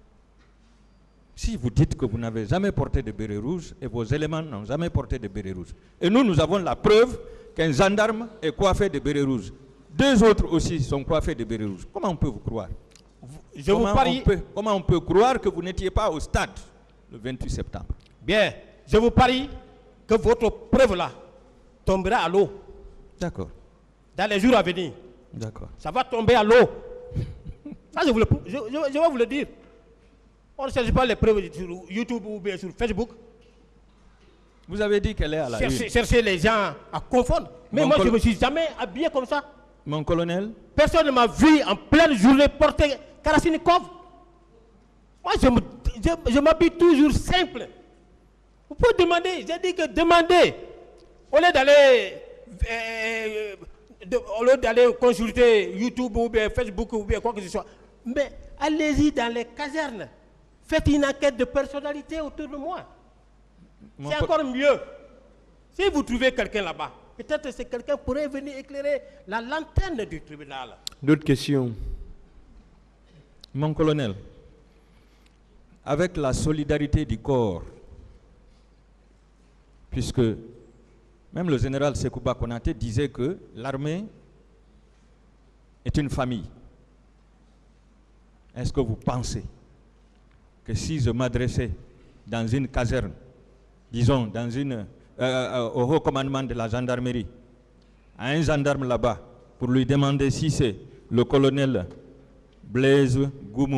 Si vous dites que vous n'avez jamais porté de béret rouge et vos éléments n'ont jamais porté de béret rouge. Et nous avons la preuve qu'un gendarme est coiffé de béret rouge. 2 autres aussi sont coiffés de béret rouge. Comment on peut vous croire? Comment on peut croire que vous n'étiez pas au stade le 28 septembre? Bien, je vous parie que votre preuve-là tombera à l'eau. D'accord. Dans les jours à venir. D'accord. Ça va tomber à l'eau. Ça, je vais vous le dire. On ne cherche pas les preuves sur YouTube ou bien sur Facebook. Vous avez dit qu'elle est à la une. Chercher les gens à confondre. Mais moi, je ne me suis jamais habillé comme ça. Mon colonel. Personne ne m'a vu en pleine journée porter Kalachnikov. Moi, je m'habille toujours simple. Vous pouvez demander, j'ai dit que demandez. Au lieu d'aller consulter YouTube ou bien Facebook ou bien quoi que ce soit. Mais allez-y dans les casernes. Faites une enquête de personnalité autour de moi. C'est encore mieux. Si vous trouvez quelqu'un là-bas, peut-être que quelqu'un pourrait venir éclairer la lanterne du tribunal. D'autres questions? Mon colonel, avec la solidarité du corps, puisque même le général Sekouba Konaté disait que l'armée est une famille. Est-ce que vous pensez que si je m'adressais dans une caserne, disons au haut commandement de la gendarmerie, à un gendarme là-bas, pour lui demander si c'est le colonel Blaise Goumou,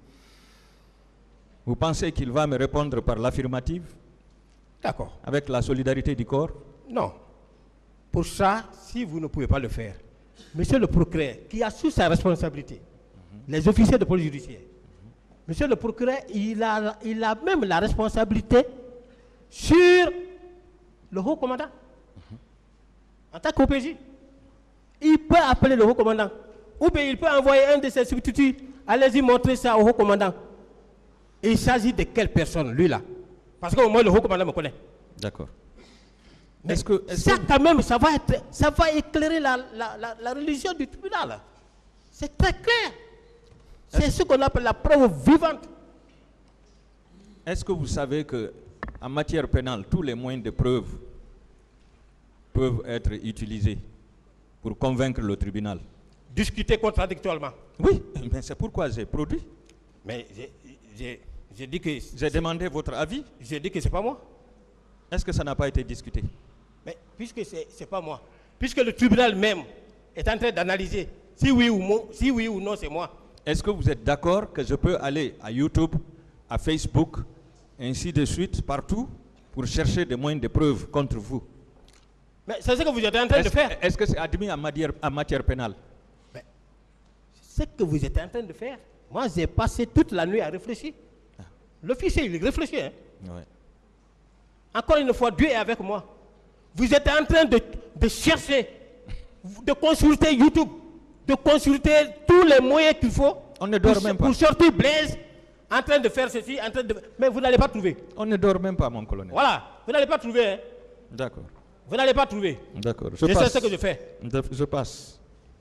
vous pensez qu'il va me répondre par l'affirmative? D'accord. Avec la solidarité du corps? Non. Pour ça, si vous ne pouvez pas le faire, monsieur le procureur, qui a sous sa responsabilité, les officiers de police judiciaire, monsieur le procureur, il a même la responsabilité sur le haut commandant. En tant qu'OPJ, il peut appeler le haut commandant. Ou bien il peut envoyer un de ses substituts. Allez-y montrer ça au haut commandant. Il s'agit de quelle personne, lui là? Parce qu'au moins le haut commandant me connaît. D'accord. Quand même, ça va éclairer la religion du tribunal. C'est très clair. C'est ce qu'on appelle la preuve vivante. Est-ce que vous savez qu'en matière pénale, tous les moyens de preuve peuvent être utilisés pour convaincre le tribunal? Discuter contradictoirement. Oui, mais c'est pourquoi j'ai produit. Mais j'ai dit que... J'ai demandé votre avis. J'ai dit que c'est pas moi. Est-ce que ça n'a pas été discuté? Mais puisque c'est pas moi, puisque le tribunal même est en train d'analyser si oui ou non c'est moi. Est-ce que vous êtes d'accord que je peux aller à YouTube, à Facebook, ainsi de suite, partout, pour chercher des moyens de preuve contre vous? Mais c'est ce que vous êtes en train de faire. Est-ce que c'est admis en matière pénale? Mais ce que vous êtes en train de faire. Moi, j'ai passé toute la nuit à réfléchir. L'officier, il réfléchit. Hein? Ouais. Encore une fois, Dieu est avec moi. Vous êtes en train de chercher, de consulter YouTube, de consulter tous les moyens qu'il faut. On ne dort même pas. Pour sortir Blaise, en train de faire ceci, mais vous n'allez pas trouver. On ne dort même pas, mon colonel. Voilà, vous n'allez pas trouver. Hein? D'accord. Vous n'allez pas trouver. D'accord. Je sais ce que je fais. Je passe.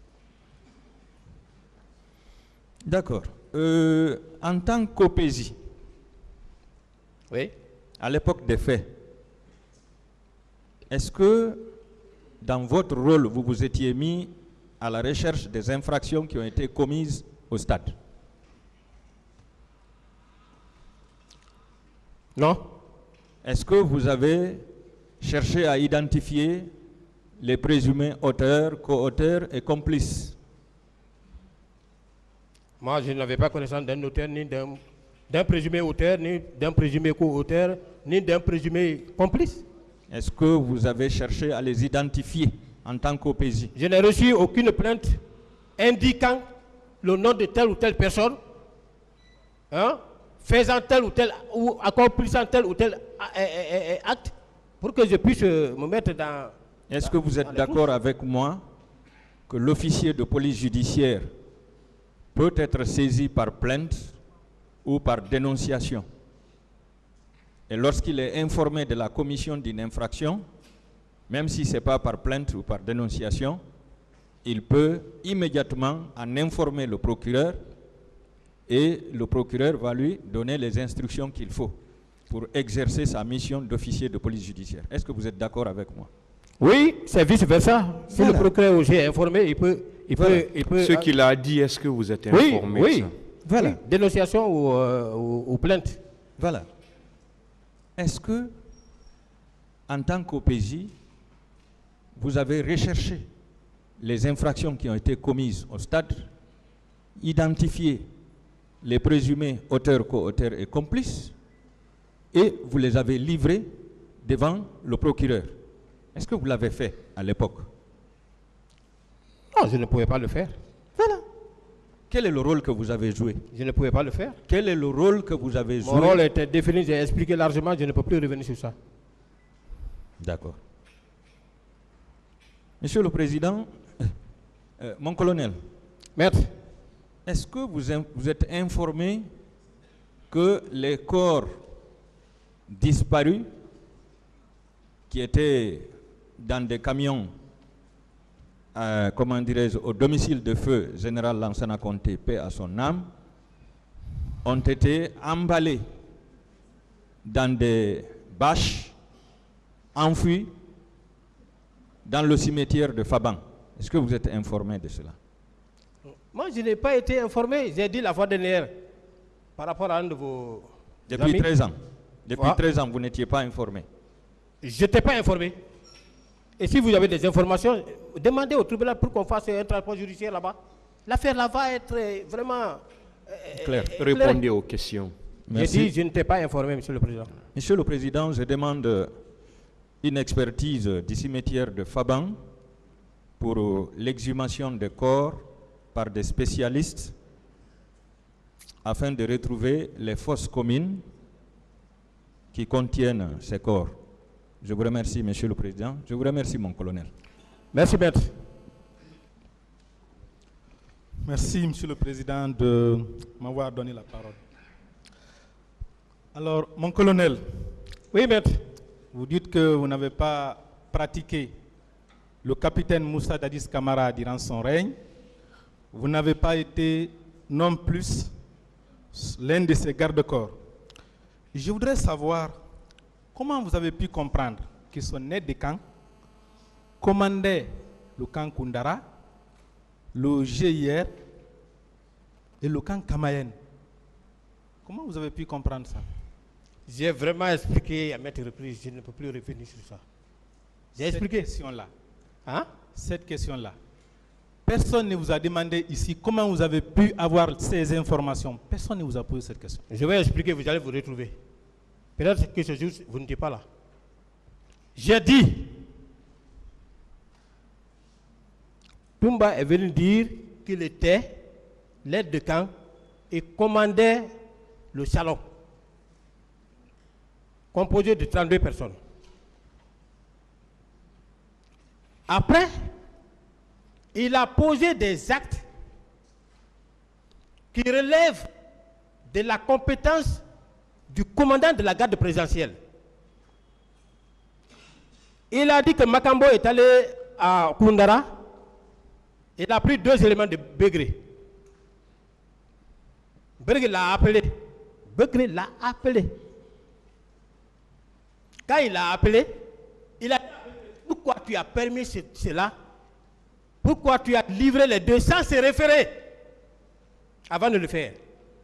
D'accord. En tant qu'OPJ, oui, à l'époque des faits, est-ce que dans votre rôle, vous vous étiez mis à la recherche des infractions qui ont été commises au stade? Non. Est-ce que vous avez cherché à identifier les présumés auteurs, co-auteurs et complices? Moi, je n'avais pas connaissance d'un auteur, ni d'un présumé auteur, ni d'un présumé co-auteur, ni d'un présumé complice. Est-ce que vous avez cherché à les identifier en tant qu'OPJ? Je n'ai reçu aucune plainte indiquant le nom de telle ou telle personne, hein, faisant tel ou tel, ou accomplissant tel ou tel acte, pour que je puisse me mettre dans... Est-ce que vous êtes d'accord avec moi que l'officier de police judiciaire peut être saisi par plainte ou par dénonciation? Et lorsqu'il est informé de la commission d'une infraction, même si ce n'est pas par plainte ou par dénonciation, il peut immédiatement en informer le procureur et le procureur va lui donner les instructions qu'il faut pour exercer sa mission d'officier de police judiciaire. Est-ce que vous êtes d'accord avec moi? Oui, c'est vice-versa. Si le procureur aussi est informé, il peut... Ce qu'il a dit, est-ce que vous êtes informé? Oui, ça? Voilà. Oui, dénonciation ou plainte. Voilà. Est-ce que, en tant qu'OPJ, vous avez recherché les infractions qui ont été commises au stade, identifié les présumés auteurs, co-auteurs et complices, et vous les avez livrés devant le procureur? Est-ce que vous l'avez fait à l'époque? Non, je ne pouvais pas le faire. Voilà. Quel est le rôle que vous avez joué? Je ne pouvais pas le faire. Quel est le rôle que vous avez joué? Mon rôle était défini, j'ai expliqué largement, je ne peux plus revenir sur ça. D'accord. Monsieur le Président, mon colonel, Maître, est-ce que vous êtes informé que les corps disparus qui étaient dans des camions, comment dirais-je, au domicile de feu général Lansana Conté, paix à son âme, ont été emballés dans des bâches, enfouis dans le cimetière de Faban? Est-ce que vous êtes informé de cela? moi je n'ai pas été informé, j'ai dit la fois dernière, par rapport à un de vos Depuis amis. 13 ans. Depuis Ouais. 13 ans, vous n'étiez pas informé. Je n'étais pas informé. Et si vous avez des informations, demandez au tribunal pour qu'on fasse un transport judiciaire là-bas. L'affaire là va être vraiment Claire. Répondez aux questions. J'ai dit, je n'étais pas informé, Monsieur le Président. Monsieur le Président, je demande une expertise du cimetière de Faban pour l'exhumation des corps par des spécialistes afin de retrouver les fosses communes qui contiennent ces corps. Je vous remercie, Monsieur le Président. Je vous remercie, mon colonel. Merci, maître. Merci, Monsieur le Président, de m'avoir donné la parole. Alors, mon colonel, Oui, maître. vous dites que vous n'avez pas pratiqué le capitaine Moussa Dadis Camara durant son règne. Vous n'avez pas été non plus l'un de ses gardes-corps. Je voudrais savoir comment vous avez pu comprendre que son aide de camp commandait le camp Koundara, le GIR et le camp Kamayen. Comment vous avez pu comprendre ça? J'ai vraiment expliqué à maintes reprises, je ne peux plus revenir sur ça. J'ai expliqué. Cette question-là, personne ne vous a demandé ici comment vous avez pu avoir ces informations. Personne ne vous a posé cette question. Je vais expliquer, vous allez vous retrouver. Peut-être que ce jour, vous n'étiez pas là. J'ai dit, Toumba est venu dire qu'il était l'aide de camp et commandait le salon, composé de 32 personnes. Après, il a posé des actes qui relèvent de la compétence du commandant de la garde présidentielle. Il a dit que Makambo est allé à Koundara. Il a pris 2 éléments de Begré. Begré l'a appelé. Begré l'a appelé. Quand il l'a appelé, il a dit, pourquoi tu as permis cela? Pourquoi tu as livré les 2 sans se référer avant de le faire?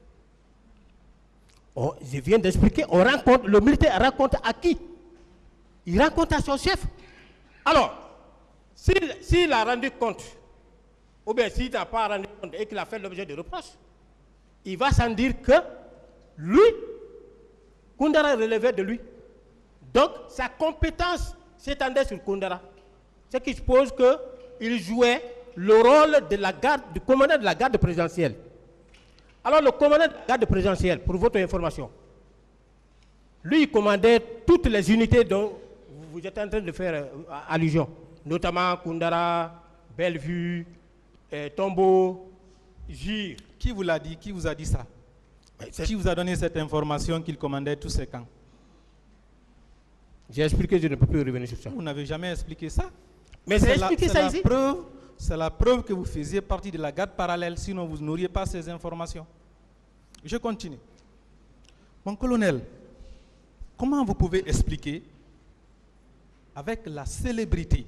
Oh, je viens d'expliquer, le militaire raconte à qui? Il raconte à son chef. Alors, s'il a rendu compte, ou bien s'il n'a pas rendu compte et qu'il a fait l'objet de reproches, il va sans dire que lui, Koundara relevait de lui. Donc, sa compétence s'étendait sur Koundara. Ce qui suppose qu'il jouait le rôle de la garde, du commandant de la garde présidentielle. Alors, le commandant de la garde présidentielle, pour votre information, lui, il commandait toutes les unités dont vous êtes en train de faire allusion, notamment Koundara, Bellevue, Tombeau, Gir. Qui vous l'a dit? Qui vous a dit ça? Qui vous a donné cette information qu'il commandait tous ces camps? J'ai expliqué, je ne peux plus revenir sur ça. Vous n'avez jamais expliqué ça. Mais j'ai expliqué ça ici. C'est la preuve que vous faisiez partie de la garde parallèle, sinon vous n'auriez pas ces informations. Je continue. Mon colonel, comment vous pouvez expliquer, avec la célébrité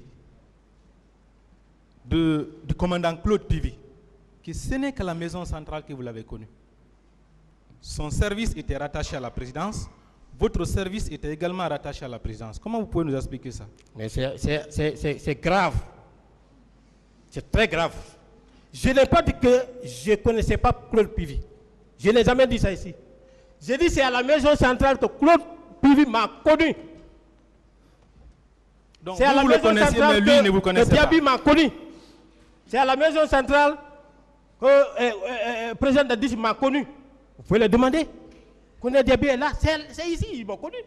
du commandant Claude Pivy, que ce n'est qu'à la maison centrale que vous l'avez connu? Son service était rattaché à la présidence. Votre service était également rattaché à la présidence. Comment vous pouvez nous expliquer ça? Mais c'est grave. C'est très grave. Je n'ai pas dit que je ne connaissais pas Claude Pivy. Je n'ai jamais dit ça ici. J'ai dit c'est à la maison centrale que Claude Pivy m'a connu. Donc C'est à la vous le maison connaissez, centrale mais lui ne vous connaissez pas. Diaby m'a connu. C'est à la maison centrale président Dadis m'a connu. Vous pouvez le demander. Connaît des biens là, c'est ici, ils m'ont connu.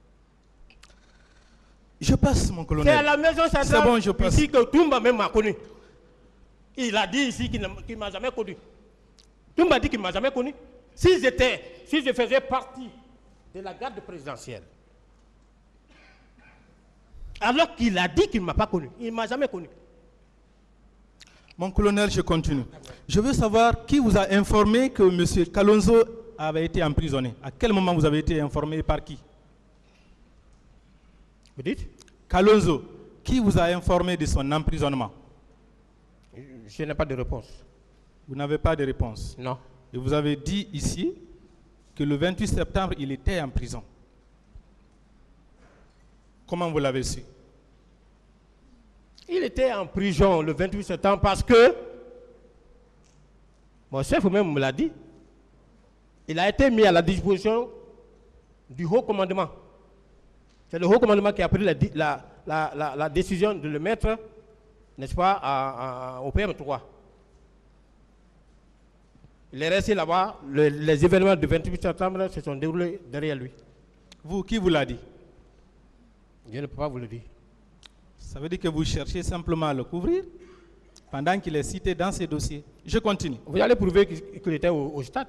Je passe, mon colonel. C'est à la maison centrale C'est bon, je passe. ici que Toumba même m'a connu. Il a dit ici qu'il ne m'a jamais connu. Toumba dit qu'il ne m'a jamais connu. Si je faisais partie de la garde présidentielle, alors qu'il a dit qu'il ne m'a pas connu, il ne m'a jamais connu. Mon colonel, je continue. Je veux savoir qui vous a informé que M. Kalonzo avait été emprisonné. À quel moment vous avez été informé et par qui? Vous dites? Kalonzo, qui vous a informé de son emprisonnement? Je n'ai pas de réponse. Vous n'avez pas de réponse. Non. Et vous avez dit ici que le 28 septembre, il était en prison. Comment vous l'avez su? Il était en prison le 28 septembre parce que, mon chef même me l'a dit, il a été mis à la disposition du haut commandement. C'est le haut commandement qui a pris la décision de le mettre, n'est-ce pas, au PM3. Il est resté là-bas, les événements du 28 septembre se sont déroulés derrière lui. Vous, qui vous l'a dit? Je ne peux pas vous le dire. Ça veut dire que vous cherchez simplement à le couvrir pendant qu'il est cité dans ces dossiers. Je continue. Vous allez prouver qu'il était au stade.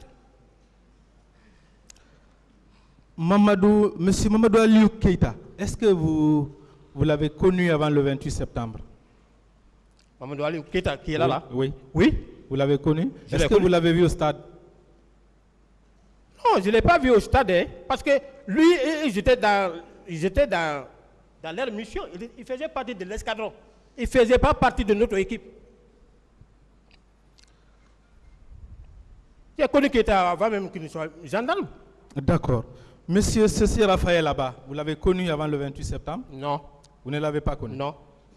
Monsieur Mamadou Aliou Keïta, est-ce que vous l'avez connu avant le 28 septembre? Mamadou Aliou Keïta qui est là, oui. Oui. Vous l'avez connu? Je Est-ce l'ai que connu. vous l'avez vu au stade? Non, je ne l'ai pas vu au stade, hein, parce que lui, ils étaient dans leur mission. Il faisait partie de l'escadron. Il ne faisait pas partie de notre équipe. J'ai connu qu'il était avant même qu'il ne soit gendarme. D'accord. Monsieur Cécile Raphaël là-bas, vous l'avez connu avant le 28 septembre? Non. Vous ne l'avez pas connu? Non.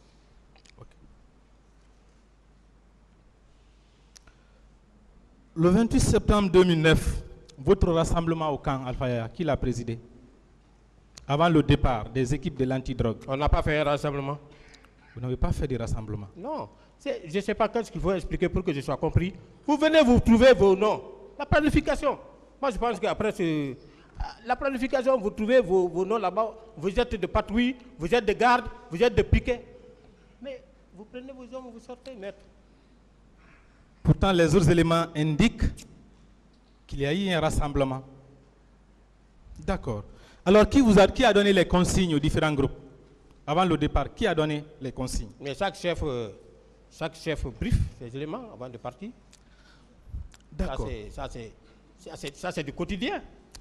Le 28 septembre 2009, votre rassemblement au camp Alpha, qui l'a présidé? Avant le départ des équipes de l'antidrogue. On n'a pas fait un rassemblement. Vous n'avez pas fait de rassemblement? Non. Je ne sais pas qu'est-ce qu'il faut expliquer pour que je sois compris. Vous venez vous trouver vos noms. La planification. Moi, je pense qu'après la planification, vous trouvez vos noms là-bas. Vous êtes de patrouille, vous êtes de garde, vous êtes de piquet. Mais vous prenez vos hommes, vous sortez, maître. Pourtant, les autres éléments indiquent qu'il y a eu un rassemblement. D'accord. Alors, qui a donné les consignes aux différents groupes? Avant le départ, qui a donné les consignes? Mais chaque chef brief ces éléments avant de partir. D'accord. Ça, c'est du quotidien.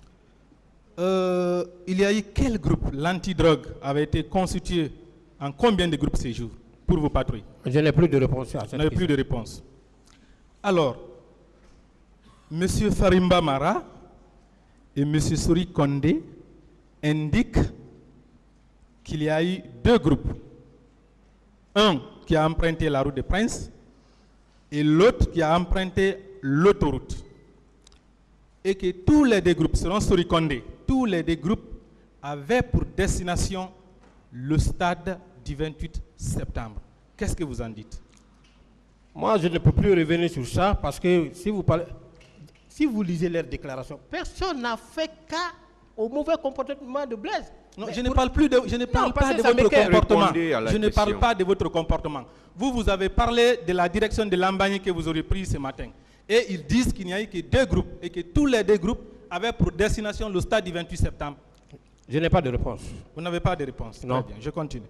Il y a eu quel groupe? L'antidrogue avait été constitué en combien de groupes ces jours pour vos patrouilles? Je n'ai plus de réponse à cette Vous n'avez plus de réponse. Alors, M. Farimba Mara et M. Sori Kondé indiquent qu'il y a eu deux groupes. Un qui a emprunté la route des Princes et l'autre qui a emprunté l'autoroute. Et que tous les deux groupes, selon Sori Kondé, tous les deux groupes avaient pour destination le stade du 28 septembre. Qu'est-ce que vous en dites? Moi, je ne peux plus revenir sur ça parce que si vous lisez leurs déclarations, personne n'a fait cas au mauvais comportement de Blaise. Non, je ne parle pas de votre comportement. Je ne parle pas de votre comportement. Vous avez parlé de la direction de Lambagne que vous aurez prise ce matin. Et ils disent qu'il n'y a eu que deux groupes et que tous les deux groupes avaient pour destination le stade du 28 septembre. Je n'ai pas de réponse. Vous n'avez pas de réponse? Non. Très bien, je continue.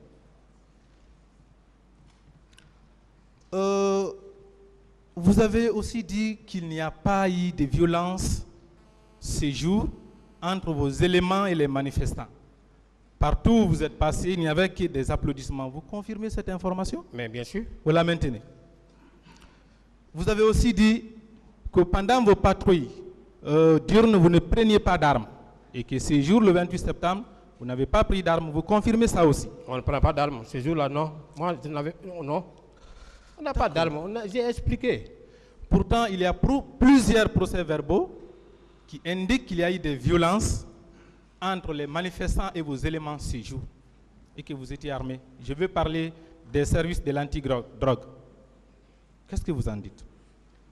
Vous avez aussi dit qu'il n'y a pas eu de violence ces jours entre vos éléments et les manifestants. Partout où vous êtes passé, il n'y avait que des applaudissements. Vous confirmez cette information? Mais bien sûr. Vous la maintenez. Vous avez aussi dit que pendant vos patrouilles diurnes, vous ne preniez pas d'armes. Et que ces jours, le 28 septembre, vous n'avez pas pris d'armes. Vous confirmez ça aussi? On ne prend pas d'armes. Ces jours-là, non. Moi, je n'avais... Non. On n'a pas d'armes. J'ai expliqué. Pourtant, il y a plusieurs procès-verbaux qui indiquent qu'il y a eu des violences entre les manifestants et vos éléments ces jours et que vous étiez armés. Je veux parler des services de l'antidrogue. Qu'est-ce que vous en dites?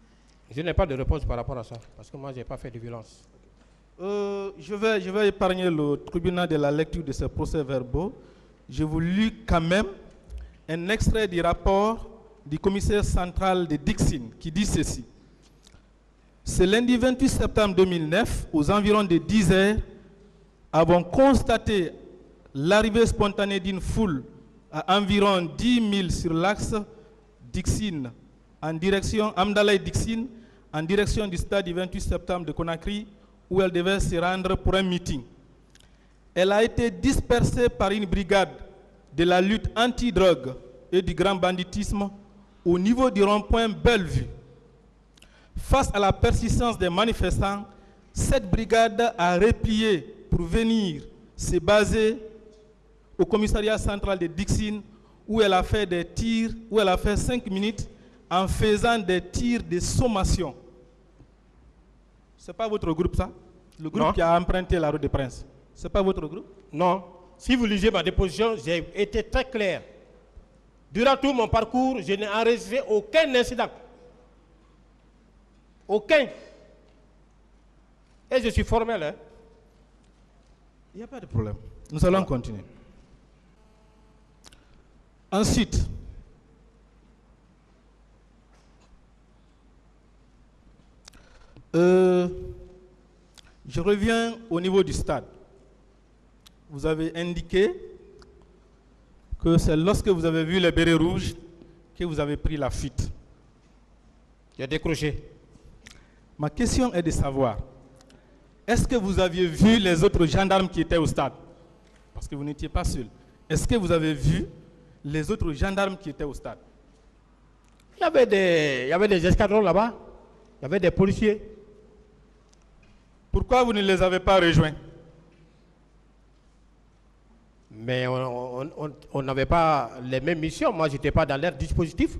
Je n'ai pas de réponse par rapport à ça, parce que moi, je n'ai pas fait de violence. Je vais épargner le tribunal de la lecture de ces procès-verbaux. Je vous lis quand même un extrait du rapport du commissaire central de Dixine qui dit ceci. Ce lundi 28 septembre 2009, aux environs de 10 heures, avons constaté l'arrivée spontanée d'une foule à environ 10 000 sur l'axe Dixine, en direction Amdalaï-Dixine, en direction du stade du 28 septembre de Conakry, où elle devait se rendre pour un meeting. Elle a été dispersée par une brigade de la lutte anti-drogue et du grand banditisme au niveau du rond-point Bellevue. Face à la persistance des manifestants, cette brigade a replié pour venir se baser au commissariat central de Dixine, où elle a fait des tirs, où elle a fait 5 minutes en faisant des tirs de sommation. Ce n'est pas votre groupe, ça? Le groupe Non. qui a emprunté la route des Princes. Ce n'est pas votre groupe? Non. Si vous lisez ma déposition, j'ai été très clair. Durant tout mon parcours, je n'ai enregistré aucun incident. Aucun. Et je suis formel. Hein. Il n'y a pas de problème. Nous allons continuer. Ensuite, je reviens au niveau du stade. Vous avez indiqué que c'est lorsque vous avez vu les bérets rouges que vous avez pris la fuite. J'ai décroché. Ma question est de savoir, est-ce que vous aviez vu les autres gendarmes qui étaient au stade? Parce que vous n'étiez pas seul. Est-ce que vous avez vu les autres gendarmes qui étaient au stade? Il y avait des escadrons là-bas. Il y avait des policiers. Pourquoi vous ne les avez pas rejoints? Mais on n'avait pas les mêmes missions. Moi, je n'étais pas dans leur dispositif.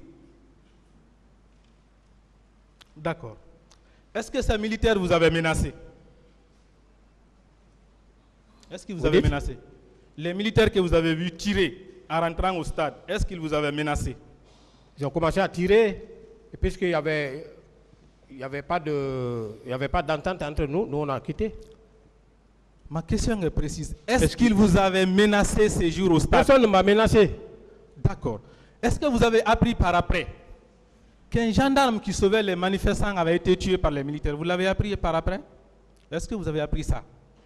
D'accord. Est-ce que ces militaires vous avaient menacé? Est-ce qu'ils vous avaient menacé? Les militaires que vous avez vus tirer en rentrant au stade, est-ce qu'ils vous avaient menacé? Ils ont commencé à tirer. Et puisqu'il n'y avait pas d'entente entre nous, nous on a quitté. Ma question est précise. Est-ce qu'ils vous avaient menacé ces jours au stade? Personne ne m'a menacé. D'accord. Est-ce que vous avez appris par après qu'un gendarme qui sauvait les manifestants avait été tué par les militaires? Vous l'avez appris par après? Est-ce que vous avez appris ça?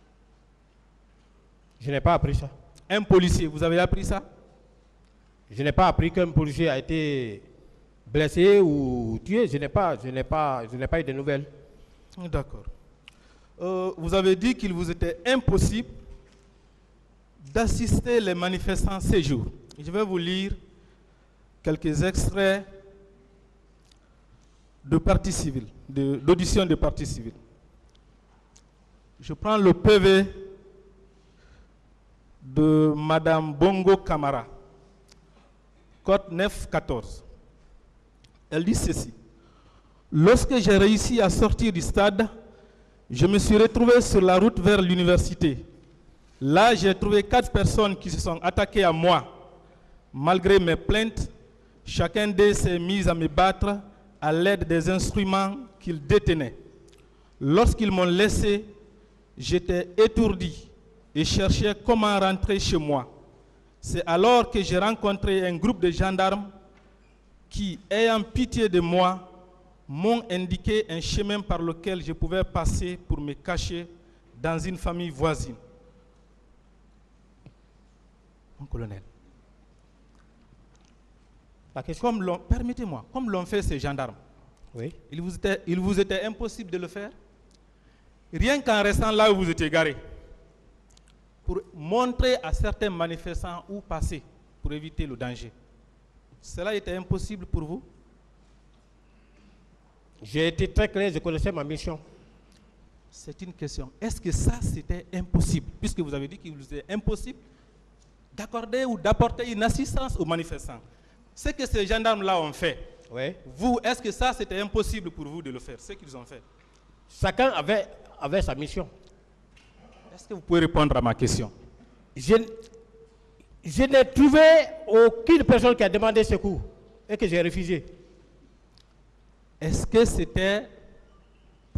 Je n'ai pas appris ça. Un policier, vous avez appris ça? Je n'ai pas appris qu'un policier a été blessé ou tué. Je n'ai pas eu de nouvelles. D'accord. Vous avez dit qu'il vous était impossible d'assister les manifestants ces jours. Je vais vous lire quelques extraits de partie civile, d'audition de partie civile. Je prends le PV de Madame Bongo Camara, code 9-14. Elle dit ceci. Lorsque j'ai réussi à sortir du stade, je me suis retrouvé sur la route vers l'université. Là, j'ai trouvé 4 personnes qui se sont attaquées à moi. Malgré mes plaintes, chacun d'eux s'est mis à me battre à l'aide des instruments qu'ils détenaient. Lorsqu'ils m'ont laissé, j'étais étourdi et cherchais comment rentrer chez moi. C'est alors que j'ai rencontré un groupe de gendarmes qui, ayant pitié de moi, m'ont indiqué un chemin par lequel je pouvais passer pour me cacher dans une famille voisine. Mon colonel, permettez-moi, comme l'ont fait ces gendarmes, Oui. il vous était impossible de le faire? Rien qu'en restant là où vous étiez garé, pour montrer à certains manifestants où passer, pour éviter le danger. Cela était impossible pour vous? J'ai été très clair, je connaissais ma mission. C'est une question. Est-ce que ça, c'était impossible? Puisque vous avez dit qu'il vous était impossible d'accorder ou d'apporter une assistance aux manifestants. Ce que ces gendarmes-là ont fait, Oui. vous, est-ce que ça, c'était impossible pour vous de le faire, ce qu'ils ont fait? Chacun avait sa mission. Est-ce que vous pouvez répondre à ma question? Je n'ai trouvé aucune personne qui a demandé secours et que j'ai refusé. Est-ce que c'était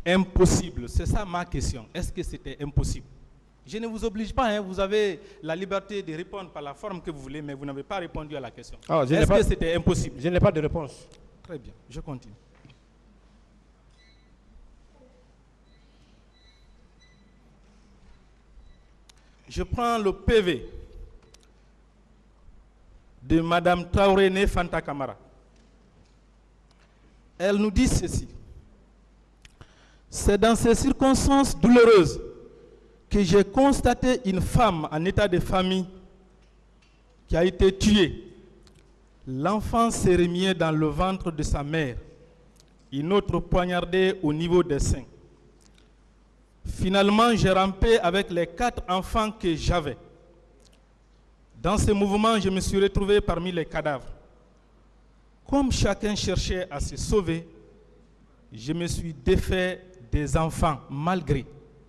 impossible? C'est ça ma question. Est-ce que c'était impossible? Je ne vous oblige pas, hein, vous avez la liberté de répondre par la forme que vous voulez, mais vous n'avez pas répondu à la question. Est-ce que c'était impossible? Je n'ai pas de réponse. Très bien, je continue. Je prends le PV de Mme Traoré Fanta Camara. Elle nous dit ceci. C'est dans ces circonstances douloureuses que j'ai constaté une femme en état de famille qui a été tuée. L'enfant s'est remis dans le ventre de sa mère, une autre poignardée au niveau des seins. Finalement, j'ai rampé avec les 4 enfants que j'avais. Dans ce mouvement, je me suis retrouvé parmi les cadavres. Comme chacun cherchait à se sauver, je me suis défait des enfants, malgré.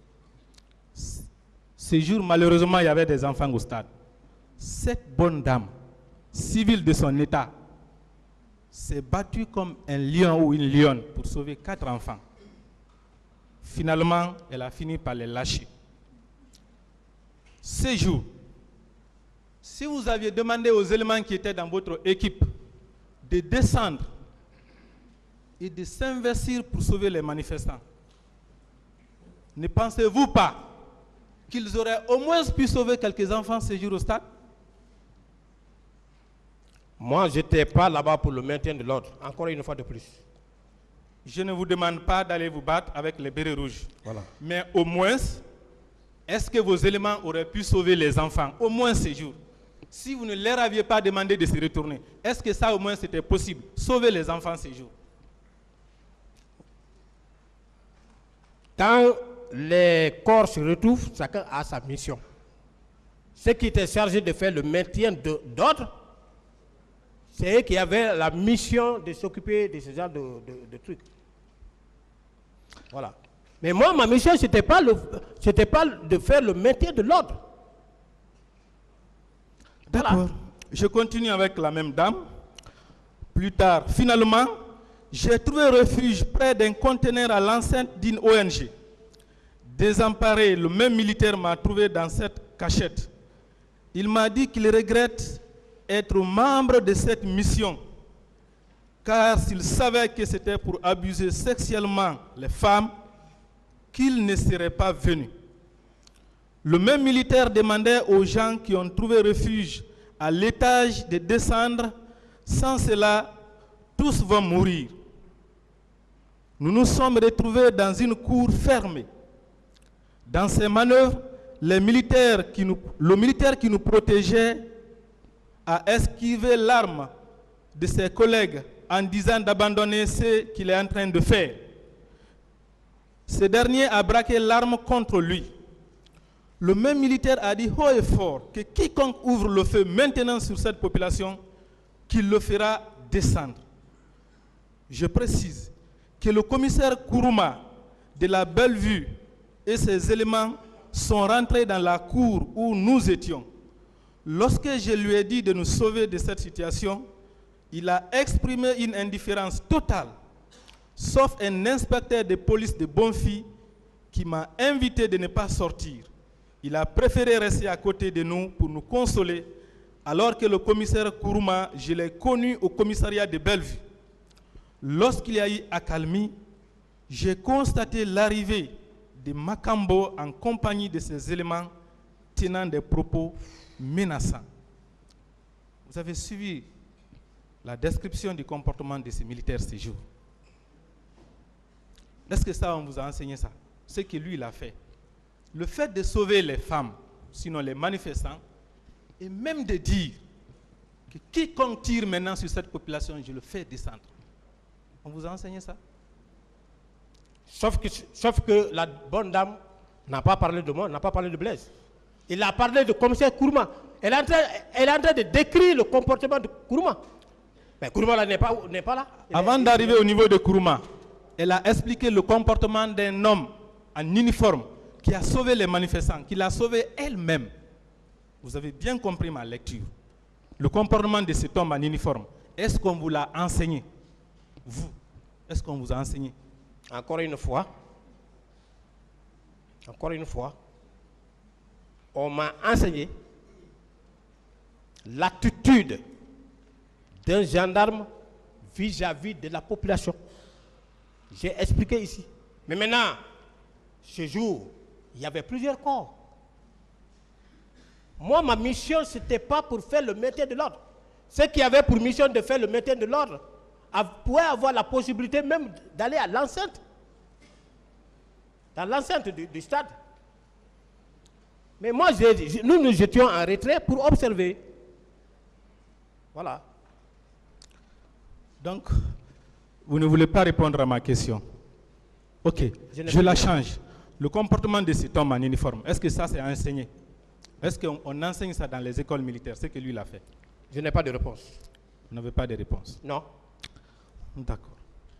Ce jour, malheureusement, il y avait des enfants au stade. Cette bonne dame, civile de son état, s'est battue comme un lion ou une lionne pour sauver 4 enfants. Finalement, elle a fini par les lâcher. Ce jour, si vous aviez demandé aux éléments qui étaient dans votre équipe de descendre et de s'investir pour sauver les manifestants, ne pensez-vous pas qu'ils auraient au moins pu sauver quelques enfants ce jour au stade? Moi, je n'étais pas là-bas pour le maintien de l'ordre, encore une fois de plus. Je ne vous demande pas d'aller vous battre avec les bérets rouges. Voilà. Mais au moins, est-ce que vos éléments auraient pu sauver les enfants, au moins ce jour? Si vous ne leur aviez pas demandé de se retourner, est-ce que ça au moins c'était possible? Sauver les enfants ce jour? Quand les corps se retrouvent, chacun a sa mission. Ceux qui étaient chargés de faire le maintien d'ordre, c'est eux qui avaient la mission de s'occuper de ce genre de trucs. Voilà. Mais moi, ma mission, ce n'était pas de faire le maintien de l'ordre. D'accord. Voilà. Je continue avec la même dame. Plus tard, finalement, j'ai trouvé refuge près d'un conteneur à l'enceinte d'une ONG. Désemparé, le même militaire m'a trouvé dans cette cachette. Il m'a dit qu'il regrette être membre de cette mission, car s'il savait que c'était pour abuser sexuellement les femmes, qu'il ne serait pas venu. Le même militaire demandait aux gens qui ont trouvé refuge à l'étage de descendre, sans cela, tous vont mourir. Nous nous sommes retrouvés dans une cour fermée. Dans ces manœuvres, le militaire qui nous protégeait a esquivé l'arme de ses collègues en disant d'abandonner ce qu'il est en train de faire. Ce dernier a braqué l'arme contre lui. Le même militaire a dit haut et fort que quiconque ouvre le feu maintenant sur cette population, qu'il le fera descendre. Je précise que le commissaire Kourouma de la Bellevue et ses éléments sont rentrés dans la cour où nous étions. Lorsque je lui ai dit de nous sauver de cette situation, il a exprimé une indifférence totale, sauf un inspecteur de police de Bonfi qui m'a invité de ne pas sortir. Il a préféré rester à côté de nous pour nous consoler, alors que le commissaire Kourouma, je l'ai connu au commissariat de Bellevue. Lorsqu'il y a eu accalmie, j'ai constaté l'arrivée de Makambo en compagnie de ses éléments tenant des propos menaçants. Vous avez suivi la description du comportement de ces militaires ce jour. Est-ce que ça, on vous a enseigné ça? Ce que lui, il a fait. Le fait de sauver les femmes, sinon les manifestants, et même de dire que quiconque tire maintenant sur cette population, je le fais descendre. On vous a enseigné ça? Sauf que la bonne dame n'a pas parlé de moi, n'a pas parlé de Blaise. Il a parlé de commissaire Kourouma. Elle est en train de décrire le comportement de Kourouma. Mais Kourouma là, n'est pas là. Avant d'arriver au niveau de Kourouma, elle a expliqué le comportement d'un homme en uniforme qui a sauvé les manifestants, qui l'a sauvé elle-même. Vous avez bien compris ma lecture. Le comportement de cet homme en uniforme, est-ce qu'on vous l'a enseigné? Vous, est-ce qu'on vous a enseigné? Encore une fois, Encore une fois, on m'a enseigné l'attitude d'un gendarme vis-à-vis de la population. J'ai expliqué ici. Mais maintenant, ce jour, il y avait plusieurs corps. Moi, ma mission, ce n'était pas pour faire le maintien de l'ordre. Ceux qui avaient pour mission de faire le maintien de l'ordre pouvaient avoir la possibilité même d'aller à l'enceinte. Dans l'enceinte du stade. Mais moi, nous étions en retrait pour observer. Voilà. Donc, vous ne voulez pas répondre à ma question. Ok, je la change. Le comportement de cet homme en uniforme, est-ce que ça c'est enseigné? Est-ce qu'on enseigne ça dans les écoles militaires, ce que lui l'a fait? Je n'ai pas de réponse. Vous n'avez pas de réponse? Non. D'accord.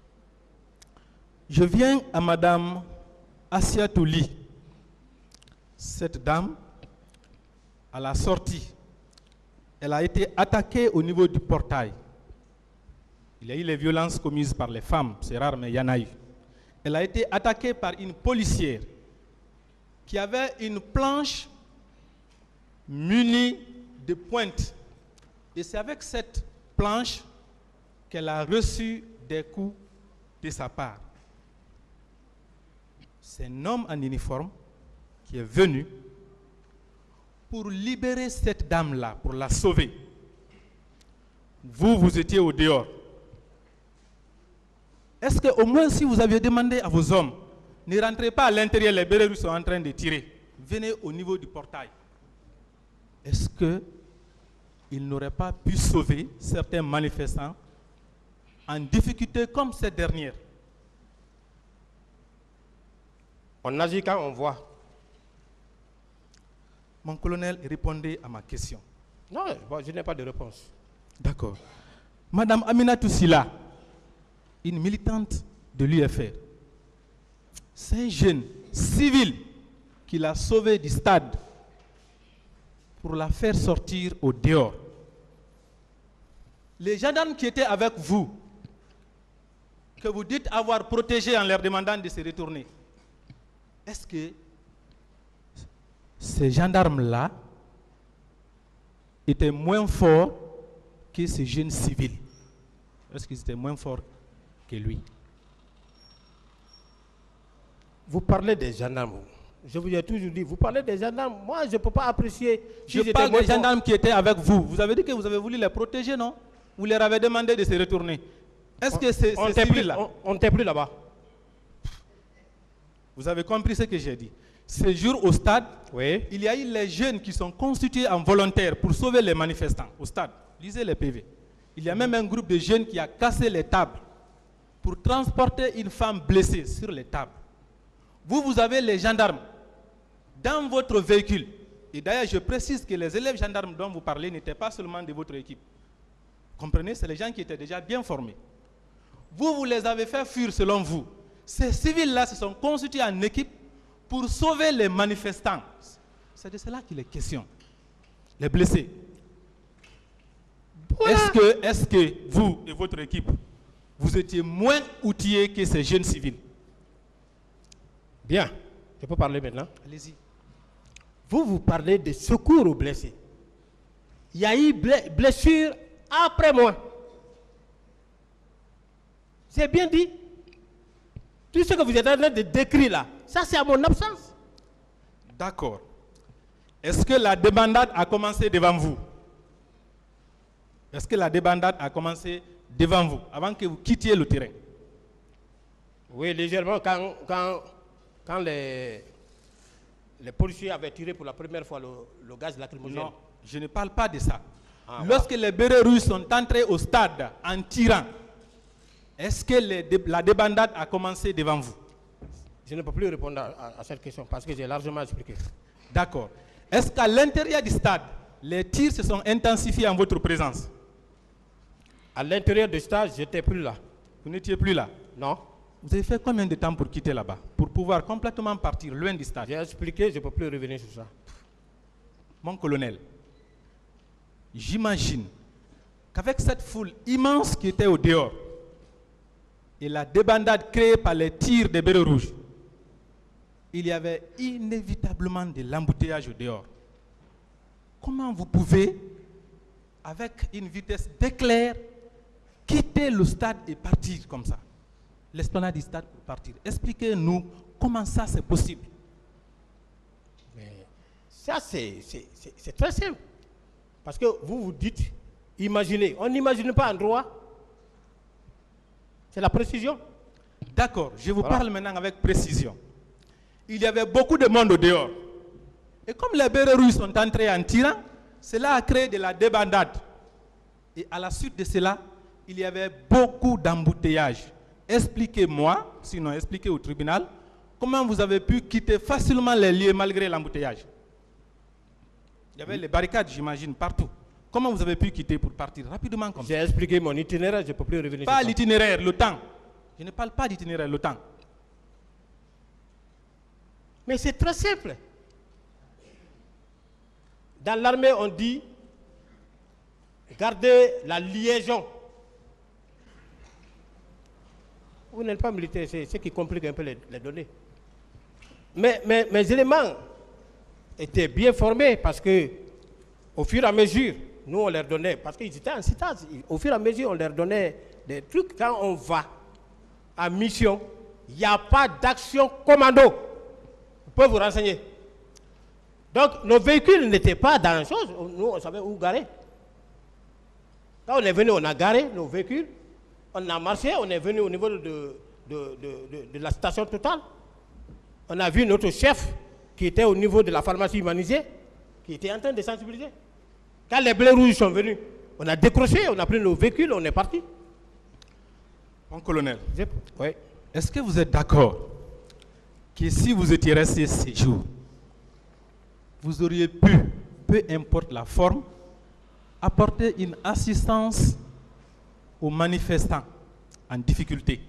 Je viens à Madame Assia Touli. Cette dame, à la sortie, elle a été attaquée au niveau du portail. Il y a eu les violences commises par les femmes, c'est rare, mais il y en a eu. Elle a été attaquée par une policière qui avait une planche munie de pointes. Et c'est avec cette planche qu'elle a reçu des coups de sa part. C'est un homme en uniforme qui est venu pour libérer cette dame-là, pour la sauver. Vous étiez au dehors. Est-ce qu'au moins si vous aviez demandé à vos hommes, ne rentrez pas à l'intérieur, les bérets sont en train de tirer, venez au niveau du portail. Est-ce qu'ils n'auraient pas pu sauver certains manifestants en difficulté comme cette dernière? On agit quand on voit. Mon colonel, répondez à ma question. Non, je n'ai pas de réponse. D'accord. Madame Aminatou Silla, une militante de l'UFR, c'est un jeune civil qui l'a sauvée du stade pour la faire sortir au dehors. Les gendarmes qui étaient avec vous, que vous dites avoir protégés en leur demandant de se retourner, est-ce que ces gendarmes-là étaient moins forts que ces jeunes civils? Est-ce qu'ils étaient moins forts que lui? Vous parlez des gendarmes. Je vous ai toujours dit, vous parlez des gendarmes. Moi, je ne peux pas apprécier. Je parle des gendarmes qui étaient avec vous. Vous avez dit que vous avez voulu les protéger, non? Vous leur avez demandé de se retourner. Est-ce que ces civils-là... On n'était plus là-bas. Vous avez compris ce que j'ai dit. Ce jour au stade, oui, il y a eu les jeunes qui sont constitués en volontaires pour sauver les manifestants au stade. Lisez les PV. Il y a même un groupe de jeunes qui a cassé les tables pour transporter une femme blessée sur les tables. Vous avez les gendarmes dans votre véhicule. Et d'ailleurs, je précise que les élèves gendarmes dont vous parlez n'étaient pas seulement de votre équipe. Comprenez, c'est les gens qui étaient déjà bien formés. Vous les avez fait fuir selon vous. Ces civils-là se sont constitués en équipe pour sauver les manifestants. C'est de cela qu'il est question. Les blessés. Voilà. Est-ce que vous et votre équipe, vous étiez moins outillés que ces jeunes civils? Bien, je peux parler maintenant. Allez-y. Vous parlez de secours aux blessés. Il y a eu blessure après moi. C'est bien dit. Tout ce que vous êtes en train de décrire là, ça c'est à mon absence. D'accord. Est-ce que la débandade a commencé devant vous? Est-ce que la débandade a commencé devant vous, avant que vous quittiez le terrain? Oui, légèrement, quand les policiers avaient tiré pour la première fois le gaz lacrymogène. Non, je ne parle pas de ça. Lorsque les bérets rouges sont entrés au stade en tirant, est-ce que la débandade a commencé devant vous? Je ne peux plus répondre à cette question parce que j'ai largement expliqué. D'accord. Est-ce qu'à l'intérieur du stade, les tirs se sont intensifiés en votre présence? À l'intérieur du stade, je n'étais plus là. Vous n'étiez plus là? Non. Vous avez fait combien de temps pour quitter là-bas? Pour pouvoir complètement partir loin du stade? J'ai expliqué, je ne peux plus revenir sur ça. Mon colonel, j'imagine qu'avec cette foule immense qui était au dehors et la débandade créée par les tirs des bérets rouges, il y avait inévitablement de l'embouteillage au dehors. Comment vous pouvez, avec une vitesse d'éclair, quitter le stade et partir comme ça? L'esplanade du stade pour partir. Expliquez-nous comment ça c'est possible. Mais ça, c'est très simple. Parce que vous vous dites, imaginez. On n'imagine pas en droit. C'est la précision. D'accord, je vous parle maintenant avec précision. Il y avait beaucoup de monde au dehors. Et comme les bérets rouges sont entrés en tirant, cela a créé de la débandade. Et à la suite de cela, il y avait beaucoup d'embouteillages. Expliquez-moi, sinon expliquez au tribunal, comment vous avez pu quitter facilement les lieux malgré l'embouteillage. Il y avait les barricades, j'imagine, partout. Comment vous avez pu quitter pour partir rapidement comme ça? J'ai expliqué mon itinéraire, je ne peux plus revenir. Pas l'itinéraire, le temps. Je ne parle pas d'itinéraire, le temps. Mais c'est très simple. Dans l'armée, on dit garder la liaison. Vous n'êtes pas militaire, c'est ce qui complique un peu les données. Mais mes éléments étaient bien formés parce que, au fur et à mesure, nous on leur donnait, parce qu'ils étaient en citage, au fur et à mesure on leur donnait des trucs. Quand on va en mission, il n'y a pas d'action commando. On peut vous renseigner. Donc nos véhicules n'étaient pas dans la chose, nous on savait où garer. Quand on est venu, on a garé nos véhicules, on a marché, on est venu au niveau de la station Total. On a vu notre chef qui était au niveau de la pharmacie humanisée, qui était en train de sensibiliser. Quand les bleus rouges sont venus, on a décroché, on a pris nos véhicules, on est parti. Mon colonel, oui. Est-ce que vous êtes d'accord que si vous étiez resté 6 jours, vous auriez pu, peu importe la forme, apporter une assistance aux manifestants en difficulté?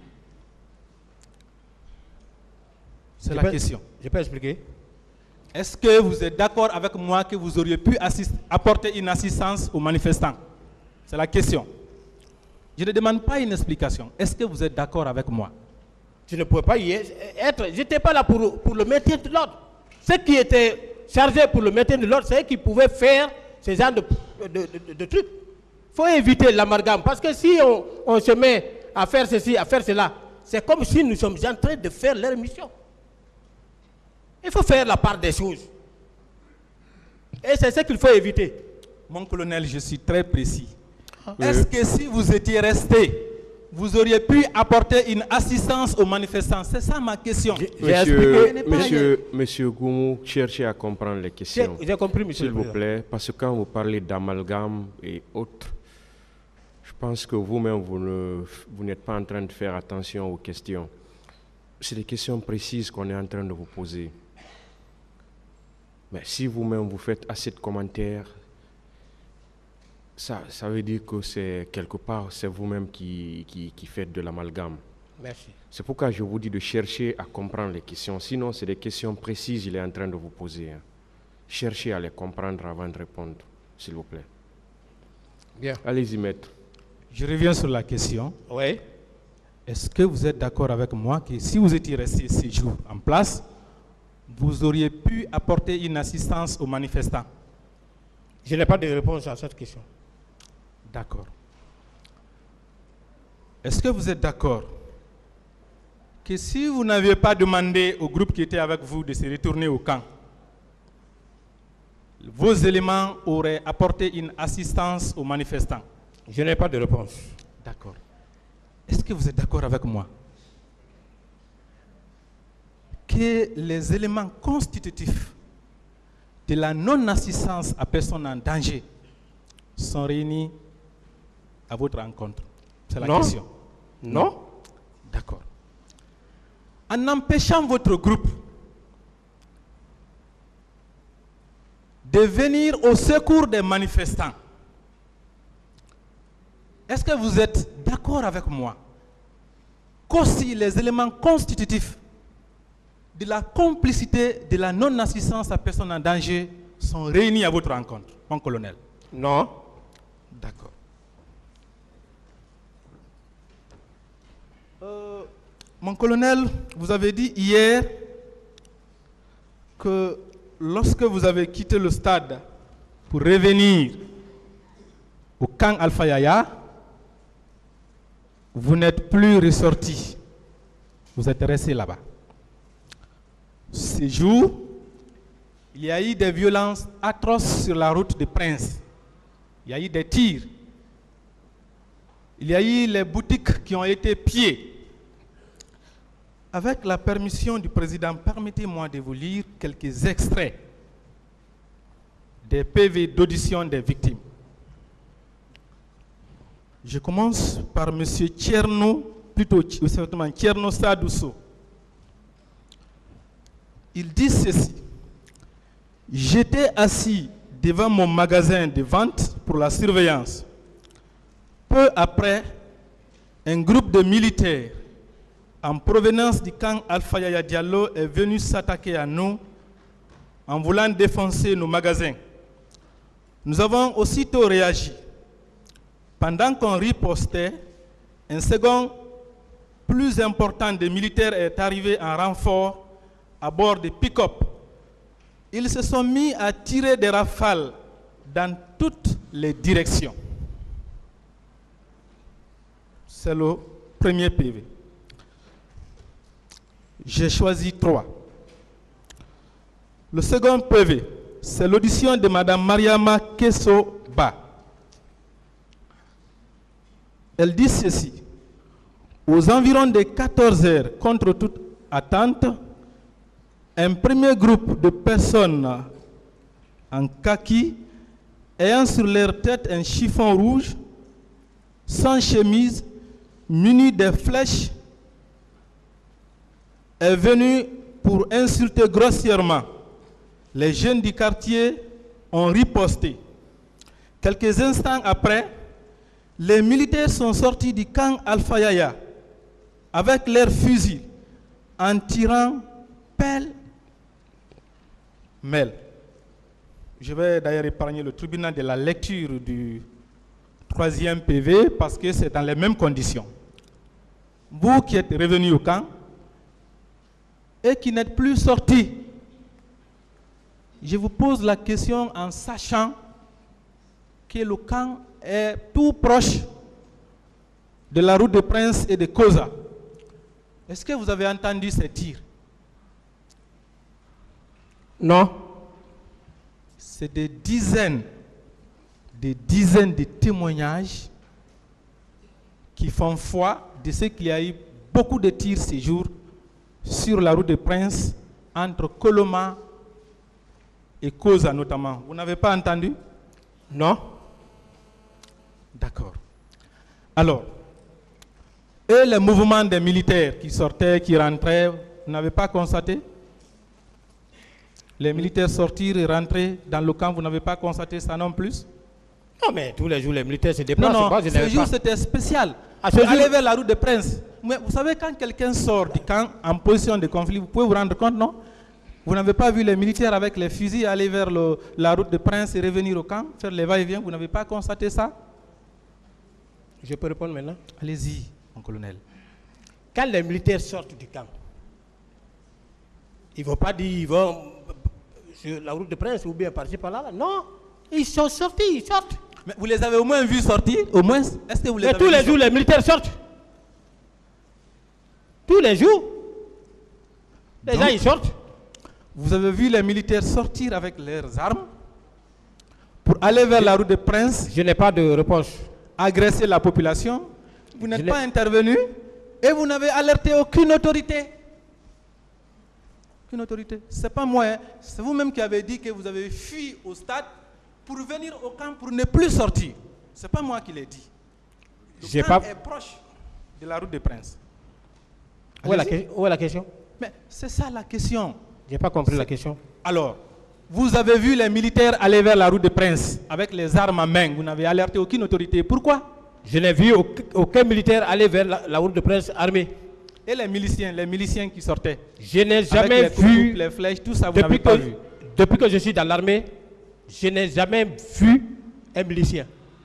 C'est la question. Je peux expliquer? Est-ce que vous êtes d'accord avec moi que vous auriez pu apporter une assistance aux manifestants? C'est la question. Je ne demande pas une explication. Est-ce que vous êtes d'accord avec moi? Je ne pouvais pas y être. Je n'étais pas là pour le maintien de l'ordre. Ceux qui étaient chargés pour le maintien de l'ordre, c'est eux qui pouvaient faire ce genre de trucs. Il faut éviter l'amalgame. Parce que si on se met à faire ceci, à faire cela, c'est comme si nous sommes en train de faire leur mission. Il faut faire la part des choses. Et c'est ce qu'il faut éviter. Mon colonel, je suis très précis. Est-ce que si vous étiez resté, vous auriez pu apporter une assistance aux manifestants? C'est ça ma question. Monsieur Goumou, cherchez à comprendre les questions. J'ai compris, monsieur. S'il vous plaît, parce que quand vous parlez d'amalgame et autres, je pense que vous-même, vous n'êtes pas en train de faire attention aux questions. C'est des questions précises qu'on est en train de vous poser. Mais si vous-même vous faites assez de commentaires, ça veut dire que c'est quelque part, c'est vous-même qui faites de l'amalgame. Merci. C'est pourquoi je vous dis de chercher à comprendre les questions. Sinon, c'est des questions précises qu'il est en train de vous poser. Cherchez à les comprendre avant de répondre, s'il vous plaît. Bien. Allez-y, maître. Je reviens sur la question. Oui. Est-ce que vous êtes d'accord avec moi que si vous étiez resté 6 jours en place, vous auriez pu apporter une assistance aux manifestants? Je n'ai pas de réponse à cette question. D'accord. Est-ce que vous êtes d'accord que si vous n'aviez pas demandé au groupe qui était avec vous de se retourner au camp, vos éléments auraient apporté une assistance aux manifestants? Je n'ai pas de réponse. D'accord. Est-ce que vous êtes d'accord avec moi que les éléments constitutifs de la non-assistance à personne en danger sont réunis à votre rencontre? C'est la question. Non. D'accord. En empêchant votre groupe de venir au secours des manifestants, est-ce que vous êtes d'accord avec moi qu'aussi les éléments constitutifs de la complicité de la non-assistance à personne en danger sont réunis à votre rencontre, mon colonel? Non. D'accord. Mon colonel, vous avez dit hier que lorsque vous avez quitté le stade pour revenir au camp Alpha Yaya, vous n'êtes plus ressorti. Vous êtes resté là-bas. Ces jours, il y a eu des violences atroces sur la route de Prince. Il y a eu des tirs. Il y a eu les boutiques qui ont été pillées. Avec la permission du président, permettez-moi de vous lire quelques extraits des PV d'audition des victimes. Je commence par M. Tcherno, plutôt Tcherno Sadousso. Il dit ceci: j'étais assis devant mon magasin de vente pour la surveillance. Peu après, un groupe de militaires en provenance du camp Alpha Yaya Diallo est venu s'attaquer à nous en voulant défoncer nos magasins. Nous avons aussitôt réagi. Pendant qu'on ripostait, un second plus important des militaires est arrivé en renfort à bord de pick-up. Ils se sont mis à tirer des rafales dans toutes les directions. C'est le premier PV. J'ai choisi 3. Le second PV, c'est l'audition de Mme Mariama Kesso-Ba. Elle dit ceci: aux environs de 14 heures, contre toute attente, un premier groupe de personnes en kaki, ayant sur leur tête un chiffon rouge, sans chemise, munis de flèches, est venu pour insulter grossièrement. Les jeunes du quartier ont riposté. Quelques instants après, les militaires sont sortis du camp Alpha Yaya avec leurs fusils en tirant pêle-mêle. Je vais d'ailleurs épargner le tribunal de la lecture du 3e PV parce que c'est dans les mêmes conditions. Vous qui êtes revenus au camp et qui n'êtes plus sortis, je vous pose la question en sachant que le camp est tout proche de la route de Prince et de Koza. Est-ce que vous avez entendu ces tirs? Non. C'est des dizaines de témoignages qui font foi de ce qu'il y a eu beaucoup de tirs ces jours sur la route de Prince entre Koloma et Koza notamment. Vous n'avez pas entendu? Non. D'accord. Alors, et les mouvements des militaires qui sortaient, qui rentraient, vous n'avez pas constaté? Les militaires sortir et rentrer dans le camp, vous n'avez pas constaté ça non plus? Non, mais tous les jours, les militaires se déplacent. Non, Moi, ce jour, c'était spécial. Aller vers la route de Prince. Mais vous savez, quand quelqu'un sort du camp en position de conflit, vous pouvez vous rendre compte, non? Vous n'avez pas vu les militaires avec les fusils aller vers la route de Prince et revenir au camp, faire les va-et-vient? Vous n'avez pas constaté ça? Je peux répondre maintenant? Allez-y, mon colonel. Quand les militaires sortent du camp, ils ne vont pas dire ils vont sur la route de Prince ou bien par-ci par-là. Non, ils sont sortis, ils sortent. Mais vous les avez au moins vus sortir? Au moins, est-ce que vous les avez tous les vus jours, les militaires sortent. Tous les jours. Les gens, ils sortent. Vous avez vu les militaires sortir avec leurs armes pour aller vers la route de Prince? Je n'ai pas de réponse. Agresser la population? Vous n'êtes pas intervenu et vous n'avez alerté aucune autorité. Aucune autorité. Ce n'est pas moi, hein. C'est vous-même qui avez dit que vous avez fui au stade pour venir au camp pour ne plus sortir. Ce n'est pas moi qui l'ai dit. Le camp est proche de la route de Prince. Où est la question? Mais c'est ça la question. Je n'ai pas compris la question. Alors, vous avez vu les militaires aller vers la route de Prince avec les armes en main. Vous n'avez alerté aucune autorité. Pourquoi? Je n'ai vu aucun militaire aller vers la route de Prince armée. Et les miliciens qui sortaient? Je n'ai jamais vu, les flèches, tout ça, vous n'avez pas vu. Depuis que je suis dans l'armée, je n'ai jamais vu un milicien.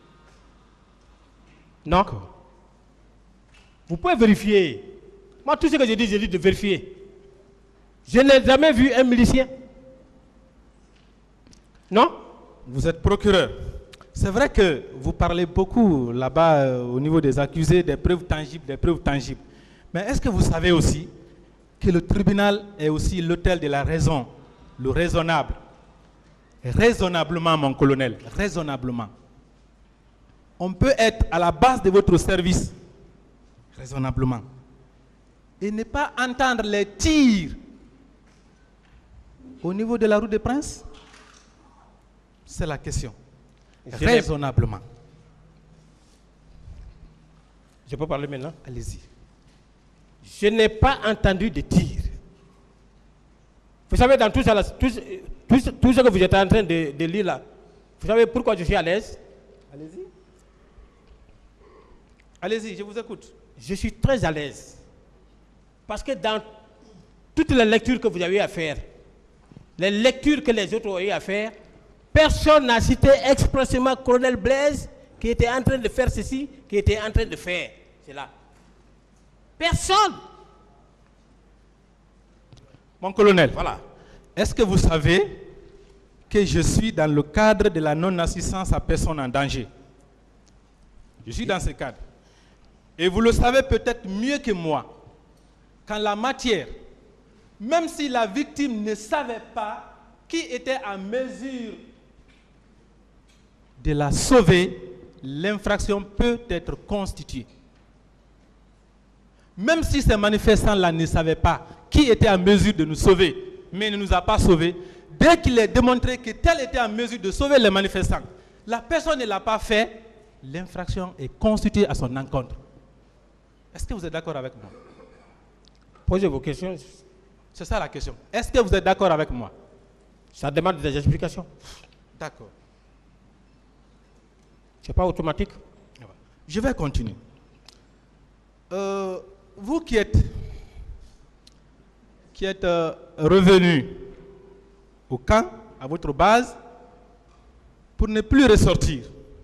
Non. Vous pouvez vérifier. Moi, tout ce que je dis de vérifier. Je n'ai jamais vu un milicien. Non? Vous êtes procureur. C'est vrai que vous parlez beaucoup là-bas au niveau des accusés, des preuves tangibles. Mais est-ce que vous savez aussi que le tribunal est aussi l'autel de la raison, le raisonnable? Raisonnablement, mon colonel, raisonnablement. On peut être à la base de votre service, raisonnablement, et ne pas entendre les tirs au niveau de la rue des Princes? C'est la question. Raisonnablement. Je peux parler maintenant? Allez-y. Je n'ai pas entendu de tir. Vous savez, dans tout ça, tout ce que vous êtes en train de lire là, vous savez pourquoi je suis à l'aise? Allez-y. Allez-y, je vous écoute. Je suis très à l'aise. Parce que dans toutes les lectures que vous avez eu à faire, les lectures que les autres ont eu à faire, personne n'a cité expressément Colonel Blaise qui était en train de faire ceci, qui était en train de faire cela. Personne. Mon colonel, Voilà. est-ce que vous savez que je suis dans le cadre de la non-assistance à personne en danger? Je suis dans ce cadre. Et vous le savez peut-être mieux que moi, qu'en la matière, même si la victime ne savait pas qui était en mesure de la sauver, l'infraction peut être constituée. Même si ces manifestants-là ne savaient pas qui était en mesure de nous sauver, mais ne nous a pas sauvés, dès qu'il est démontré que tel était en mesure de sauver les manifestants, la personne ne l'a pas fait, l'infraction est constituée à son encontre. Est-ce que vous êtes d'accord avec moi? Posez vos questions. C'est ça la question. Est-ce que vous êtes d'accord avec moi? Ça demande des explications. D'accord. Ce n'est pas automatique. Je vais continuer. Vous qui êtes revenu au camp, à votre base, pour ne plus ressortir,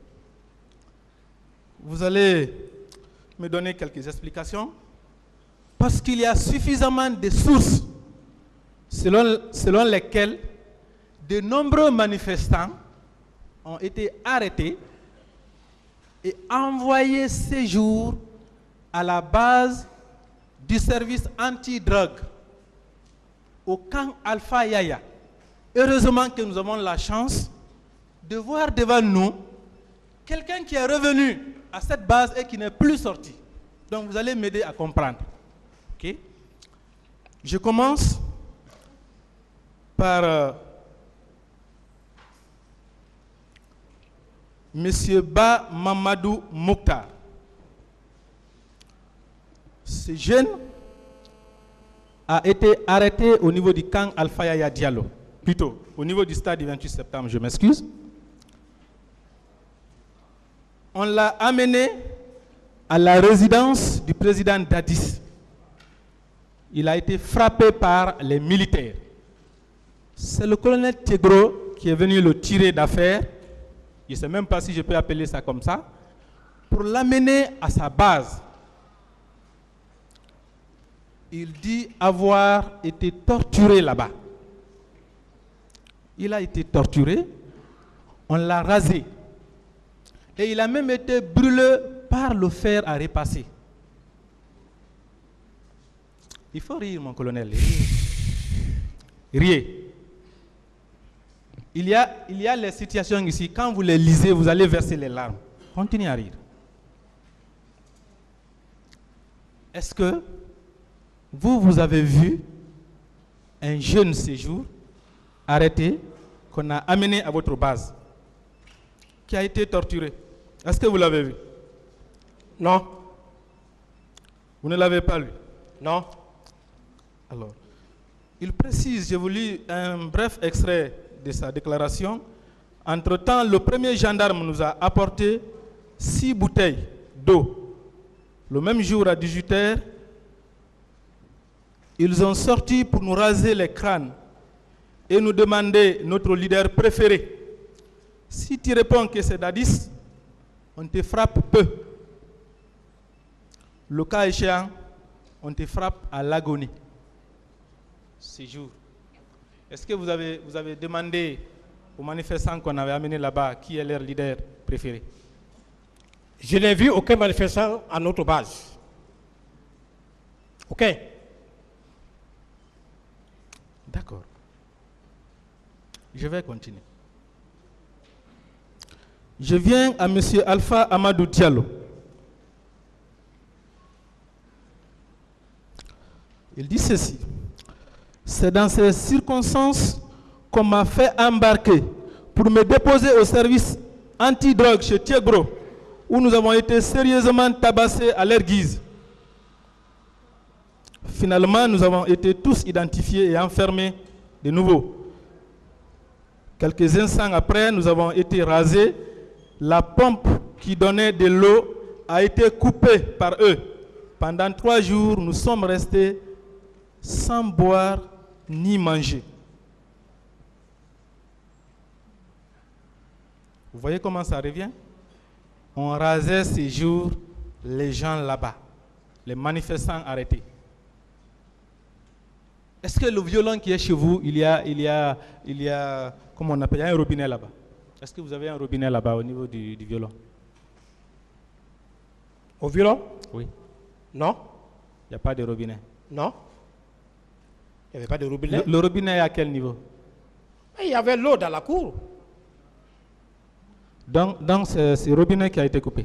vous allez me donner quelques explications, parce qu'il y a suffisamment de sources selon lesquelles de nombreux manifestants ont été arrêtés et envoyés séjour à la base du service anti-drogue au camp Alpha Yaya. Heureusement que nous avons la chance de voir devant nous quelqu'un qui est revenu à cette base et qui n'est plus sorti. Donc vous allez m'aider à comprendre. Okay? Je commence par Monsieur Ba Mamadou Mokhtar. Ce jeune a été arrêté au niveau du camp Alpha Yaya Diallo, plutôt au niveau du stade du 28 septembre, je m'excuse. On l'a amené à la résidence du président Dadis. Il a été frappé par les militaires. C'est le colonel Tegro qui est venu le tirer d'affaire, je ne sais même pas si je peux appeler ça comme ça, pour l'amener à sa base. Il dit avoir été torturé là-bas. Il a été torturé, on l'a rasé. Et il a même été brûlé par le fer à repasser. Il faut rire, mon colonel. Riez. Il y a les situations ici, quand vous les lisez, vous allez verser les larmes. Continuez à rire. Est-ce que vous avez vu un jeune séjour arrêté, qu'on a amené à votre base, qui a été torturé? Est-ce que vous l'avez vu? Non. Vous ne l'avez pas lu? Non. Alors, il précise, je vous lis un bref extrait de sa déclaration. Entre-temps, le premier gendarme nous a apporté 6 bouteilles d'eau. Le même jour, à 18h, ils ont sorti pour nous raser les crânes et nous demander notre leader préféré. Si tu réponds que c'est Dadis, on te frappe peu. Le cas échéant, on te frappe à l'agonie. Ces jours. Est-ce que vous avez demandé aux manifestants qu'on avait amenés là-bas, qui est leur leader préféré? Je n'ai vu aucun manifestant à notre base. Aucun. D'accord. Je vais continuer. Je viens à M. Alpha Amadou Diallo. Il dit ceci. C'est dans ces circonstances qu'on m'a fait embarquer pour me déposer au service anti-drogue chez Thiegro, où nous avons été sérieusement tabassés à leur guise. Finalement, nous avons été tous identifiés et enfermés de nouveau. Quelques instants après, nous avons été rasés. La pompe qui donnait de l'eau a été coupée par eux. Pendant 3 jours, nous sommes restés sans boire ni manger. Vous voyez comment ça revient? On rasait ces jours les gens là-bas, les manifestants arrêtés. Est-ce que le violon qui est chez vous, il y a comment on appelle, il y a un robinet là-bas? Est-ce que vous avez un robinet là-bas au niveau du violon? Au violon? Oui. Non. Il n'y a pas de robinet? Non. Il n'y avait pas de robinet. Le robinet est à quel niveau? Il y avait l'eau dans la cour. Donc c'est ce robinet qui a été coupé.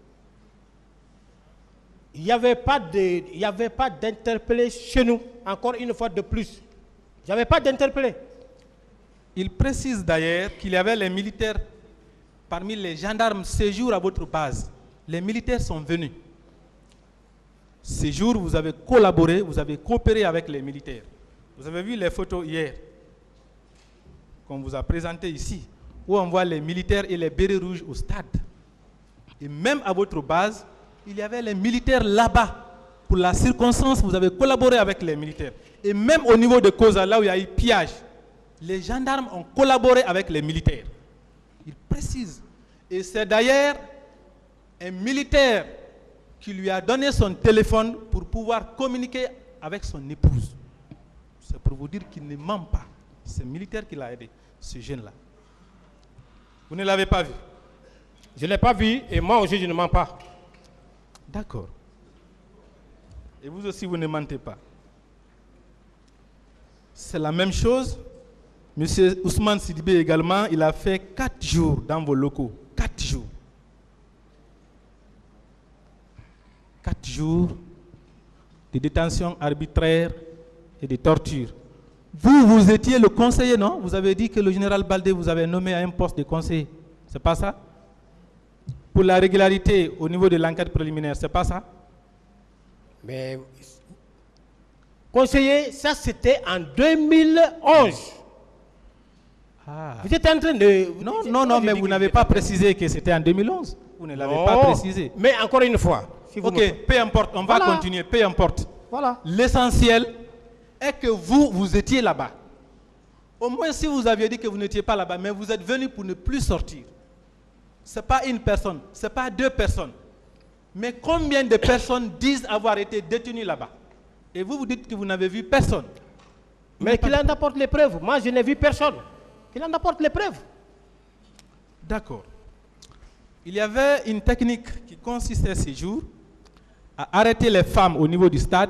Il n'y avait pas d'interpellé chez nous, encore une fois de plus. Il n'y avait pas d'interpellé. Il précise d'ailleurs qu'il y avait les militaires parmi les gendarmes séjour à votre base. Les militaires sont venus. Ces jours, vous avez collaboré, vous avez coopéré avec les militaires. Vous avez vu les photos hier qu'on vous a présentées ici, où on voit les militaires et les bérets rouges au stade. Et même à votre base, il y avait les militaires là-bas. Pour la circonstance, vous avez collaboré avec les militaires. Et même au niveau de Koza, là où il y a eu pillage, les gendarmes ont collaboré avec les militaires. Il précise. Et c'est d'ailleurs un militaire qui lui a donné son téléphone pour pouvoir communiquer avec son épouse. C'est pour vous dire qu'il ne ment pas. C'est un militaire qui l'a aidé, ce jeune-là. Vous ne l'avez pas vu? Je ne l'ai pas vu et moi aussi je ne mens pas. D'accord. Et vous aussi, vous ne mentez pas. C'est la même chose. Monsieur Ousmane Sidibé également, il a fait 4 jours dans vos locaux. 4 jours. 4 jours de détention arbitraire et de torture. Vous étiez le conseiller, non? Vous avez dit que le général Baldé vous avait nommé à un poste de conseiller. C'est pas ça? Pour la régularité au niveau de l'enquête préliminaire, c'est pas ça? Mais conseiller, ça c'était en 2011. Ah. Vous êtes en train de... Non, mais vous n'avez pas précisé que c'était en 2011. Vous ne l'avez pas précisé. Mais encore une fois. Si vous peu importe, on va continuer, peu importe. Voilà. L'essentiel est que vous étiez là-bas. Au moins si vous aviez dit que vous n'étiez pas là-bas, mais vous êtes venu pour ne plus sortir. Ce n'est pas une personne, ce n'est pas 2 personnes. Mais combien de personnes disent avoir été détenues là-bas? Et vous dites que vous n'avez vu personne. Mais qu'il en apporte les preuves. Moi, je n'ai vu personne. Qu'il en apporte les preuves. D'accord. Il y avait une technique qui consistait ces jours à arrêter les femmes au niveau du stade,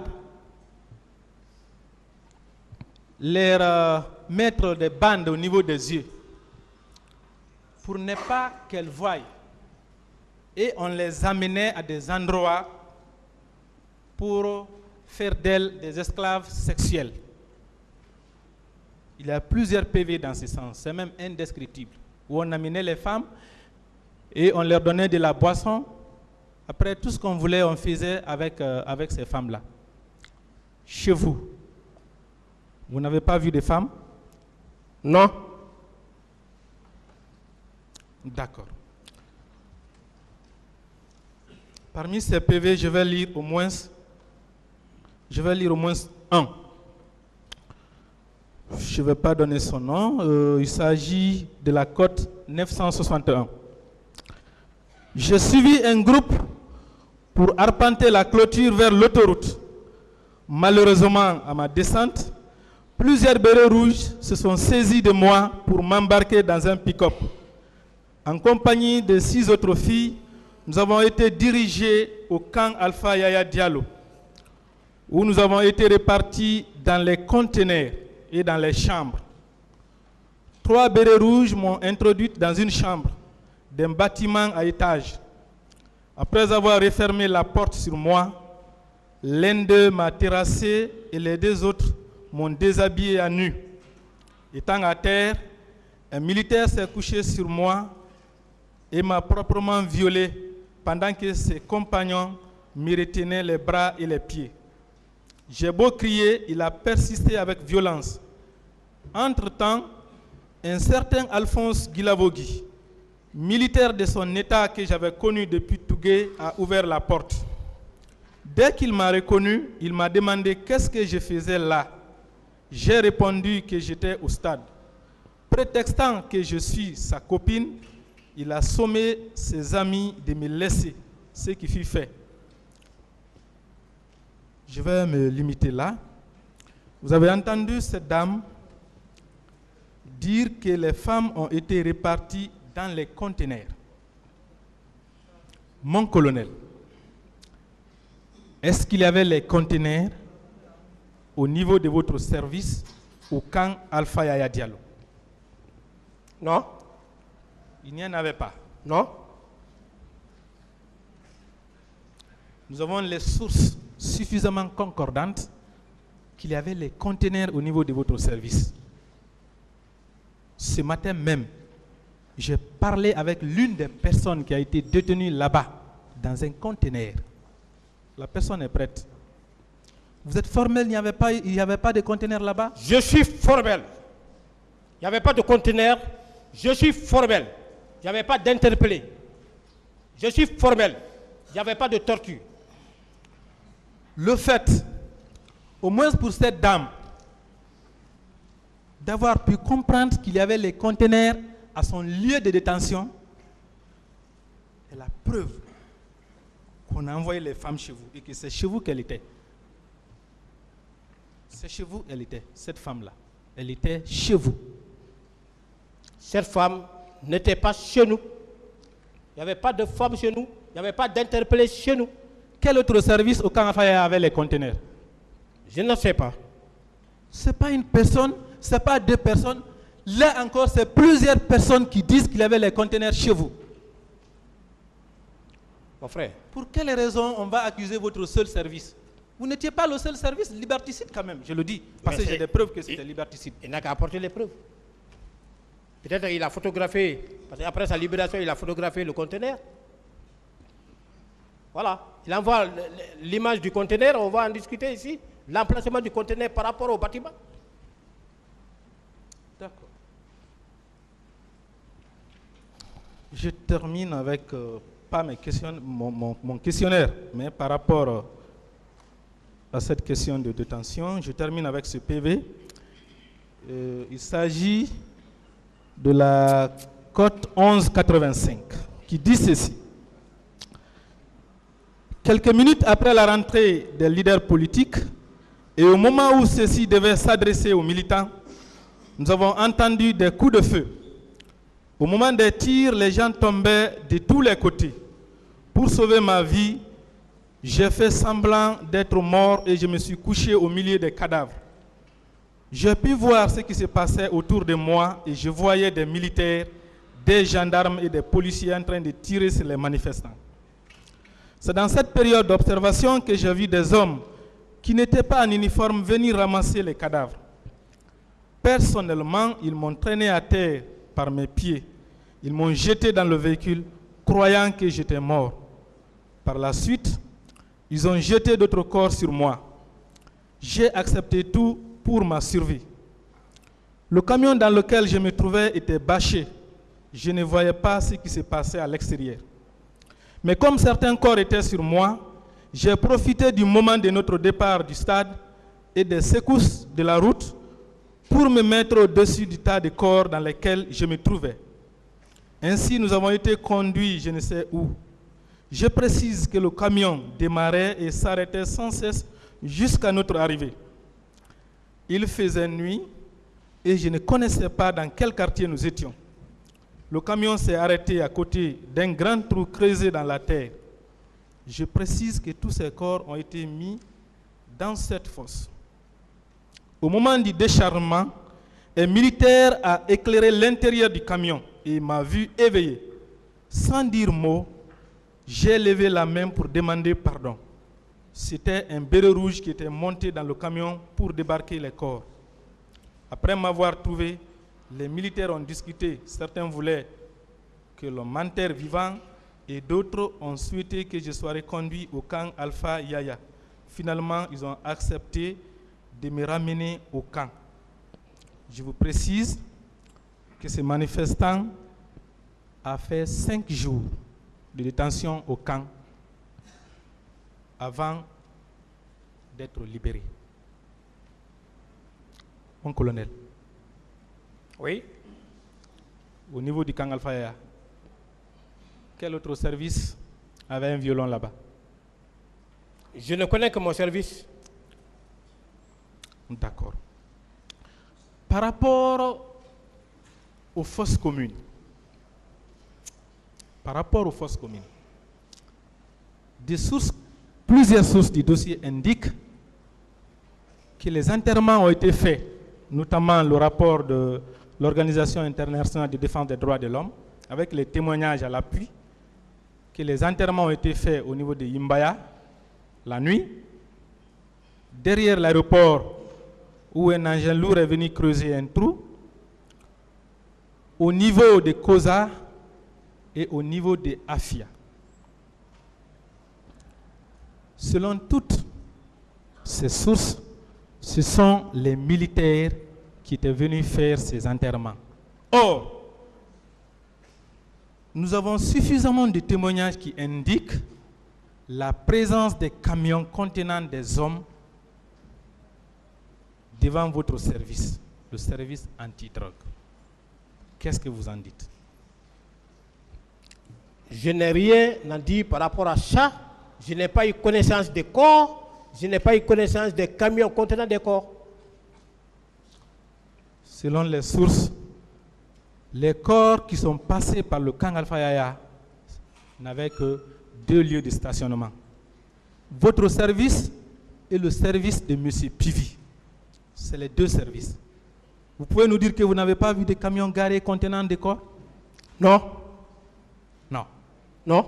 leur mettre des bandes au niveau des yeux pour ne pas qu'elles voient. Et on les amenait à des endroits pour faire d'elles des esclaves sexuels. Il y a plusieurs PV dans ce sens, c'est même indescriptible, où on amenait les femmes et on leur donnait de la boisson. Après, tout ce qu'on voulait, on faisait avec ces femmes-là. Chez vous, vous n'avez pas vu de femmes? Non. D'accord. Parmi ces PV, je vais lire au moins un. Je ne vais pas donner son nom. Il s'agit de la cote 961. J'ai suivi un groupe pour arpenter la clôture vers l'autoroute. Malheureusement, à ma descente, Plusieurs bérets rouges se sont saisis de moi pour m'embarquer dans un pick-up. En compagnie de 6 autres filles, nous avons été dirigés au camp Alpha Yaya Diallo, où nous avons été répartis dans les conteneurs et dans les chambres. 3 bérets rouges m'ont introduite dans une chambre d'un bâtiment à étage. Après avoir refermé la porte sur moi, l'un d'eux m'a terrassé et les 2 autres m'ont déshabillé à nu. Étant à terre, un militaire s'est couché sur moi et m'a proprement violé pendant que ses compagnons me retenaient les bras et les pieds. J'ai beau crier, il a persisté avec violence. Entre-temps, un certain Alphonse Guilavogui, militaire de son état que j'avais connu depuis Tougué, a ouvert la porte. Dès qu'il m'a reconnu, il m'a demandé qu'est-ce que je faisais là. J'ai répondu que j'étais au stade. Prétextant que je suis sa copine, il a sommé ses amis de me laisser, ce qui fut fait. Je vais me limiter là. Vous avez entendu cette dame dire que les femmes ont été réparties dans les conteneurs. Mon colonel, est-ce qu'il y avait les conteneurs au niveau de votre service au camp Alpha Yaya Diallo? Non. Il n'y en avait pas. Non. Nous avons les sources suffisamment concordantes qu'il y avait les conteneurs au niveau de votre service. Ce matin même, j'ai parlé avec l'une des personnes qui a été détenue là-bas, dans un conteneur. La personne est prête. Vous êtes formel, il n'y avait pas de conteneur là-bas? Je suis formel. Il n'y avait pas de conteneur. Je suis formel. Il n'y avait pas d'interpellé. Je suis formel. Il n'y avait pas de torture. Le fait, au moins pour cette dame, d'avoir pu comprendre qu'il y avait les conteneurs à son lieu de détention, est la preuve qu'on a envoyé les femmes chez vous et que c'est chez vous qu'elle était. C'est chez vous qu'elle était, cette femme-là. Elle était chez vous. Cette femme n'était pas chez nous. Il n'y avait pas de femme chez nous. Il n'y avait pas d'interpellé chez nous. Quel autre service au camp Afaya avait les conteneurs? Je ne sais pas. Ce n'est pas une personne, ce n'est pas 2 personnes. Là encore, c'est plusieurs personnes qui disent qu'il y avait les conteneurs chez vous. Mon frère. Pour quelle raison on va accuser votre seul service? Vous n'étiez pas le seul service liberticide quand même, je le dis. Parce que j'ai des preuves que c'était liberticide. Il n'a qu'à apporter les preuves. Peut-être qu'il a photographié, parce qu'après sa libération, il a photographié le conteneur. Voilà. Il envoie l'image du conteneur, on va en discuter ici. L'emplacement du conteneur par rapport au bâtiment. D'accord. Je termine avec, pas mes questions, mon questionnaire, mais par rapport à cette question de détention, je termine avec ce PV. Il s'agit de la cote 1185 qui dit ceci. Quelques minutes après la rentrée des leaders politiques et au moment où ceux-ci devaient s'adresser aux militants, nous avons entendu des coups de feu. Au moment des tirs, les gens tombaient de tous les côtés. Pour sauver ma vie, j'ai fait semblant d'être mort et je me suis couché au milieu des cadavres. J'ai pu voir ce qui se passait autour de moi et je voyais des militaires, des gendarmes et des policiers en train de tirer sur les manifestants. C'est dans cette période d'observation que j'ai vu des hommes qui n'étaient pas en uniforme venir ramasser les cadavres. Personnellement, ils m'ont traîné à terre par mes pieds. Ils m'ont jeté dans le véhicule, croyant que j'étais mort. Par la suite, ils ont jeté d'autres corps sur moi. J'ai accepté tout pour ma survie. Le camion dans lequel je me trouvais était bâché. Je ne voyais pas ce qui se passait à l'extérieur. Mais comme certains corps étaient sur moi, j'ai profité du moment de notre départ du stade et des secousses de la route pour me mettre au-dessus du tas de corps dans lesquels je me trouvais. Ainsi, nous avons été conduits je ne sais où. Je précise que le camion démarrait et s'arrêtait sans cesse jusqu'à notre arrivée. Il faisait nuit et je ne connaissais pas dans quel quartier nous étions. Le camion s'est arrêté à côté d'un grand trou creusé dans la terre. Je précise que tous ces corps ont été mis dans cette fosse. Au moment du décharnement, un militaire a éclairé l'intérieur du camion et m'a vu éveillé. Sans dire mot, j'ai levé la main pour demander pardon. C'était un béret rouge qui était monté dans le camion pour débarquer les corps. Après m'avoir trouvé, les militaires ont discuté. Certains voulaient que l'on m'enterre vivant et d'autres ont souhaité que je sois reconduit au camp Alpha Yaya. Finalement, ils ont accepté de me ramener au camp. Je vous précise que ces manifestants a fait 5 jours de détention au camp avant d'être libérés. Mon colonel. Oui. Au niveau du camp Alpha Yaya, quel autre service avait un violon là-bas? Je ne connais que mon service. D'accord. Par rapport aux fosses communes, plusieurs sources du dossier indiquent que les enterrements ont été faits, notamment le rapport de l'Organisation internationale de défense des droits de l'homme, avec les témoignages à l'appui, que les enterrements ont été faits au niveau de Imbaya, la nuit, derrière l'aéroport où un engin lourd est venu creuser un trou, au niveau de Koza et au niveau de Afia. Selon toutes ces sources, ce sont les militaires qui étaient venus faire ces enterrements. Or, nous avons suffisamment de témoignages qui indiquent la présence des camions contenant des hommes devant votre service, le service anti-drogue. Qu'est-ce que vous en dites? Je n'ai rien à dire par rapport à ça. Je n'ai pas eu connaissance des corps. Je n'ai pas eu connaissance des camions contenant des corps. Selon les sources, les corps qui sont passés par le camp Alpha Yaya n'avaient que 2 lieux de stationnement. Votre service et le service de M. Pivi. C'est les 2 services. Vous pouvez nous dire que vous n'avez pas vu de camions garés contenant des corps? Non. Non. Non.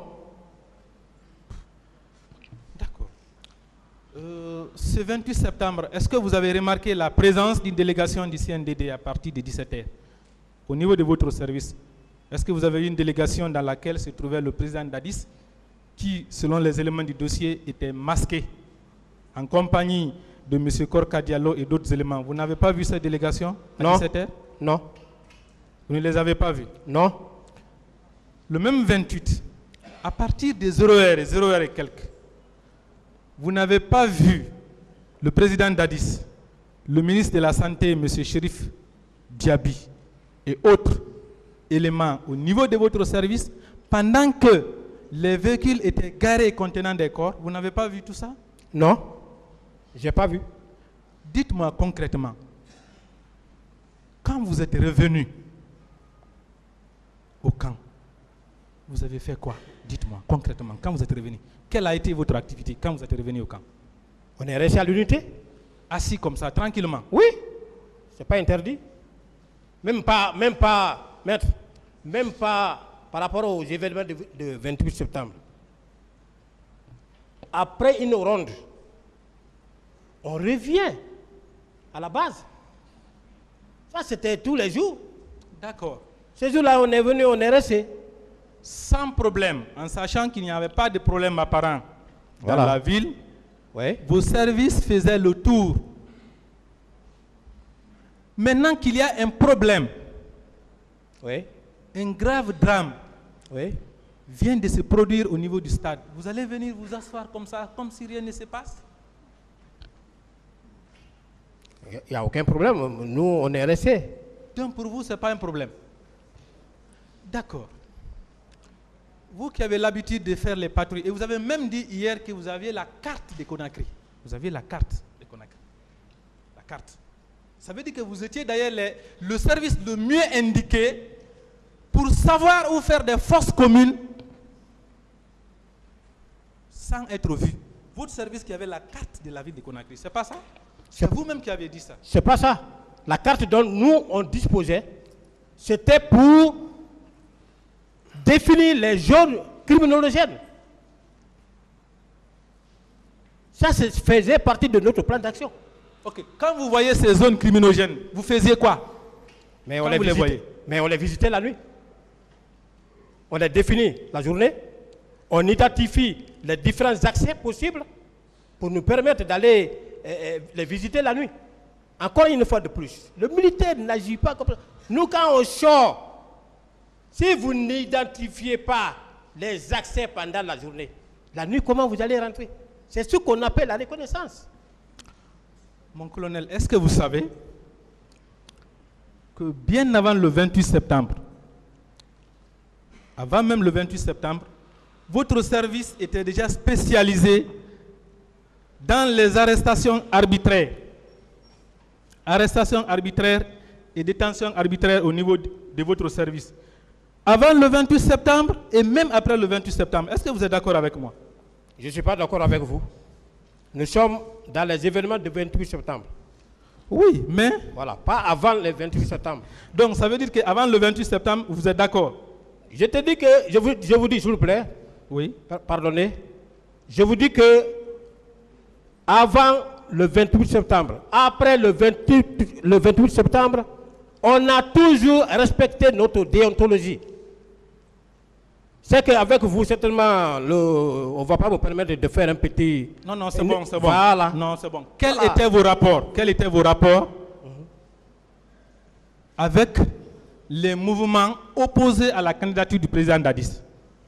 D'accord. Ce 28 septembre, est-ce que vous avez remarqué la présence d'une délégation du CNDD à partir de 17h? Au niveau de votre service, est-ce que vous avez eu une délégation dans laquelle se trouvait le président Dadis, qui, selon les éléments du dossier, était masqué, en compagnie de M. Korka Diallo et d'autres éléments? Vous n'avez pas vu cette délégation à 17h? Non. Vous ne les avez pas vus? Non. Le même 28, à partir des 0h et quelques, vous n'avez pas vu le président Dadis, le ministre de la Santé, M. Chérif Diaby, et autres éléments au niveau de votre service, pendant que les véhicules étaient garés contenant des corps? Vous n'avez pas vu tout ça? Non. Je n'ai pas vu. Dites-moi concrètement, quand vous êtes revenu au camp, vous avez fait quoi? Dites-moi concrètement, quand vous êtes revenu, quelle a été votre activité quand vous êtes revenu au camp? On est resté à l'unité. Assis comme ça, tranquillement? Oui. Ce n'est pas interdit. Même pas, maître, même pas par rapport aux événements de 28 septembre. Après une ronde, on revient à la base. Ça, c'était tous les jours. D'accord. Ce jour-là, on est venu, on est resté. Sans problème, en sachant qu'il n'y avait pas de problème apparent dans la ville, oui. Vos services faisaient le tour. Maintenant qu'il y a un problème, oui. Un grave drame, oui, vient de se produire au niveau du stade, vous allez venir vous asseoir comme ça, comme si rien ne se passe? Il n'y a aucun problème. Nous, on est restés. Donc pour vous, ce n'est pas un problème. D'accord. Vous qui avez l'habitude de faire les patrouilles, et vous avez même dit hier que vous aviez la carte de Conakry. Vous aviez la carte de Conakry. La carte. Ça veut dire que vous étiez d'ailleurs le service le mieux indiqué pour savoir où faire des fosses communes sans être vu. Votre service qui avait la carte de la ville de Conakry, c'est pas ça? C'est vous-même qui avez dit ça. C'est pas ça. La carte dont nous on disposait, c'était pour définir les zones criminogènes. Ça faisait partie de notre plan d'action. Ok. Quand vous voyez ces zones criminogènes, vous faisiez quoi? Mais on les visitait la nuit. On les définit la journée. On identifie les différents accès possibles pour nous permettre d'aller les visiter la nuit. Encore une fois de plus, le militaire n'agit pas comme ça. Nous, quand on sort, si vous n'identifiez pas les accès pendant la journée, la nuit, comment vous allez rentrer? C'est ce qu'on appelle la reconnaissance. Mon colonel, est-ce que vous savez que bien avant le 28 septembre, avant même le 28 septembre, votre service était déjà spécialisé dans les arrestations arbitraires. Arrestations arbitraires et détentions arbitraires au niveau de votre service. Avant le 28 septembre et même après le 28 septembre. Est-ce que vous êtes d'accord avec moi? Je ne suis pas d'accord avec vous. Nous sommes dans les événements du 28 septembre. Oui, mais... Voilà, pas avant le 28 septembre. Donc ça veut dire qu'avant le 28 septembre, vous êtes d'accord? Je te dis que, je vous dis s'il vous plaît, oui. Pardonnez, je vous dis que avant le 28 septembre, après le 28 septembre, on a toujours respecté notre déontologie. C'est qu'avec vous, certainement, on ne va pas vous permettre de faire un petit... Non, c'est bon, c'est bon. Voilà. Non, c'est bon. Quels étaient vos rapports? Quels étaient vos rapports avec les mouvements opposés à la candidature du président Dadis?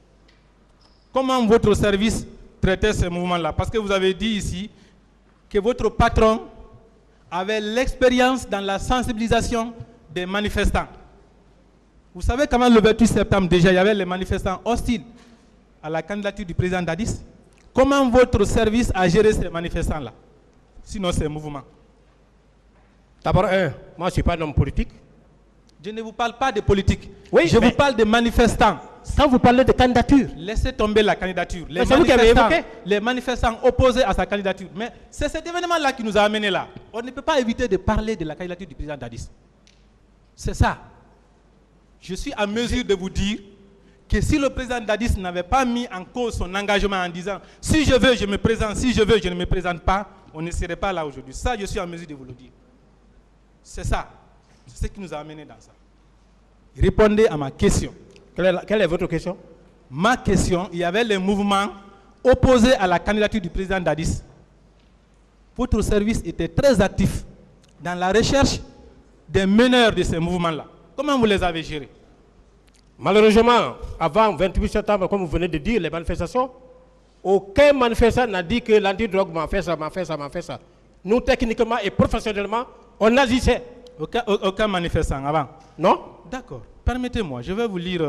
Comment votre service traitait ces mouvements-là? Parce que vous avez dit ici que votre patron avait l'expérience dans la sensibilisation des manifestants. Vous savez qu'avant le 28 septembre, déjà, il y avait les manifestants hostiles à la candidature du président Dadis. Comment votre service a géré ces manifestants-là? Sinon, ces mouvements. D'abord, moi, je ne suis pas un homme politique. Je ne vous parle pas de politique. Oui, je vous parle des manifestants. Quand vous parlez de candidature. Laissez tomber la candidature. Les manifestants opposés à sa candidature. Mais c'est cet événement-là qui nous a amenés là. On ne peut pas éviter de parler de la candidature du président Dadis. C'est ça. Je suis à mesure de vous dire que si le président Dadis n'avait pas mis en cause son engagement en disant « si je veux, je me présente, si je veux, je ne me présente pas », on ne serait pas là aujourd'hui. Ça, je suis à mesure de vous le dire. C'est ça. C'est ce qui nous a amenés dans ça. Répondez à ma question. Quelle est votre question? Ma question, il y avait les mouvements opposés à la candidature du président Dadis. Votre service était très actif dans la recherche des meneurs de ces mouvements-là. Comment vous les avez gérés? Malheureusement, avant 28 septembre, comme vous venez de dire, les manifestations, aucun manifestant n'a dit que l'antidrogue m'a fait ça, m'a fait ça, m'a fait ça. Nous, techniquement et professionnellement, on agissait. Aucun manifestant avant? Non. D'accord. Permettez-moi, je vais vous lire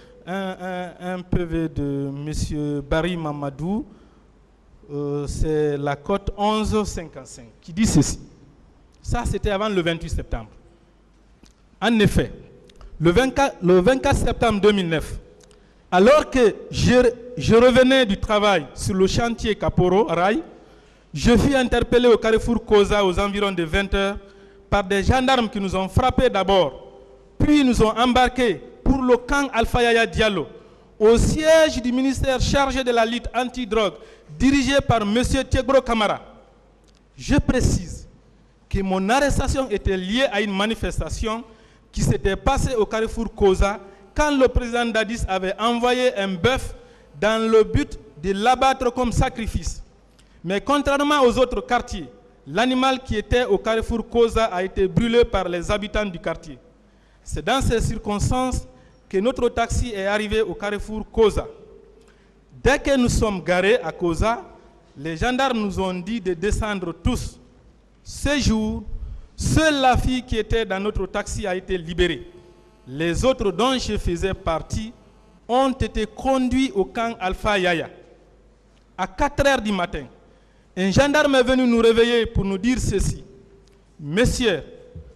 un PV de M. Barry Mamadou. C'est la cote 1155 qui dit ceci. Ça, c'était avant le 28 septembre. En effet, le 24 septembre 2009, alors que je revenais du travail sur le chantier Kaporo Rail, je fus interpellé au carrefour Koza aux environs de 20 h par des gendarmes qui nous ont frappés d'abord, puis nous ont embarqués pour le camp Alpha Yaya Diallo, au siège du ministère chargé de la lutte anti-drogue, dirigé par M. Tiegro Kamara. Je précise que mon arrestation était liée à une manifestation qui s'était passée au carrefour Koza quand le président Dadis avait envoyé un bœuf dans le but de l'abattre comme sacrifice. Mais contrairement aux autres quartiers, l'animal qui était au carrefour Koza a été brûlé par les habitants du quartier. C'est dans ces circonstances que notre taxi est arrivé au carrefour Koza. Dès que nous sommes garés à Koza, les gendarmes nous ont dit de descendre tous. Ce jour, seule la fille qui était dans notre taxi a été libérée. Les autres dont je faisais partie ont été conduits au camp Alpha Yaya. À 4 h du matin, un gendarme est venu nous réveiller pour nous dire ceci. Messieurs,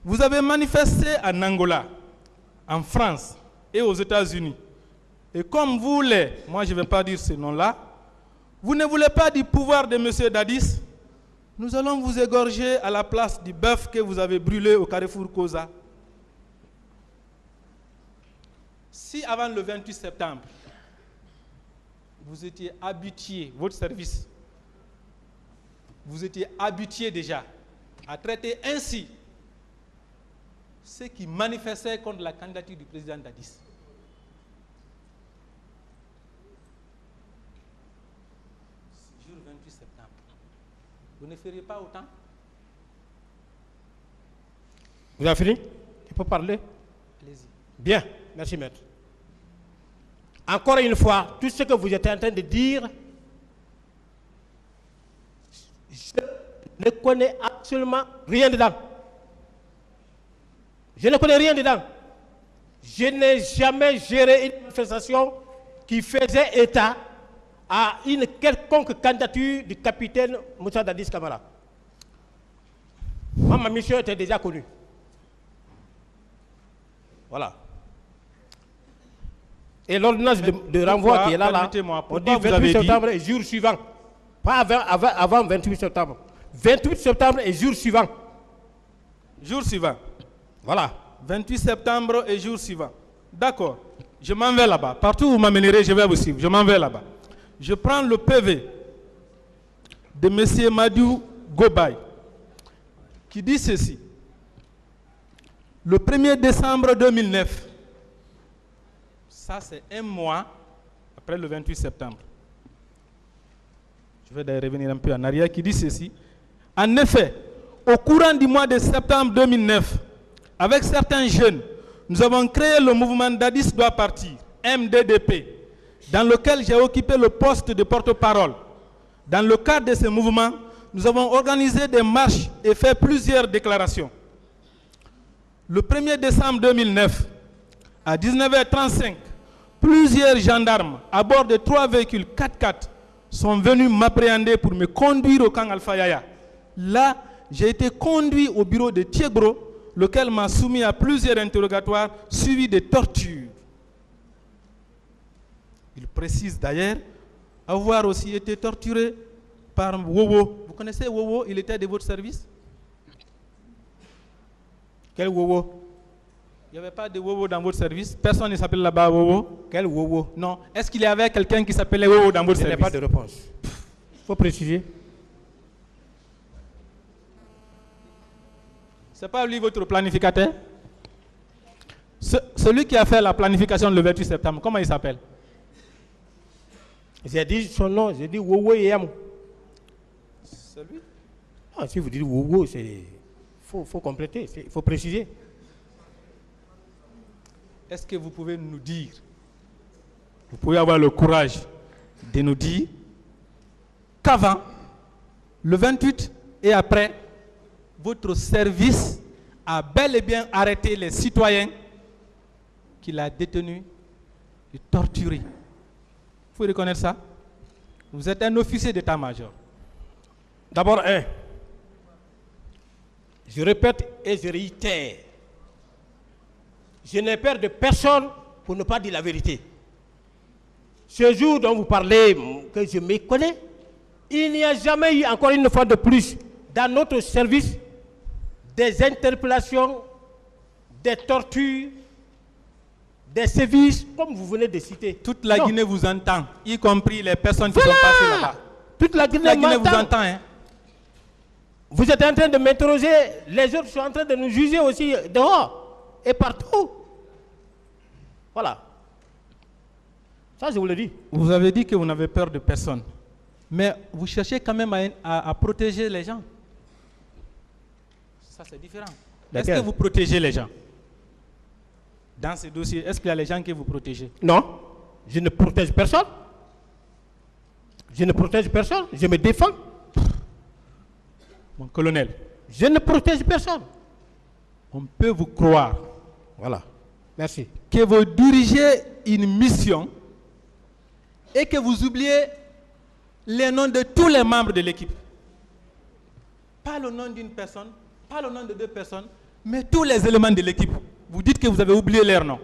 Vous avez manifesté en Angola, en France et aux États-Unis. Et comme vous voulez, moi je ne vais pas dire ce nom-là, vous ne voulez pas du pouvoir de M. Dadis, nous allons vous égorger à la place du bœuf que vous avez brûlé au Carrefour Koza. Si avant le 28 septembre, vous étiez habitué, votre service, vous étiez habitué déjà à traiter ainsi ceux qui manifestaient contre la candidature du président Dadis. Jour 28 septembre, vous ne feriez pas autant? Vous avez fini? Il faut parler? Allez-y. Bien, merci maître. Encore une fois, tout ce que vous êtes en train de dire, je ne connais absolument rien dedans. Je ne connais rien dedans. Je n'ai jamais géré une manifestation qui faisait état à une quelconque candidature du capitaine Moussa Dadis Camara. Moi, ma mission était déjà connue. Voilà. Et l'ordonnance de renvoi qui est là, on dit 28 septembre et jour suivant. Pas avant 28 septembre. 28 septembre et jour suivant. Jour suivant. Voilà. 28 septembre et jour suivant. D'accord. Je m'en vais là-bas. Partout où vous m'amènerez, je vais vous suivre. Je m'en vais là-bas. Je prends le PV de M. Madou Gobay qui dit ceci. Le 1er décembre 2009, ça c'est un mois après le 28 septembre. Je vais d'ailleurs revenir un peu en arrière, qui dit ceci. En effet, au courant du mois de septembre 2009, avec certains jeunes, nous avons créé le mouvement Dadis doit partir, MDDP, dans lequel j'ai occupé le poste de porte-parole. Dans le cadre de ce mouvement, nous avons organisé des marches et fait plusieurs déclarations. Le 1er décembre 2009, à 19h35, plusieurs gendarmes à bord de 3 véhicules 4x4 sont venus m'appréhender pour me conduire au camp Alpha Yaya. Là, j'ai été conduit au bureau de Thiegro, lequel m'a soumis à plusieurs interrogatoires suivis de tortures. Il précise d'ailleurs avoir aussi été torturé par Wowo. Vous connaissez Wowo? Il était de votre service? Quel Wowo? Il n'y avait pas de Wowo dans votre service? Personne ne s'appelle là-bas Wowo? Quel Wowo? Non. Est-ce qu'il y avait quelqu'un qui s'appelait Wowo dans votre service? Il n'y a pas de réponse. Il faut préciser. Ce n'est pas lui votre planificateur? Celui qui a fait la planification le 28 septembre, comment il s'appelle? J'ai dit son nom, j'ai dit Wowo Yam. Celui? Ah, si vous dites Wowo, il faut compléter, il faut préciser. Est-ce que vous pouvez nous dire, vous pouvez avoir le courage de nous dire qu'avant, le 28 et après, votre service a bel et bien arrêté les citoyens qu'il a détenus et torturés? Il faut reconnaître ça. Vous êtes un officier d'état-major. D'abord, je répète et je réitère, je n'ai peur de personne pour ne pas dire la vérité. Ce jour dont vous parlez, que je me connais, il n'y a jamais eu, encore une fois de plus, dans notre service, des interpellations, des tortures, des sévices, comme vous venez de citer. Toute la Guinée vous entend, y compris les personnes qui sont passées là-bas. Toute la Guinée vous entend. Hein? Vous êtes en train de m'interroger, les autres sont en train de nous juger aussi dehors et partout. Voilà. Ça, je vous le dis. Vous avez dit que vous n'avez peur de personne. Mais vous cherchez quand même à protéger les gens. Ça, c'est différent. Est-ce que vous protégez les gens? Dans ce dossier, est-ce qu'il y a les gens que vous protégez? Non, je ne protège personne. Je ne protège personne, je me défends. Mon colonel, je ne protège personne. On peut vous croire. Voilà, merci. Que vous dirigez une mission et que vous oubliez les noms de tous les membres de l'équipe. Pas le nom d'une personne, pas le nom de 2 personnes, Mais tous les éléments de l'équipe, vous dites que vous avez oublié leur nom.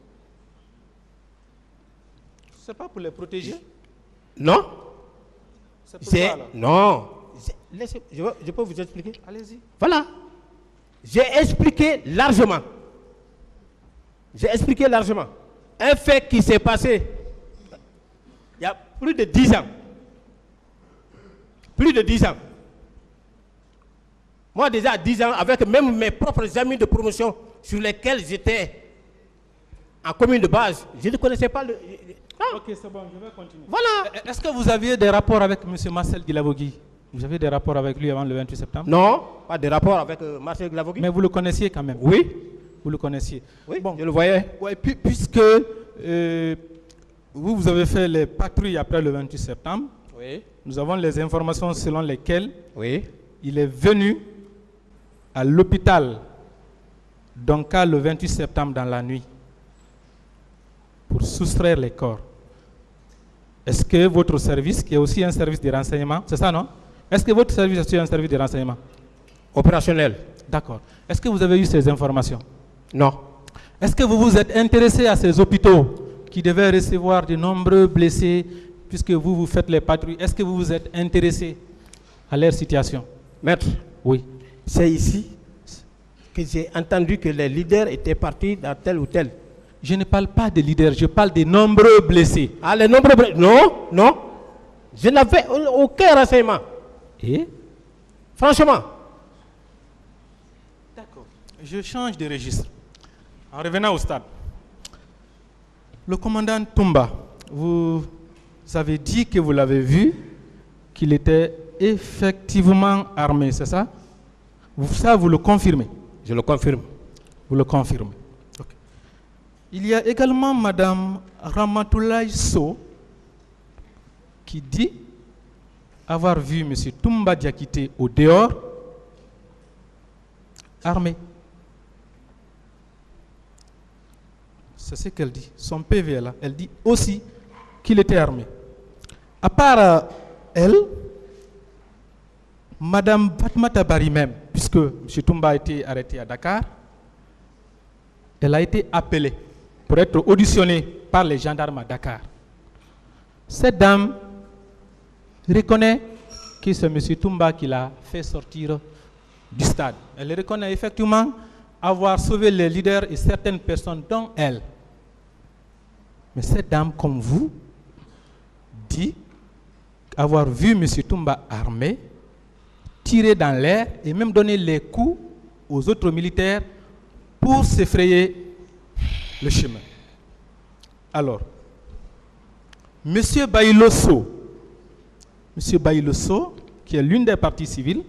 C'est pas pour les protéger? Non. C'est pourquoi, alors? Non. Je peux vous expliquer? Allez-y. Voilà. J'ai expliqué largement. J'ai expliqué largement. Un fait qui s'est passé il y a plus de 10 ans. Plus de 10 ans. Moi, déjà à 10 ans, avec même mes propres amis de promotion sur lesquels j'étais en commune de base, je ne connaissais pas le... Ah. Ok, c'est bon, je vais continuer. Voilà. Est-ce que vous aviez des rapports avec M. Marcel Guilavogui? Vous avez des rapports avec lui avant le 28 septembre? Non, pas de rapport avec Marcel Guilavogui. Mais vous le connaissiez quand même? Oui. Vous le connaissiez? Oui, bon. je le voyais. Ouais, puisque vous avez fait les patrouilles après le 28 septembre, oui. Nous avons les informations selon lesquelles oui. Il est venu à l'hôpital d'Onka le 28 septembre dans la nuit pour soustraire les corps. Est-ce que votre service, qui est aussi un service de renseignement, c'est ça, non? Est-ce que votre service est aussi un service de renseignement? Opérationnel. D'accord. Est-ce que vous avez eu ces informations? Non. Est-ce que vous vous êtes intéressé à ces hôpitaux qui devaient recevoir de nombreux blessés, puisque vous faites les patrouilles? Est-ce que vous vous êtes intéressé à leur situation? Maître, oui. C'est ici que j'ai entendu que les leaders étaient partis dans tel ou tel. Je ne parle pas de leaders, je parle des nombreux blessés. Ah, les nombreux blessés? Non, non. Je n'avais aucun renseignement. Et? Franchement. D'accord. Je change de registre. En revenant au stade. Le commandant Toumba, vous avez dit que vous l'avez vu, qu'il était effectivement armé, c'est ça? Ça, vous le confirmez? Je le confirme. Vous le confirmez. Okay. Il y a également Madame Ramatoulaye So qui dit avoir vu M. Toumba Diakité au dehors, armé. C'est ce qu'elle dit. Son PV est là. Elle dit aussi qu'il était armé. À part elle, Madame Fatmata Bari même, puisque M. Toumba a été arrêté à Dakar, elle a été appelée pour être auditionnée par les gendarmes à Dakar. Cette dame reconnaît que c'est M. Toumba qui l'a fait sortir du stade. Elle reconnaît effectivement avoir sauvé les leaders et certaines personnes, dont elle. Mais cette dame, comme vous, dit avoir vu M. Toumba armé, tirer dans l'air et même donner les coups aux autres militaires pour s'effrayer le chemin. Alors, M. Baïloso, qui est l'une des parties civiles,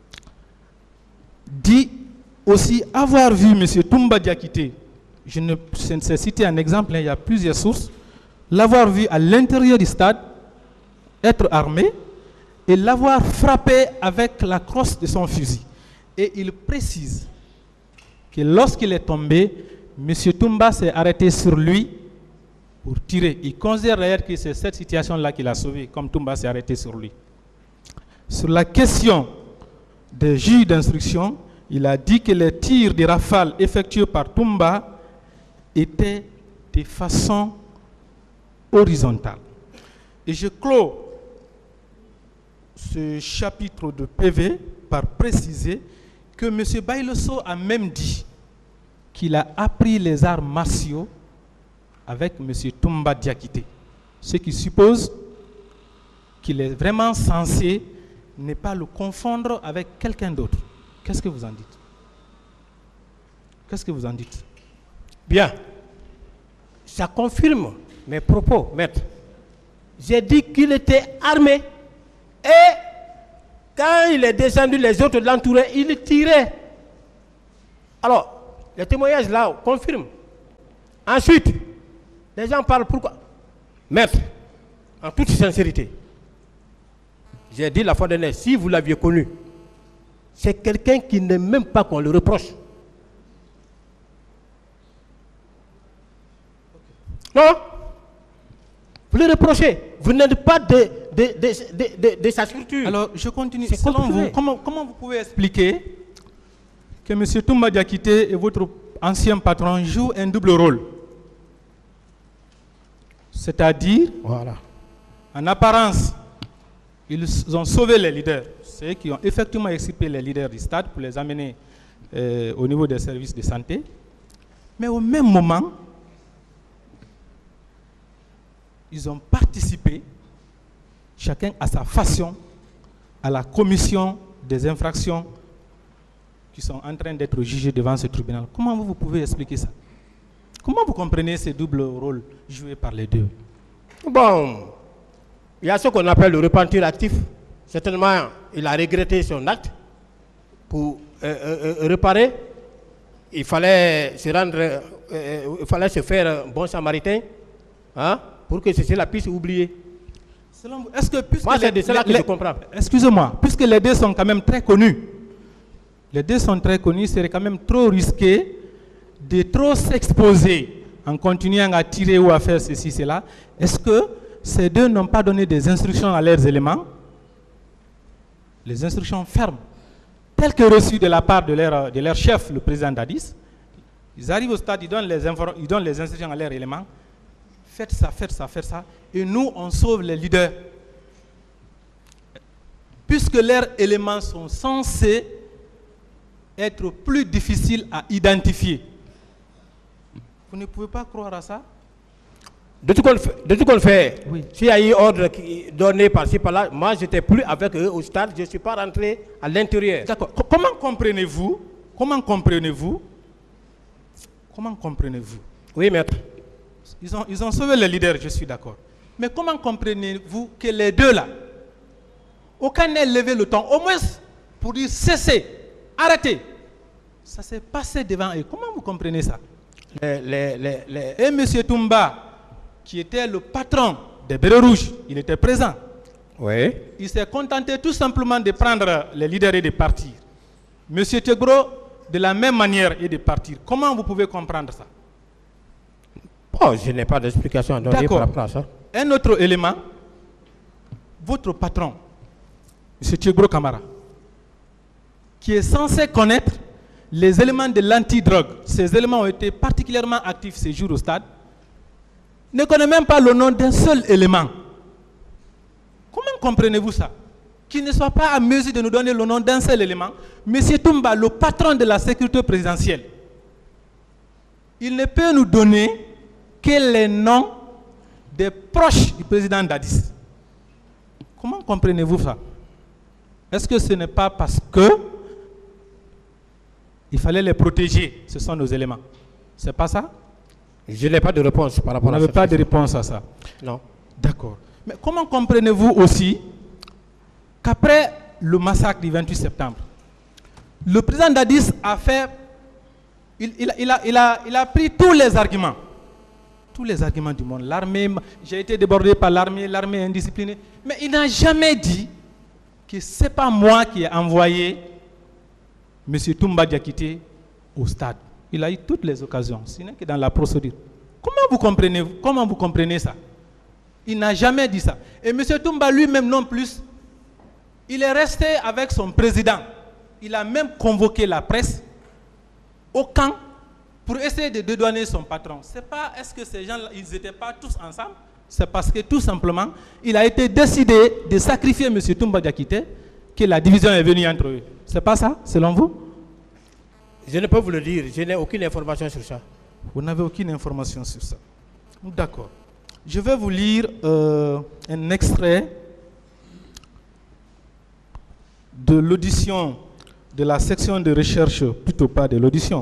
dit aussi avoir vu M. Toumba Diakité, je ne sais citer un exemple, il y a plusieurs sources, l'avoir vu à l'intérieur du stade, être armé, et l'avoir frappé avec la crosse de son fusil. Et il précise que lorsqu'il est tombé, M. Toumba s'est arrêté sur lui pour tirer. Il considère d'ailleurs que c'est cette situation-là qu'il a sauvé, comme Toumba s'est arrêté sur lui. Sur la question des juges d'instruction, il a dit que les tirs de rafale effectués par Toumba étaient de façon horizontale. Et je clôt ce chapitre de PV par préciser que M. Baïloso a même dit qu'il a appris les arts martiaux avec M. Toumba Diakité. Ce qui suppose qu'il est vraiment censé ne pas le confondre avec quelqu'un d'autre. Qu'est-ce que vous en dites? Qu'est-ce que vous en dites? Bien. Ça confirme mes propos, maître. J'ai dit qu'il était armé. Et quand il est descendu, les autres l'entouraient, il tirait. Alors, les témoignages là confirment. Ensuite, les gens parlent pourquoi? Maître, en toute sincérité, j'ai dit la fois dernière, si vous l'aviez connu, c'est quelqu'un qui n'aime même pas qu'on le reproche. Non? Vous le reprochez. Vous n'êtes pas de sa structure. Alors, je continue. Selon vous, comment vous pouvez expliquer que M. Toumba Diakité et votre ancien patron jouent un double rôle. C'est-à-dire, Voilà. en apparence, ils ont sauvé les leaders, ceux qui ont effectivement extirpé les leaders du stade pour les amener au niveau des services de santé. Mais au même moment, ils ont participé, chacun à sa façon, à la commission des infractions qui sont en train d'être jugées devant ce tribunal. Comment vous pouvez expliquer ça? Comment vous comprenez ces doubles rôles joués par les deux? Bon, il y a ce qu'on appelle le repentir actif. Certainement, il a regretté son acte. Pour réparer, il fallait se rendre, il fallait se faire un bon samaritain, hein, pour que ceci la puisse oublier. Est-ce que puisque moi, c'est de cela que je comprends. Excusez-moi, puisque les deux sont quand même très connus, les deux sont très connus, c'est quand même trop risqué de trop s'exposer en continuant à tirer ou à faire ceci, cela. Est-ce que ces deux n'ont pas donné des instructions à leurs éléments? Les instructions fermes, telles que reçues de la part de leur chef, le président Dadis. Ils arrivent au stade, ils donnent les instructions à leurs éléments. Faites ça, faites ça, faites ça. Et nous, on sauve les leaders. Puisque leurs éléments sont censés être plus difficiles à identifier. Vous ne pouvez pas croire à ça? De tout qu'on fait, oui. S'il y a eu ordre donné par-ci, par-là, moi, je n'étais plus avec eux au stade, je ne suis pas rentré à l'intérieur. D'accord. Comment comprenez-vous? Comment comprenez-vous? Comment comprenez-vous? Oui, maître. Ils ont sauvé les leaders, je suis d'accord. Mais comment comprenez-vous que les deux là, aucun n'a levé le ton, au moins pour dire cessez, arrêtez? Ça s'est passé devant eux. Comment vous comprenez ça? Et M. Toumba, qui était le patron des Bérets Rouges, il était présent. Oui. Il s'est contenté tout simplement de prendre les leaders et de partir. M. Tegro, de la même manière, et de partir. Comment vous pouvez comprendre ça? Bon, je n'ai pas d'explication à donner par rapport à ça. Un autre élément, votre patron, M. Tegro Kamara, qui est censé connaître les éléments de l'antidrogue, ces éléments ont été particulièrement actifs ces jours au stade, ne connaît même pas le nom d'un seul élément. Comment comprenez-vous ça? Qu'il ne soit pas à mesure de nous donner le nom d'un seul élément. M. Toumba, le patron de la sécurité présidentielle, il ne peut nous donner que les noms des proches du président Dadis. Comment comprenez-vous ça? Est-ce que ce n'est pas parce que il fallait les protéger? Ce sont nos éléments. C'est pas ça? Je n'ai pas de réponse par rapport à ça. Vous n'avez pas de réponse à ça? Non. D'accord. Mais comment comprenez-vous aussi qu'après le massacre du 28 septembre, le président Dadis a fait, il a pris tous les arguments du monde. L'armée, j'ai été débordé par l'armée est indisciplinée. Mais il n'a jamais dit que ce n'est pas moi qui ai envoyé M. Toumba Diakité au stade. Il a eu toutes les occasions, sinon que dans la procédure. Comment vous comprenez ça? Il n'a jamais dit ça. Et M. Toumba lui-même non plus, il est resté avec son président. Il a même convoqué la presse au camp pour essayer de dédouaner son patron. C'est pas, est-ce que ces gens-là, ils n'étaient pas tous ensemble? C'est parce que tout simplement, il a été décidé de sacrifier M. Toumba Diakité que la division est venue entre eux. C'est pas ça, selon vous? Je ne peux vous le dire, je n'ai aucune information sur ça. Vous n'avez aucune information sur ça. D'accord. Je vais vous lire un extrait de l'audition de la section de recherche, plutôt pas de l'audition,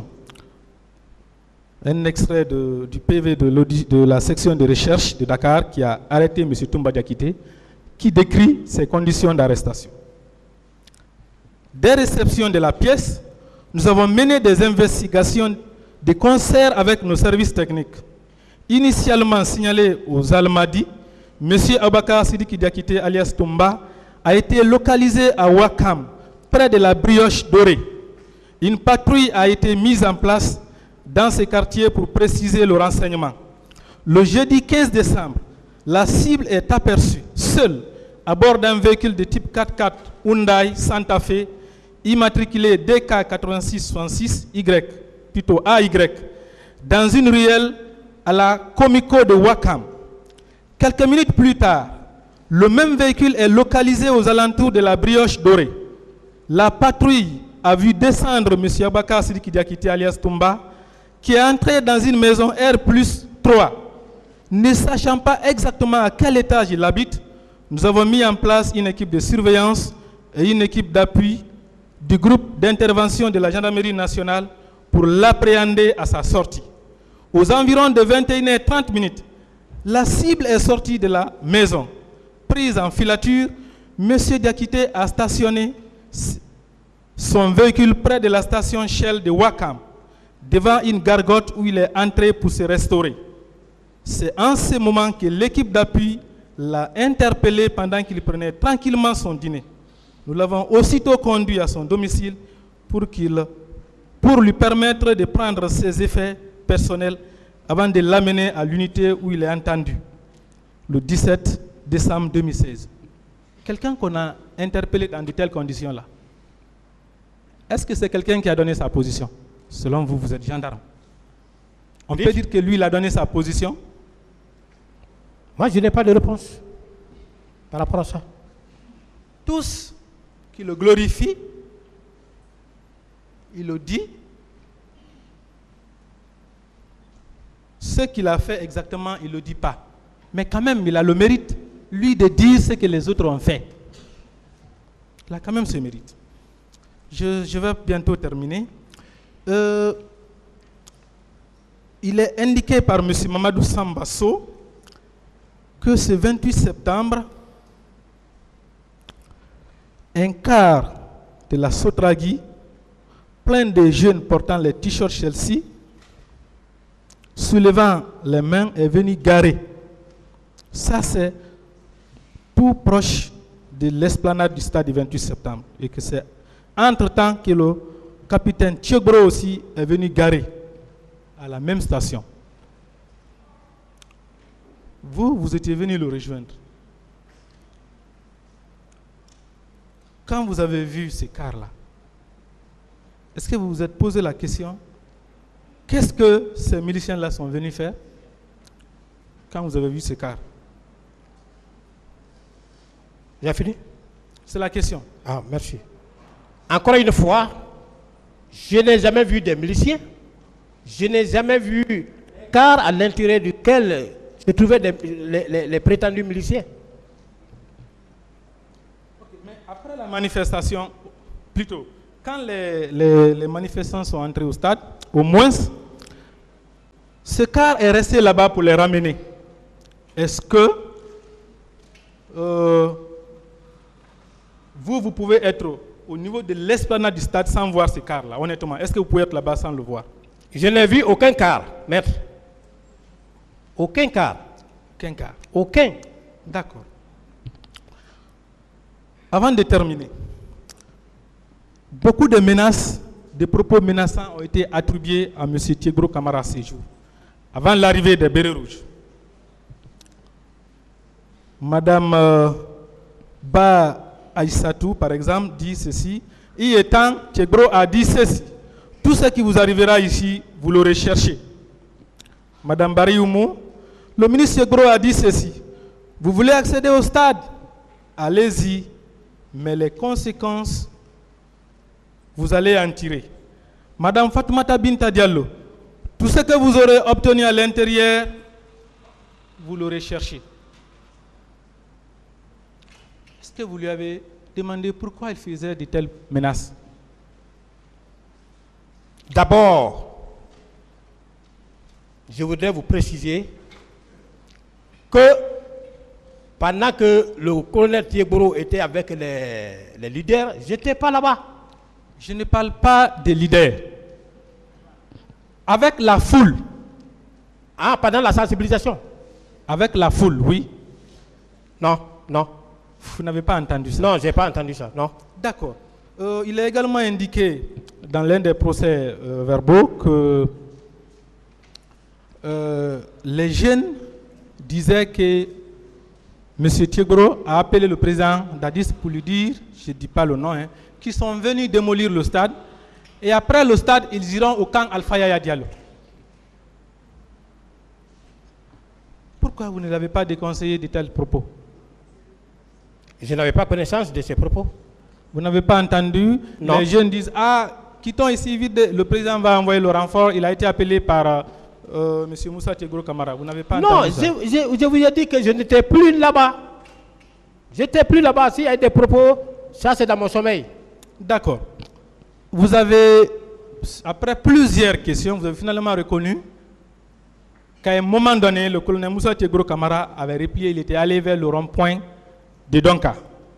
un extrait du PV de la section de recherche de Dakar qui a arrêté M. Toumba Diakité, qui décrit ses conditions d'arrestation. Dès réception de la pièce, nous avons mené des investigations de concert avec nos services techniques. Initialement signalé aux Almadi, M. Abakar Sidiki Diakité alias Toumba a été localisé à Wakam, près de la Brioche Dorée. Une patrouille a été mise en place dans ces quartiers pour préciser le renseignement. Le jeudi 15 décembre, la cible est aperçue seule à bord d'un véhicule de type 4x4 Hyundai Santa Fe immatriculé DK8666Y, plutôt AY, dans une ruelle à la Comico de Wakam. Quelques minutes plus tard, le même véhicule est localisé aux alentours de la Brioche Dorée. La patrouille a vu descendre M. Abakar Sidiki Diakité alias Toumba, qui est entré dans une maison R+3. Ne sachant pas exactement à quel étage il habite, nous avons mis en place une équipe de surveillance et une équipe d'appui du groupe d'intervention de la gendarmerie nationale pour l'appréhender à sa sortie. Aux environs de 21h30, la cible est sortie de la maison. Prise en filature, M. Diakité a stationné son véhicule près de la station Shell de Wakam, devant une gargote où il est entré pour se restaurer. C'est en ce moment que l'équipe d'appui l'a interpellé pendant qu'il prenait tranquillement son dîner. Nous l'avons aussitôt conduit à son domicile pour lui permettre de prendre ses effets personnels avant de l'amener à l'unité où il est entendu, le 17 décembre 2016. Quelqu'un qu'on a interpellé dans de telles conditions-là, est-ce que c'est quelqu'un qui a donné sa position? Selon vous, vous êtes gendarme. On peut dire que lui, il a donné sa position? Moi, je n'ai pas de réponse par rapport à ça. Tous qui le glorifient, il le dit. Ce qu'il a fait exactement, il ne le dit pas. Mais quand même, il a le mérite, lui, de dire ce que les autres ont fait. Il a quand même ce mérite. Je vais bientôt terminer. Il est indiqué par M. Mamadou Sambasso que ce 28 septembre, un car de la Sotragui, plein de jeunes portant les t-shirts Chelsea, soulevant les mains, est venu garer. Ça, c'est tout proche de l'esplanade du stade du 28 septembre. Et que c'est entre-temps que le capitaine Tchegro aussi est venu garer à la même station. Vous étiez venu le rejoindre. Quand vous avez vu ces cars-là, est-ce que vous vous êtes posé la question, qu'est-ce que ces miliciens-là sont venus faire quand vous avez vu ces cars? J'ai fini? C'est la question. Ah, merci. Encore une fois, je n'ai jamais vu des miliciens. Je n'ai jamais vu un car à l'intérieur duquel se trouvaient les prétendus miliciens. Okay, mais après la manifestation, plutôt, quand les manifestants sont entrés au stade, au moins, ce car est resté là-bas pour les ramener. Est-ce que vous pouvez être au niveau de l'esplanade du stade sans voir ce car-là, honnêtement? Est-ce que vous pouvez être là-bas sans le voir? Je n'ai vu aucun car, maître. Aucun car. Aucun car. Aucun. D'accord. Avant de terminer, beaucoup de menaces, de propos menaçants ont été attribués à M. Tchegro Kamara ces jours, avant l'arrivée des bérets rouges. Madame Ba Aïssatou, par exemple, dit ceci. Y étant, Tchegro a dit ceci. Tout ce qui vous arrivera ici, vous l'aurez cherché. Madame Barioumou, le ministre Tchegro a dit ceci. Vous voulez accéder au stade? Allez-y, mais les conséquences, vous allez en tirer. Madame Fatoumata Binta Diallo, tout ce que vous aurez obtenu à l'intérieur, vous l'aurez cherché. Est-ce que vous lui avez demandé pourquoi il faisait de telles menaces? D'abord, je voudrais vous préciser que pendant que le colonel Tchegro était avec les leaders, je n'étais pas là-bas. Je ne parle pas des leaders. Avec la foule. Ah, pendant la sensibilisation? Avec la foule, oui. Non, non. Vous n'avez pas entendu ça? Non, je n'ai pas entendu ça, non. D'accord. Il est également indiqué dans l'un des procès verbaux que les jeunes disaient que M. Tiegro a appelé le président d'Addis pour lui dire, je ne dis pas le nom, hein, qu'ils sont venus démolir le stade. Et après le stade, ils iront au camp Alpha Yaya Diallo. Pourquoi vous ne l'avez pas déconseillé de tels propos? Je n'avais pas connaissance de ces propos. Vous n'avez pas entendu? Non. Les jeunes disent, ah, quittons ici vite, le président va envoyer le renfort. Il a été appelé par M. Moussa Tiegro Camara. Vous n'avez pas entendu ça? Je vous ai dit que je n'étais plus là-bas. J'étais plus là-bas. S'il y a des propos, ça c'est dans mon sommeil. D'accord. Vous avez, après plusieurs questions, vous avez finalement reconnu qu'à un moment donné, le colonel Moussa Tiegro Camara avait replié, il était allé vers le rond-point de Donka.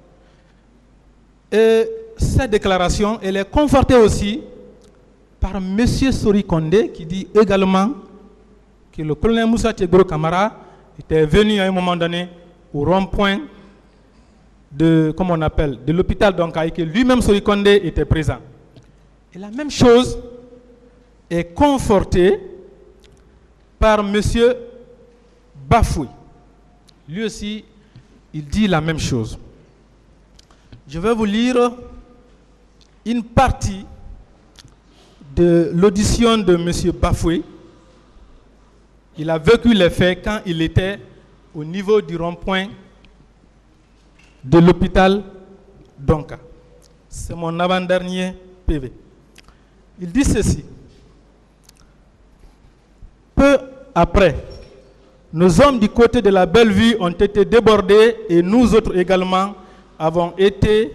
Et cette déclaration, elle est confortée aussi par M. Sori Kondé, qui dit également que le colonel Moussa Tiegro Camara était venu à un moment donné au rond-point de, comment on appelle, de l'hôpital Donka, et que lui-même Sori Kondé était présent. Et la même chose est confortée par M. Bafoué. Lui aussi, il dit la même chose. Je vais vous lire une partie de l'audition de M. Bafoué. Il a vécu les faits quand il était au niveau du rond-point de l'hôpital Donka. C'est mon avant-dernier PV. Il dit ceci. Peu après, nos hommes du côté de la Bellevue ont été débordés et nous autres également avons été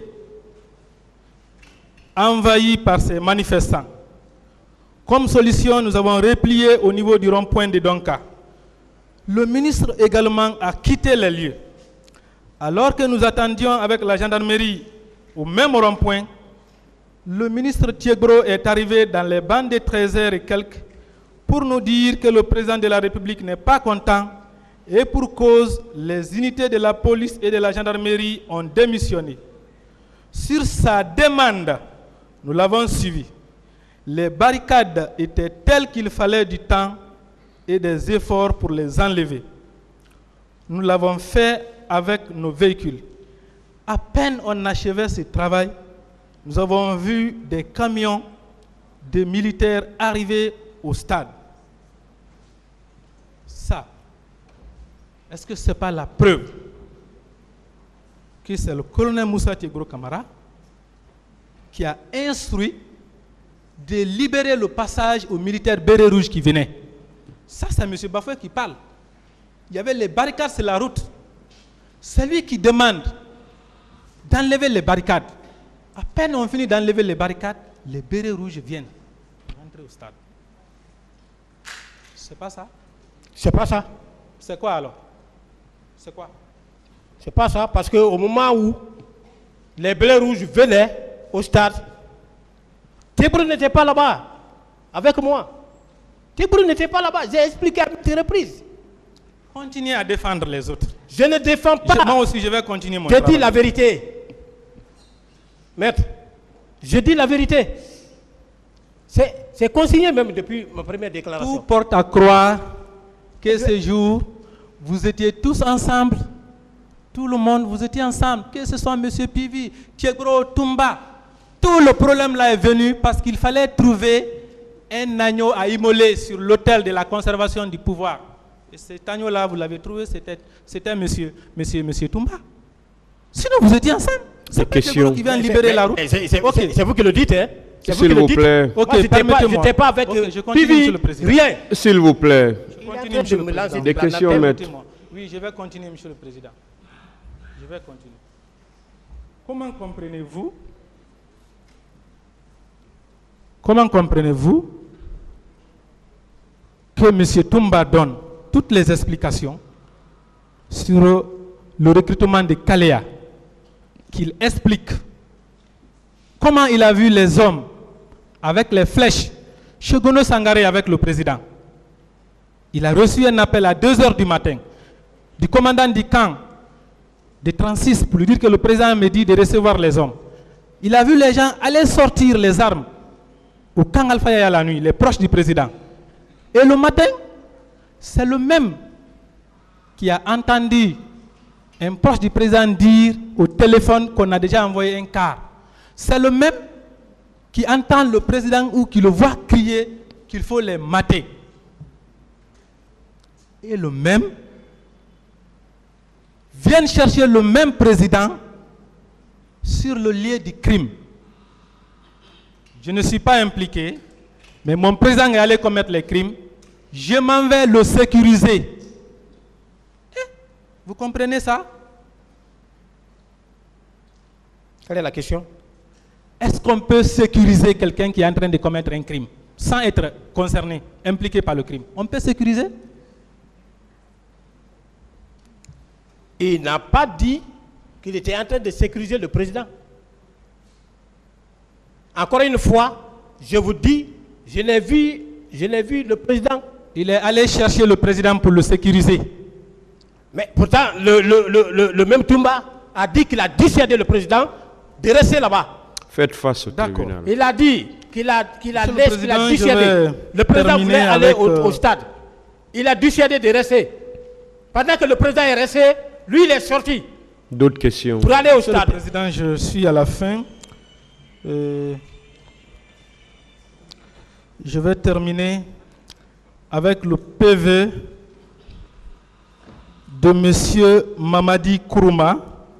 envahis par ces manifestants. Comme solution, nous avons replié au niveau du rond-point de Donka. Le ministre également a quitté les lieux. Alors que nous attendions avec la gendarmerie au même rond-point, le ministre Tiegro est arrivé dans les bandes de 13h et quelques pour nous dire que le président de la République n'est pas content et pour cause, les unités de la police et de la gendarmerie ont démissionné. Sur sa demande, nous l'avons suivi. Les barricades étaient telles qu'il fallait du temps et des efforts pour les enlever. Nous l'avons fait avec nos véhicules. À peine on achevait ce travail, nous avons vu des camions de militaires arriver au stade. Ça, est-ce que ce n'est pas la preuve que c'est le colonel Moussa Tiegro Camara qui a instruit de libérer le passage aux militaires bérets rouges qui venaient? Ça, c'est M. Bafoué qui parle. Il y avait les barricades sur la route. C'est lui qui demande d'enlever les barricades. À peine on finit d'enlever les barricades, les bérets rouges viennent rentrer au stade. C'est pas ça? C'est pas ça. C'est quoi alors? C'est quoi? C'est pas ça, parce qu'au moment où les bérets rouges venaient au stade, Tiegro n'était pas là-bas avec moi. Tiegro n'était pas là-bas. J'ai expliqué à plusieurs reprises. Continuez à défendre les autres. Je ne défends pas. Moi aussi, je vais continuer mon Je travail. dis la vérité. Maître, je dis la vérité. C'est consigné même depuis ma première déclaration. Tout porte à croire que ce jour, vous étiez tous ensemble. Tout le monde, vous étiez ensemble. Que ce soit M. Pivi, Tiegro, Toumba. Tout le problème là est venu parce qu'il fallait trouver un agneau à immoler sur l'autel de la conservation du pouvoir. Et cet agneau-là, vous l'avez trouvé, c'était monsieur Toumba. Sinon, vous étiez ensemble. C'est pas Tiegro qui vient libérer la route. C'est vous qui le dites, hein? S'il vous plaît. Ok, Moi, permettez-moi. j'étais pas avec je continue, Pivi, monsieur le président. rien. S'il vous plaît. Je continue, monsieur le président. Des questions, maître. Oui, je vais continuer, monsieur le président. Je vais continuer. Comment comprenez-vous que M. Toumba donne toutes les explications sur le recrutement de Kalea, qu'il explique comment il a vu les hommes avec les flèches chez Gono Sangaré avec le président. Il a reçu un appel à 2h du matin du commandant du camp de 36 pour lui dire que le président me dit de recevoir les hommes. Il a vu les gens aller sortir les armes au camp Alpha Yaya la nuit, les proches du président. Et le matin, c'est le même qui a entendu un proche du président dire au téléphone qu'on a déjà envoyé un car. C'est le même qui entend le président ou qui le voit crier qu'il faut les mater. Et le même vient chercher le même président sur le lieu du crime. Je ne suis pas impliqué, mais mon président est allé commettre les crimes. Je m'en vais le sécuriser. Vous comprenez ça? Quelle est la question? Est-ce qu'on peut sécuriser quelqu'un qui est en train de commettre un crime sans être concerné, impliqué par le crime? On peut sécuriser? Il n'a pas dit qu'il était en train de sécuriser le président. Encore une fois, je vous dis, je l'ai vu le président. Il est allé chercher le président pour le sécuriser. Mais pourtant, le même Toumba a dit qu'il a dissuadé le président de rester là-bas. Faites face au tribunal. Il a dit qu'il a dissuadé. Le président terminer voulait aller avec, au stade. Il a dissuadé de rester. Pendant que le président est resté, lui, il est sorti D'autres questions? pour aller au Monsieur le stade. Président, je suis à la fin. Je vais terminer avec le PV de M. Mamadi Kourouma.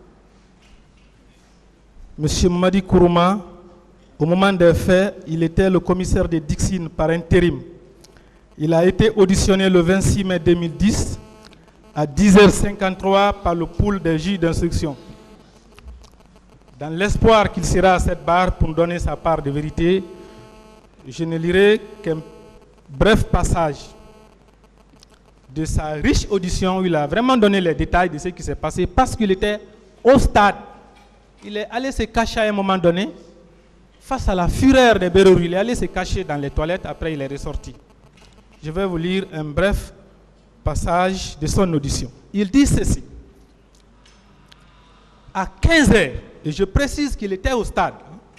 M. Mamadi Kourouma, au moment des faits, il était le commissaire de Dixine par intérim. Il a été auditionné le 26 mai 2010 à 10h53 par le pool des juges d'instruction. Dans l'espoir qu'il sera à cette barre pour nous donner sa part de vérité, je ne lirai qu'un bref passage de sa riche audition où il a vraiment donné les détails de ce qui s'est passé parce qu'il était au stade. Il est allé se cacher à un moment donné face à la fureur des Berorus. Il est allé se cacher dans les toilettes, après il est ressorti. Je vais vous lire un bref passage de son audition. Il dit ceci. À 15h, et je précise qu'il était au stade,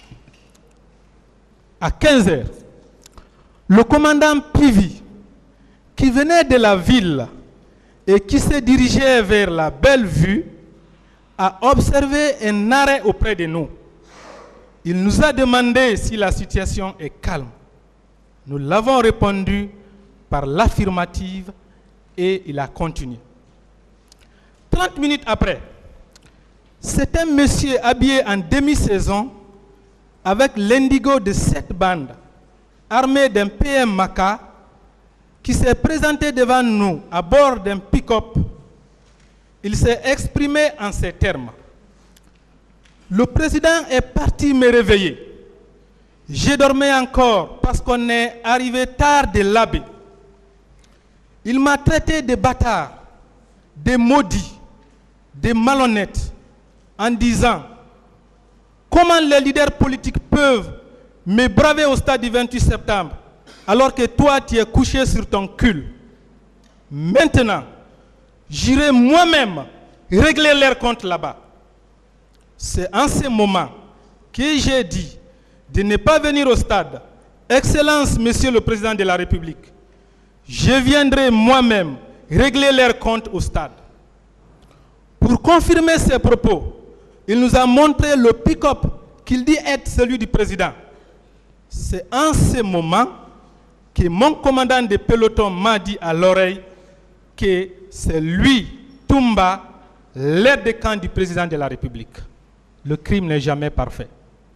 à 15h, le commandant Pivi, qui venait de la ville et qui se dirigeait vers la Belle Vue, a observé un arrêt auprès de nous. Il nous a demandé si la situation est calme. Nous l'avons répondu par l'affirmative et il a continué. 30 minutes après, c'est un monsieur habillé en demi-saison avec l'indigo de 7 bandes, armé d'un PM Maca, qui s'est présenté devant nous à bord d'un pick-up. Il s'est exprimé en ces termes. Le président est parti me réveiller. J'ai dormi encore parce qu'on est arrivé tard de l'abbé. Il m'a traité de bâtard, de maudit, de malhonnête, en disant comment les leaders politiques peuvent me braver au stade du 28 septembre alors que toi tu es couché sur ton cul. Maintenant, j'irai moi-même régler leur compte là-bas. C'est en ce moment que j'ai dit de ne pas venir au stade. Excellence, Monsieur le Président de la République, je viendrai moi-même régler leur compte au stade. Pour confirmer ses propos, il nous a montré le pick-up qu'il dit être celui du président. C'est en ce moment que mon commandant de peloton m'a dit à l'oreille que c'est lui, Toumba, l'aide de camp du président de la République. Le crime n'est jamais parfait.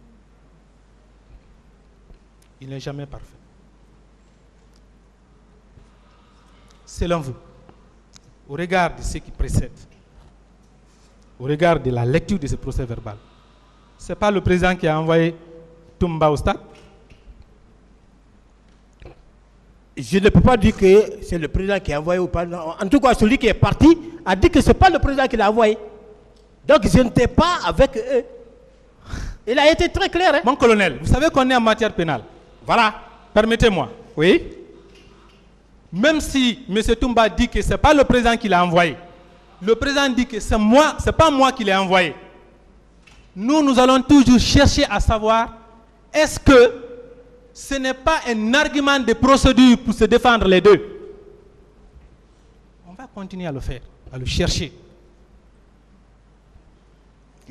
Il n'est jamais parfait. Selon vous, au regard de ce qui précède, au regard de la lecture de ce procès verbal, ce n'est pas le président qui a envoyé Toumba au stade? Je ne peux pas dire que c'est le président qui a envoyé ou pas. En tout cas, celui qui est parti a dit que ce n'est pas le président qui l'a envoyé. Donc je n'étais pas avec eux. Il a été très clair. Hein? Mon colonel, vous savez qu'on est en matière pénale. Voilà. Permettez-moi. Oui. Même si M. Toumba dit que ce n'est pas le président qui l'a envoyé, le président dit que c'est moi, c'est pas moi qui l'ai envoyé. Nous allons toujours chercher à savoir est-ce que ce n'est pas un argument de procédure pour se défendre les deux. On va continuer à le faire, à le chercher.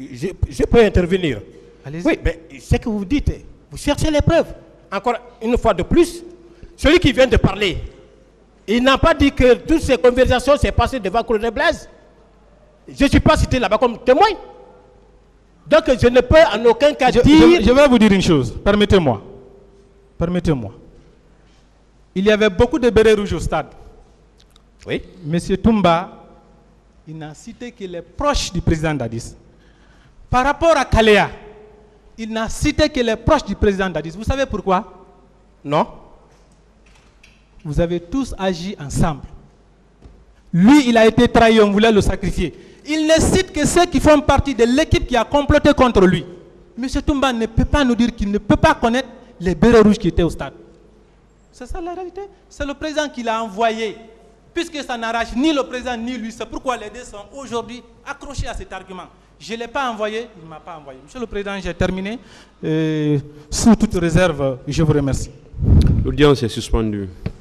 je peux intervenir. Allez-y. Oui, mais ce que vous dites, vous cherchez les preuves. Encore une fois de plus, celui qui vient de parler, il n'a pas dit que toutes ces conversations s'est passées devant Colonel Blaise. Je ne suis pas cité là-bas comme témoin. Donc je ne peux en aucun cas dire... Je vais vous dire une chose, permettez-moi. Permettez-moi. Il y avait beaucoup de bérets rouges au stade. Oui. Monsieur Toumba, il n'a cité que les proches du président Dadis. Par rapport à Kalea, il n'a cité que les proches du président Dadis. Vous savez pourquoi? Non. Vous avez tous agi ensemble. Lui, il a été trahi, on voulait le sacrifier. Il ne cite que ceux qui font partie de l'équipe qui a comploté contre lui. Monsieur Toumba ne peut pas nous dire qu'il ne peut pas connaître les bérets rouges qui étaient au stade. C'est ça la réalité. C'est le président qui l'a envoyé. Puisque ça n'arrache ni le président ni lui, c'est pourquoi les deux sont aujourd'hui accrochés à cet argument. Je ne l'ai pas envoyé, il ne m'a pas envoyé. Monsieur le Président, j'ai terminé. Sous toute réserve, je vous remercie. L'audience est suspendue.